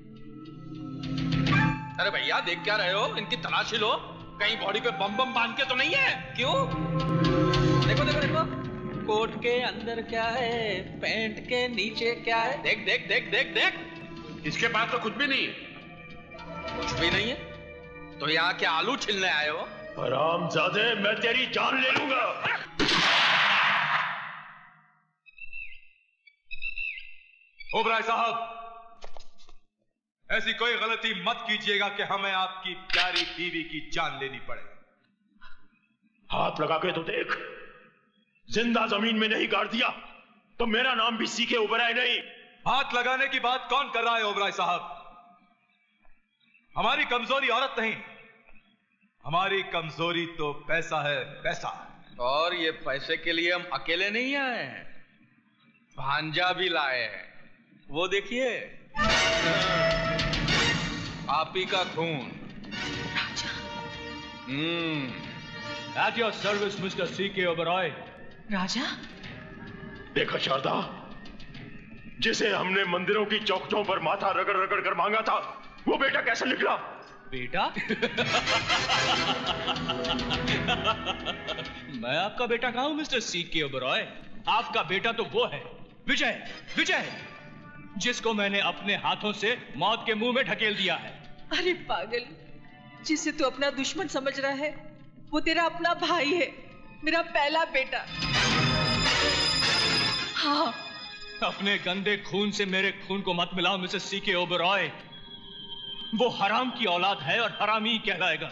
अरे भैया देख क्या रहे हो, इनकी तलाशी लो, कहीं बॉडी पे बम बम बांध के तो नहीं है। क्यों? देखो देखो देखो, कोट के अंदर क्या है, पैंट के नीचे क्या है। देख देख देख देख देख। इसके पास तो कुछ भी नहीं है। कुछ भी नहीं है तो यहाँ क्या आलू छिलने आए हो? हरामजादे, मैं तेरी जान ले लूंगा। ओबराय साहब, ऐसी कोई गलती मत कीजिएगा कि हमें आपकी प्यारी बीवी की जान लेनी पड़े। हाथ लगा के तो देख, जिंदा जमीन में नहीं गाड़ दिया तो मेरा नाम भी सीखे ओबराय नहीं। हाथ लगाने की बात कौन कर रहा है ओबराय साहब? हमारी कमजोरी औरत नहीं, हमारी कमजोरी तो पैसा है, पैसा। और ये पैसे के लिए हम अकेले नहीं आए हैं, भांजा भी लाए हैं। वो देखिए। पापी का खून। At your service, Mr. C.K. Oberoi. राजा? देखा शारदा, जिसे हमने मंदिरों की चौखटों पर माथा रगड़ रगड़ कर मांगा था, वो बेटा कैसे निकला? बेटा? मैं आपका बेटा कहाँ हूँ मिस्टर C.K. ओबेरॉय? आपका बेटा तो वो है, विजय, विजय, जिसको मैंने अपने हाथों से मौत के मुंह में ढकेल दिया है। अरे पागल, जिसे तू अपना दुश्मन समझ रहा है, वो तेरा अपना भाई है, मेरा पहला बेटा। हाँ। अपने गंदे खून से मेरे खून को मत मिलाओ मिस्टर C.K. ओबेरॉय। वो हराम की औलाद है और हरामी ही कहलाएगा।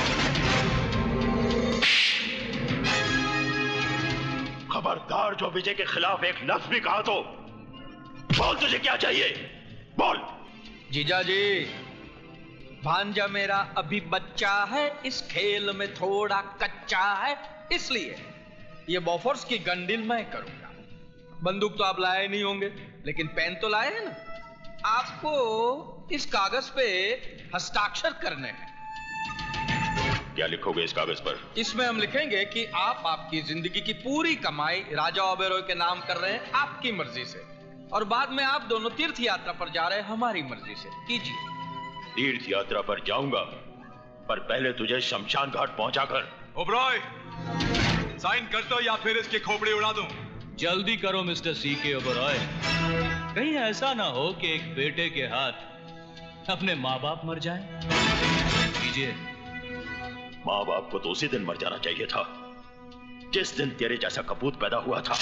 खबरदार, जो विजय के खिलाफ एक लफ्ज भी कहा तो बोल, तुझे क्या चाहिए? बोल। जीजा जी, भांजा मेरा अभी बच्चा है, इस खेल में थोड़ा कच्चा है, इसलिए ये बॉफोर्स की गन डील मैं करूंगा। बंदूक तो आप लाए नहीं होंगे, लेकिन पेन तो लाए हैं ना। आपको इस कागज पे हस्ताक्षर करने हैं। क्या लिखोगे इस कागज पर? इसमें हम लिखेंगे कि आप आपकी जिंदगी की पूरी कमाई राजा ओबेरॉय के नाम कर रहे हैं, आपकी मर्जी से, और बाद में आप दोनों तीर्थ यात्रा पर जा रहे हैं हमारी मर्जी से। कीजिए। तीर्थ यात्रा पर जाऊंगा, पर पहले तुझे शमशान घाट पहुंचाकर। ओबेरॉय, साइन कर दो या फिर इसकी खोपड़ी उड़ा दूं। जल्दी करो मिस्टर C.K. ओबेरॉय, कहीं ऐसा ना हो कि एक बेटे के हाथ अपने माँ बाप मर जाएं। कीजिए। माँ बाप को तो उसी दिन मर जाना चाहिए था जिस दिन तेरे जैसा कपूत पैदा हुआ था।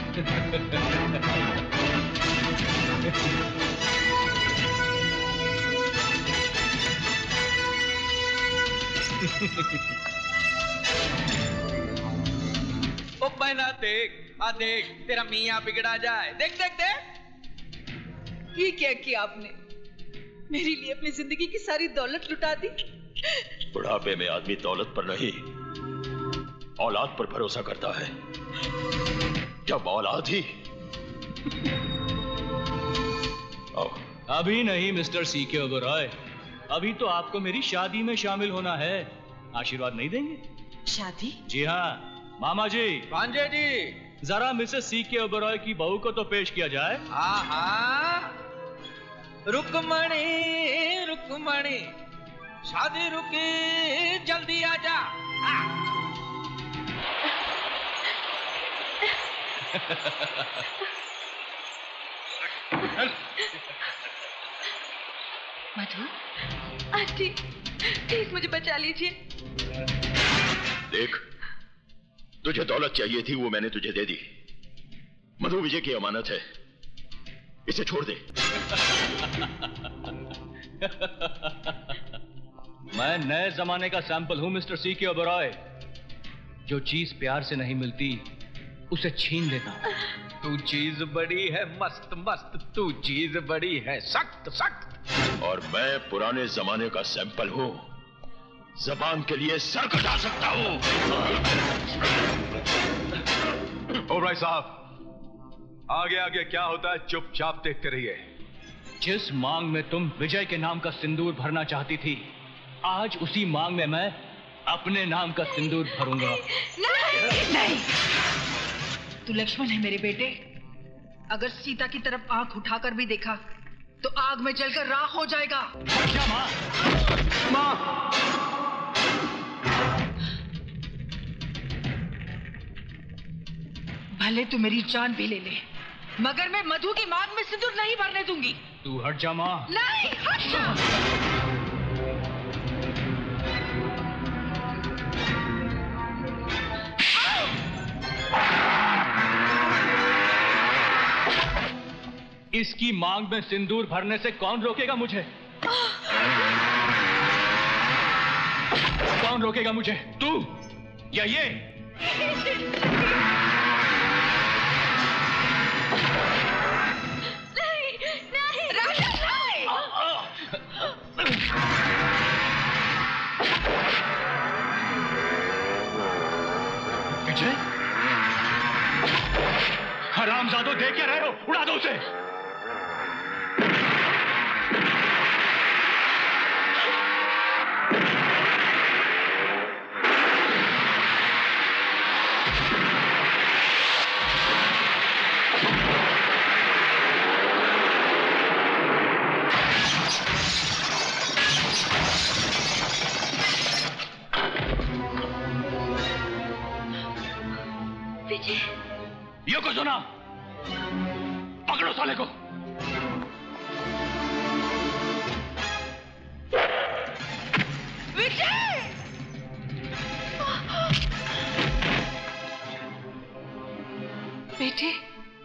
ओ बहना देख, देख तेरा मियाँ बिगड़ा जाए। देख देख देख। ये क्या किया आपने? मेरे लिए अपनी जिंदगी की सारी दौलत लुटा दी। बुढ़ापे में आदमी दौलत पर नहीं, औलाद पर भरोसा करता है। जब औलाद ही। अभी नहीं मिस्टर C.K. ओबेरॉय, अभी तो आपको मेरी शादी में शामिल होना है। आशीर्वाद नहीं देंगे? शादी? जी हाँ मामा जी। भांजे जी, जरा मिसेस C.K. ओबेरॉय की बहू को तो पेश किया जाए। हाँ, रुकमणी रुकमणी, शादी रुकी, जल्दी आजा। मधु, आंटी, प्लीज मुझे बचा लीजिए। देख, तुझे दौलत चाहिए थी, वो मैंने तुझे दे दी। मधु विजय की अमानत है, इसे छोड़ दे। मैं नए जमाने का सैंपल हूं मिस्टर C.K. ओबेरॉय। जो चीज प्यार से नहीं मिलती उसे छीन लेता। तू चीज बड़ी है मस्त मस्त, तू चीज बड़ी है सख्त सख्त। और मैं पुराने जमाने का सैंपल हूं, जबान के लिए सर कटा सकता हूं। ओबेरॉय साहब, आगे आगे क्या होता है चुपचाप देखते रहिए। जिस मांग में तुम विजय के नाम का सिंदूर भरना चाहती थी, आज उसी मांग में मैं अपने नाम का सिंदूर भरूंगा। नहीं, नहीं। तू लक्ष्मण है मेरे बेटे। अगर सीता की तरफ आंख उठाकर भी देखा तो आग में जलकर राख हो जाएगा। क्या माँ? माँ! भले तू मेरी जान भी ले ले, मगर मैं मधु की मांग में सिंदूर नहीं भरने दूंगी। तू हट जा माँ। नहीं, हट जा। इसकी मांग में सिंदूर भरने से कौन रोकेगा मुझे? कौन रोकेगा मुझे? तू या ये? नहीं, नहीं, राजा नहीं। विजय, हरामजादों, देख क्या रहे हो? उड़ा दो उसे। ना। पकड़ो साले को। विजय! बेटे,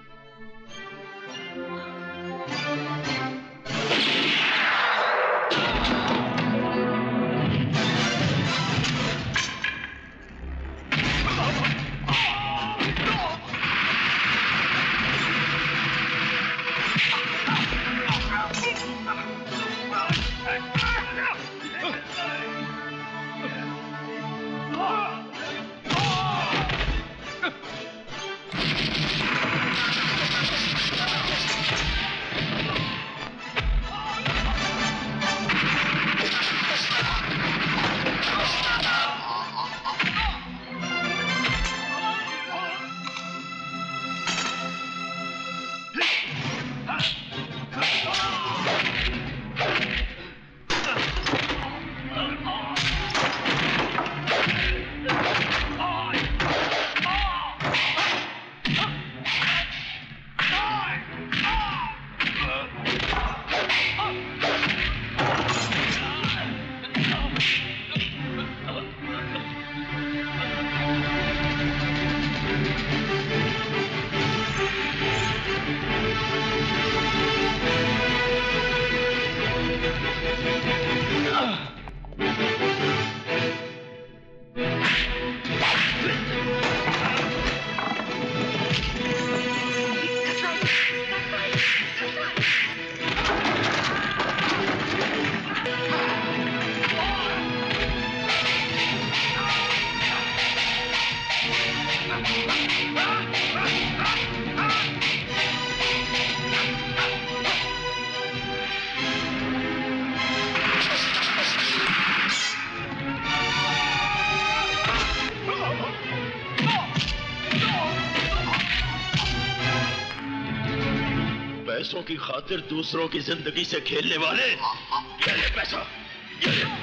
पैसों की खातिर दूसरों की जिंदगी से खेलने वाले, ये ले पैसा, ये ले।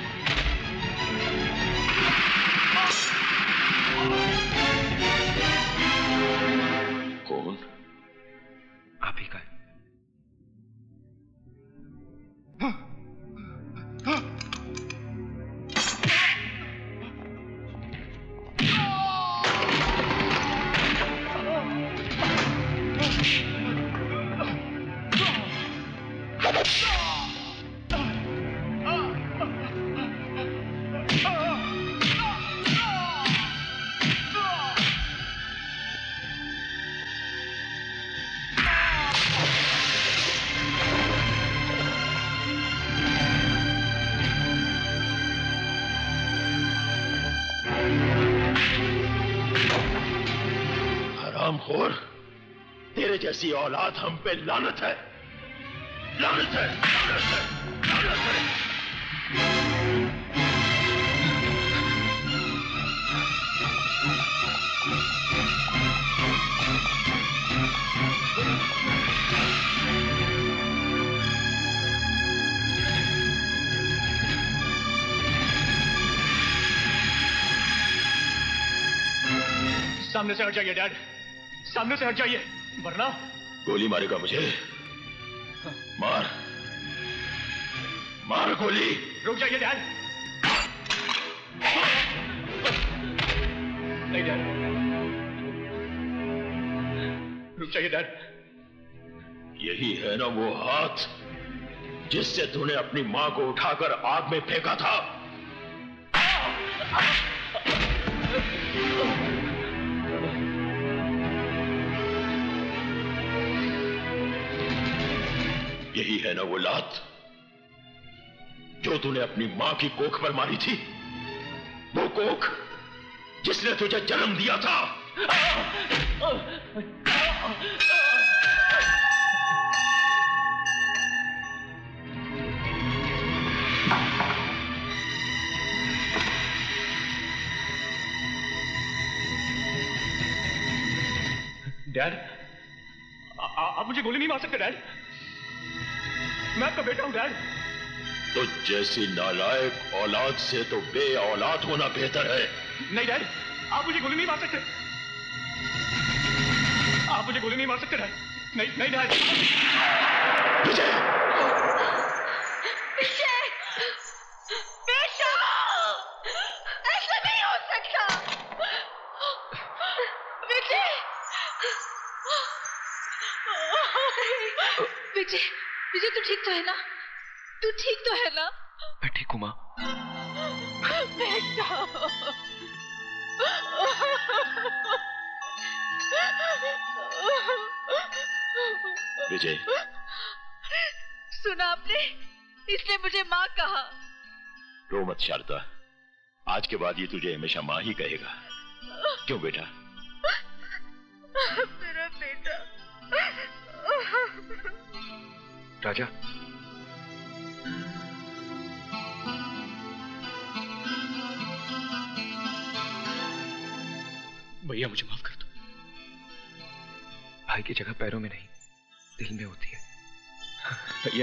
कौन? आप ही का। हरामखोर, तेरे जैसी औलाद हम पे लानत है, लानत है, लानत है, लानत है। सामने से हट जाइए डैड, सामने से हट जाइए, वरना गोली मारेगा मुझे। मार, मार गोली। रुक जाइए डैड। नहीं डैड, रुक जाइए डैड। यही है ना वो हाथ जिससे तूने अपनी मां को उठाकर आग में फेंका था। यही है ना वो लात जो तूने अपनी मां की कोख पर मारी थी, वो कोख जिसने तुझे जन्म दिया था। डैड, आप मुझे गोली नहीं मार सकते डैड, मैं आपका बेटा हूं डैड। तो जैसी नालायक औलाद से तो बे औलाद होना बेहतर है। नहीं डैड, आप मुझे गोली नहीं मार सकते, आप मुझे गोली नहीं मार सकते डैड। नहीं नहीं डैड। विजय बेटा, ऐसा नहीं हो सकता। विजय विजय विजय, तू ठीक तो है ना? तू ठीक तो है ना? मैं ठीक हूँ माँ। बेटा विजय, सुना आपने? इसने मुझे माँ कहा। रो मत शारदा, आज के बाद ये तुझे हमेशा माँ ही कहेगा। क्यों बेटा? मेरा बेटा। राजा, भैया मुझे माफ कर दो। भाई की जगह पैरों में नहीं, दिल में होती है। भैया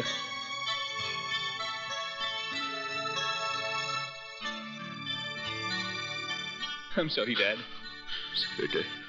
I'm sorry, Dad. बेटे,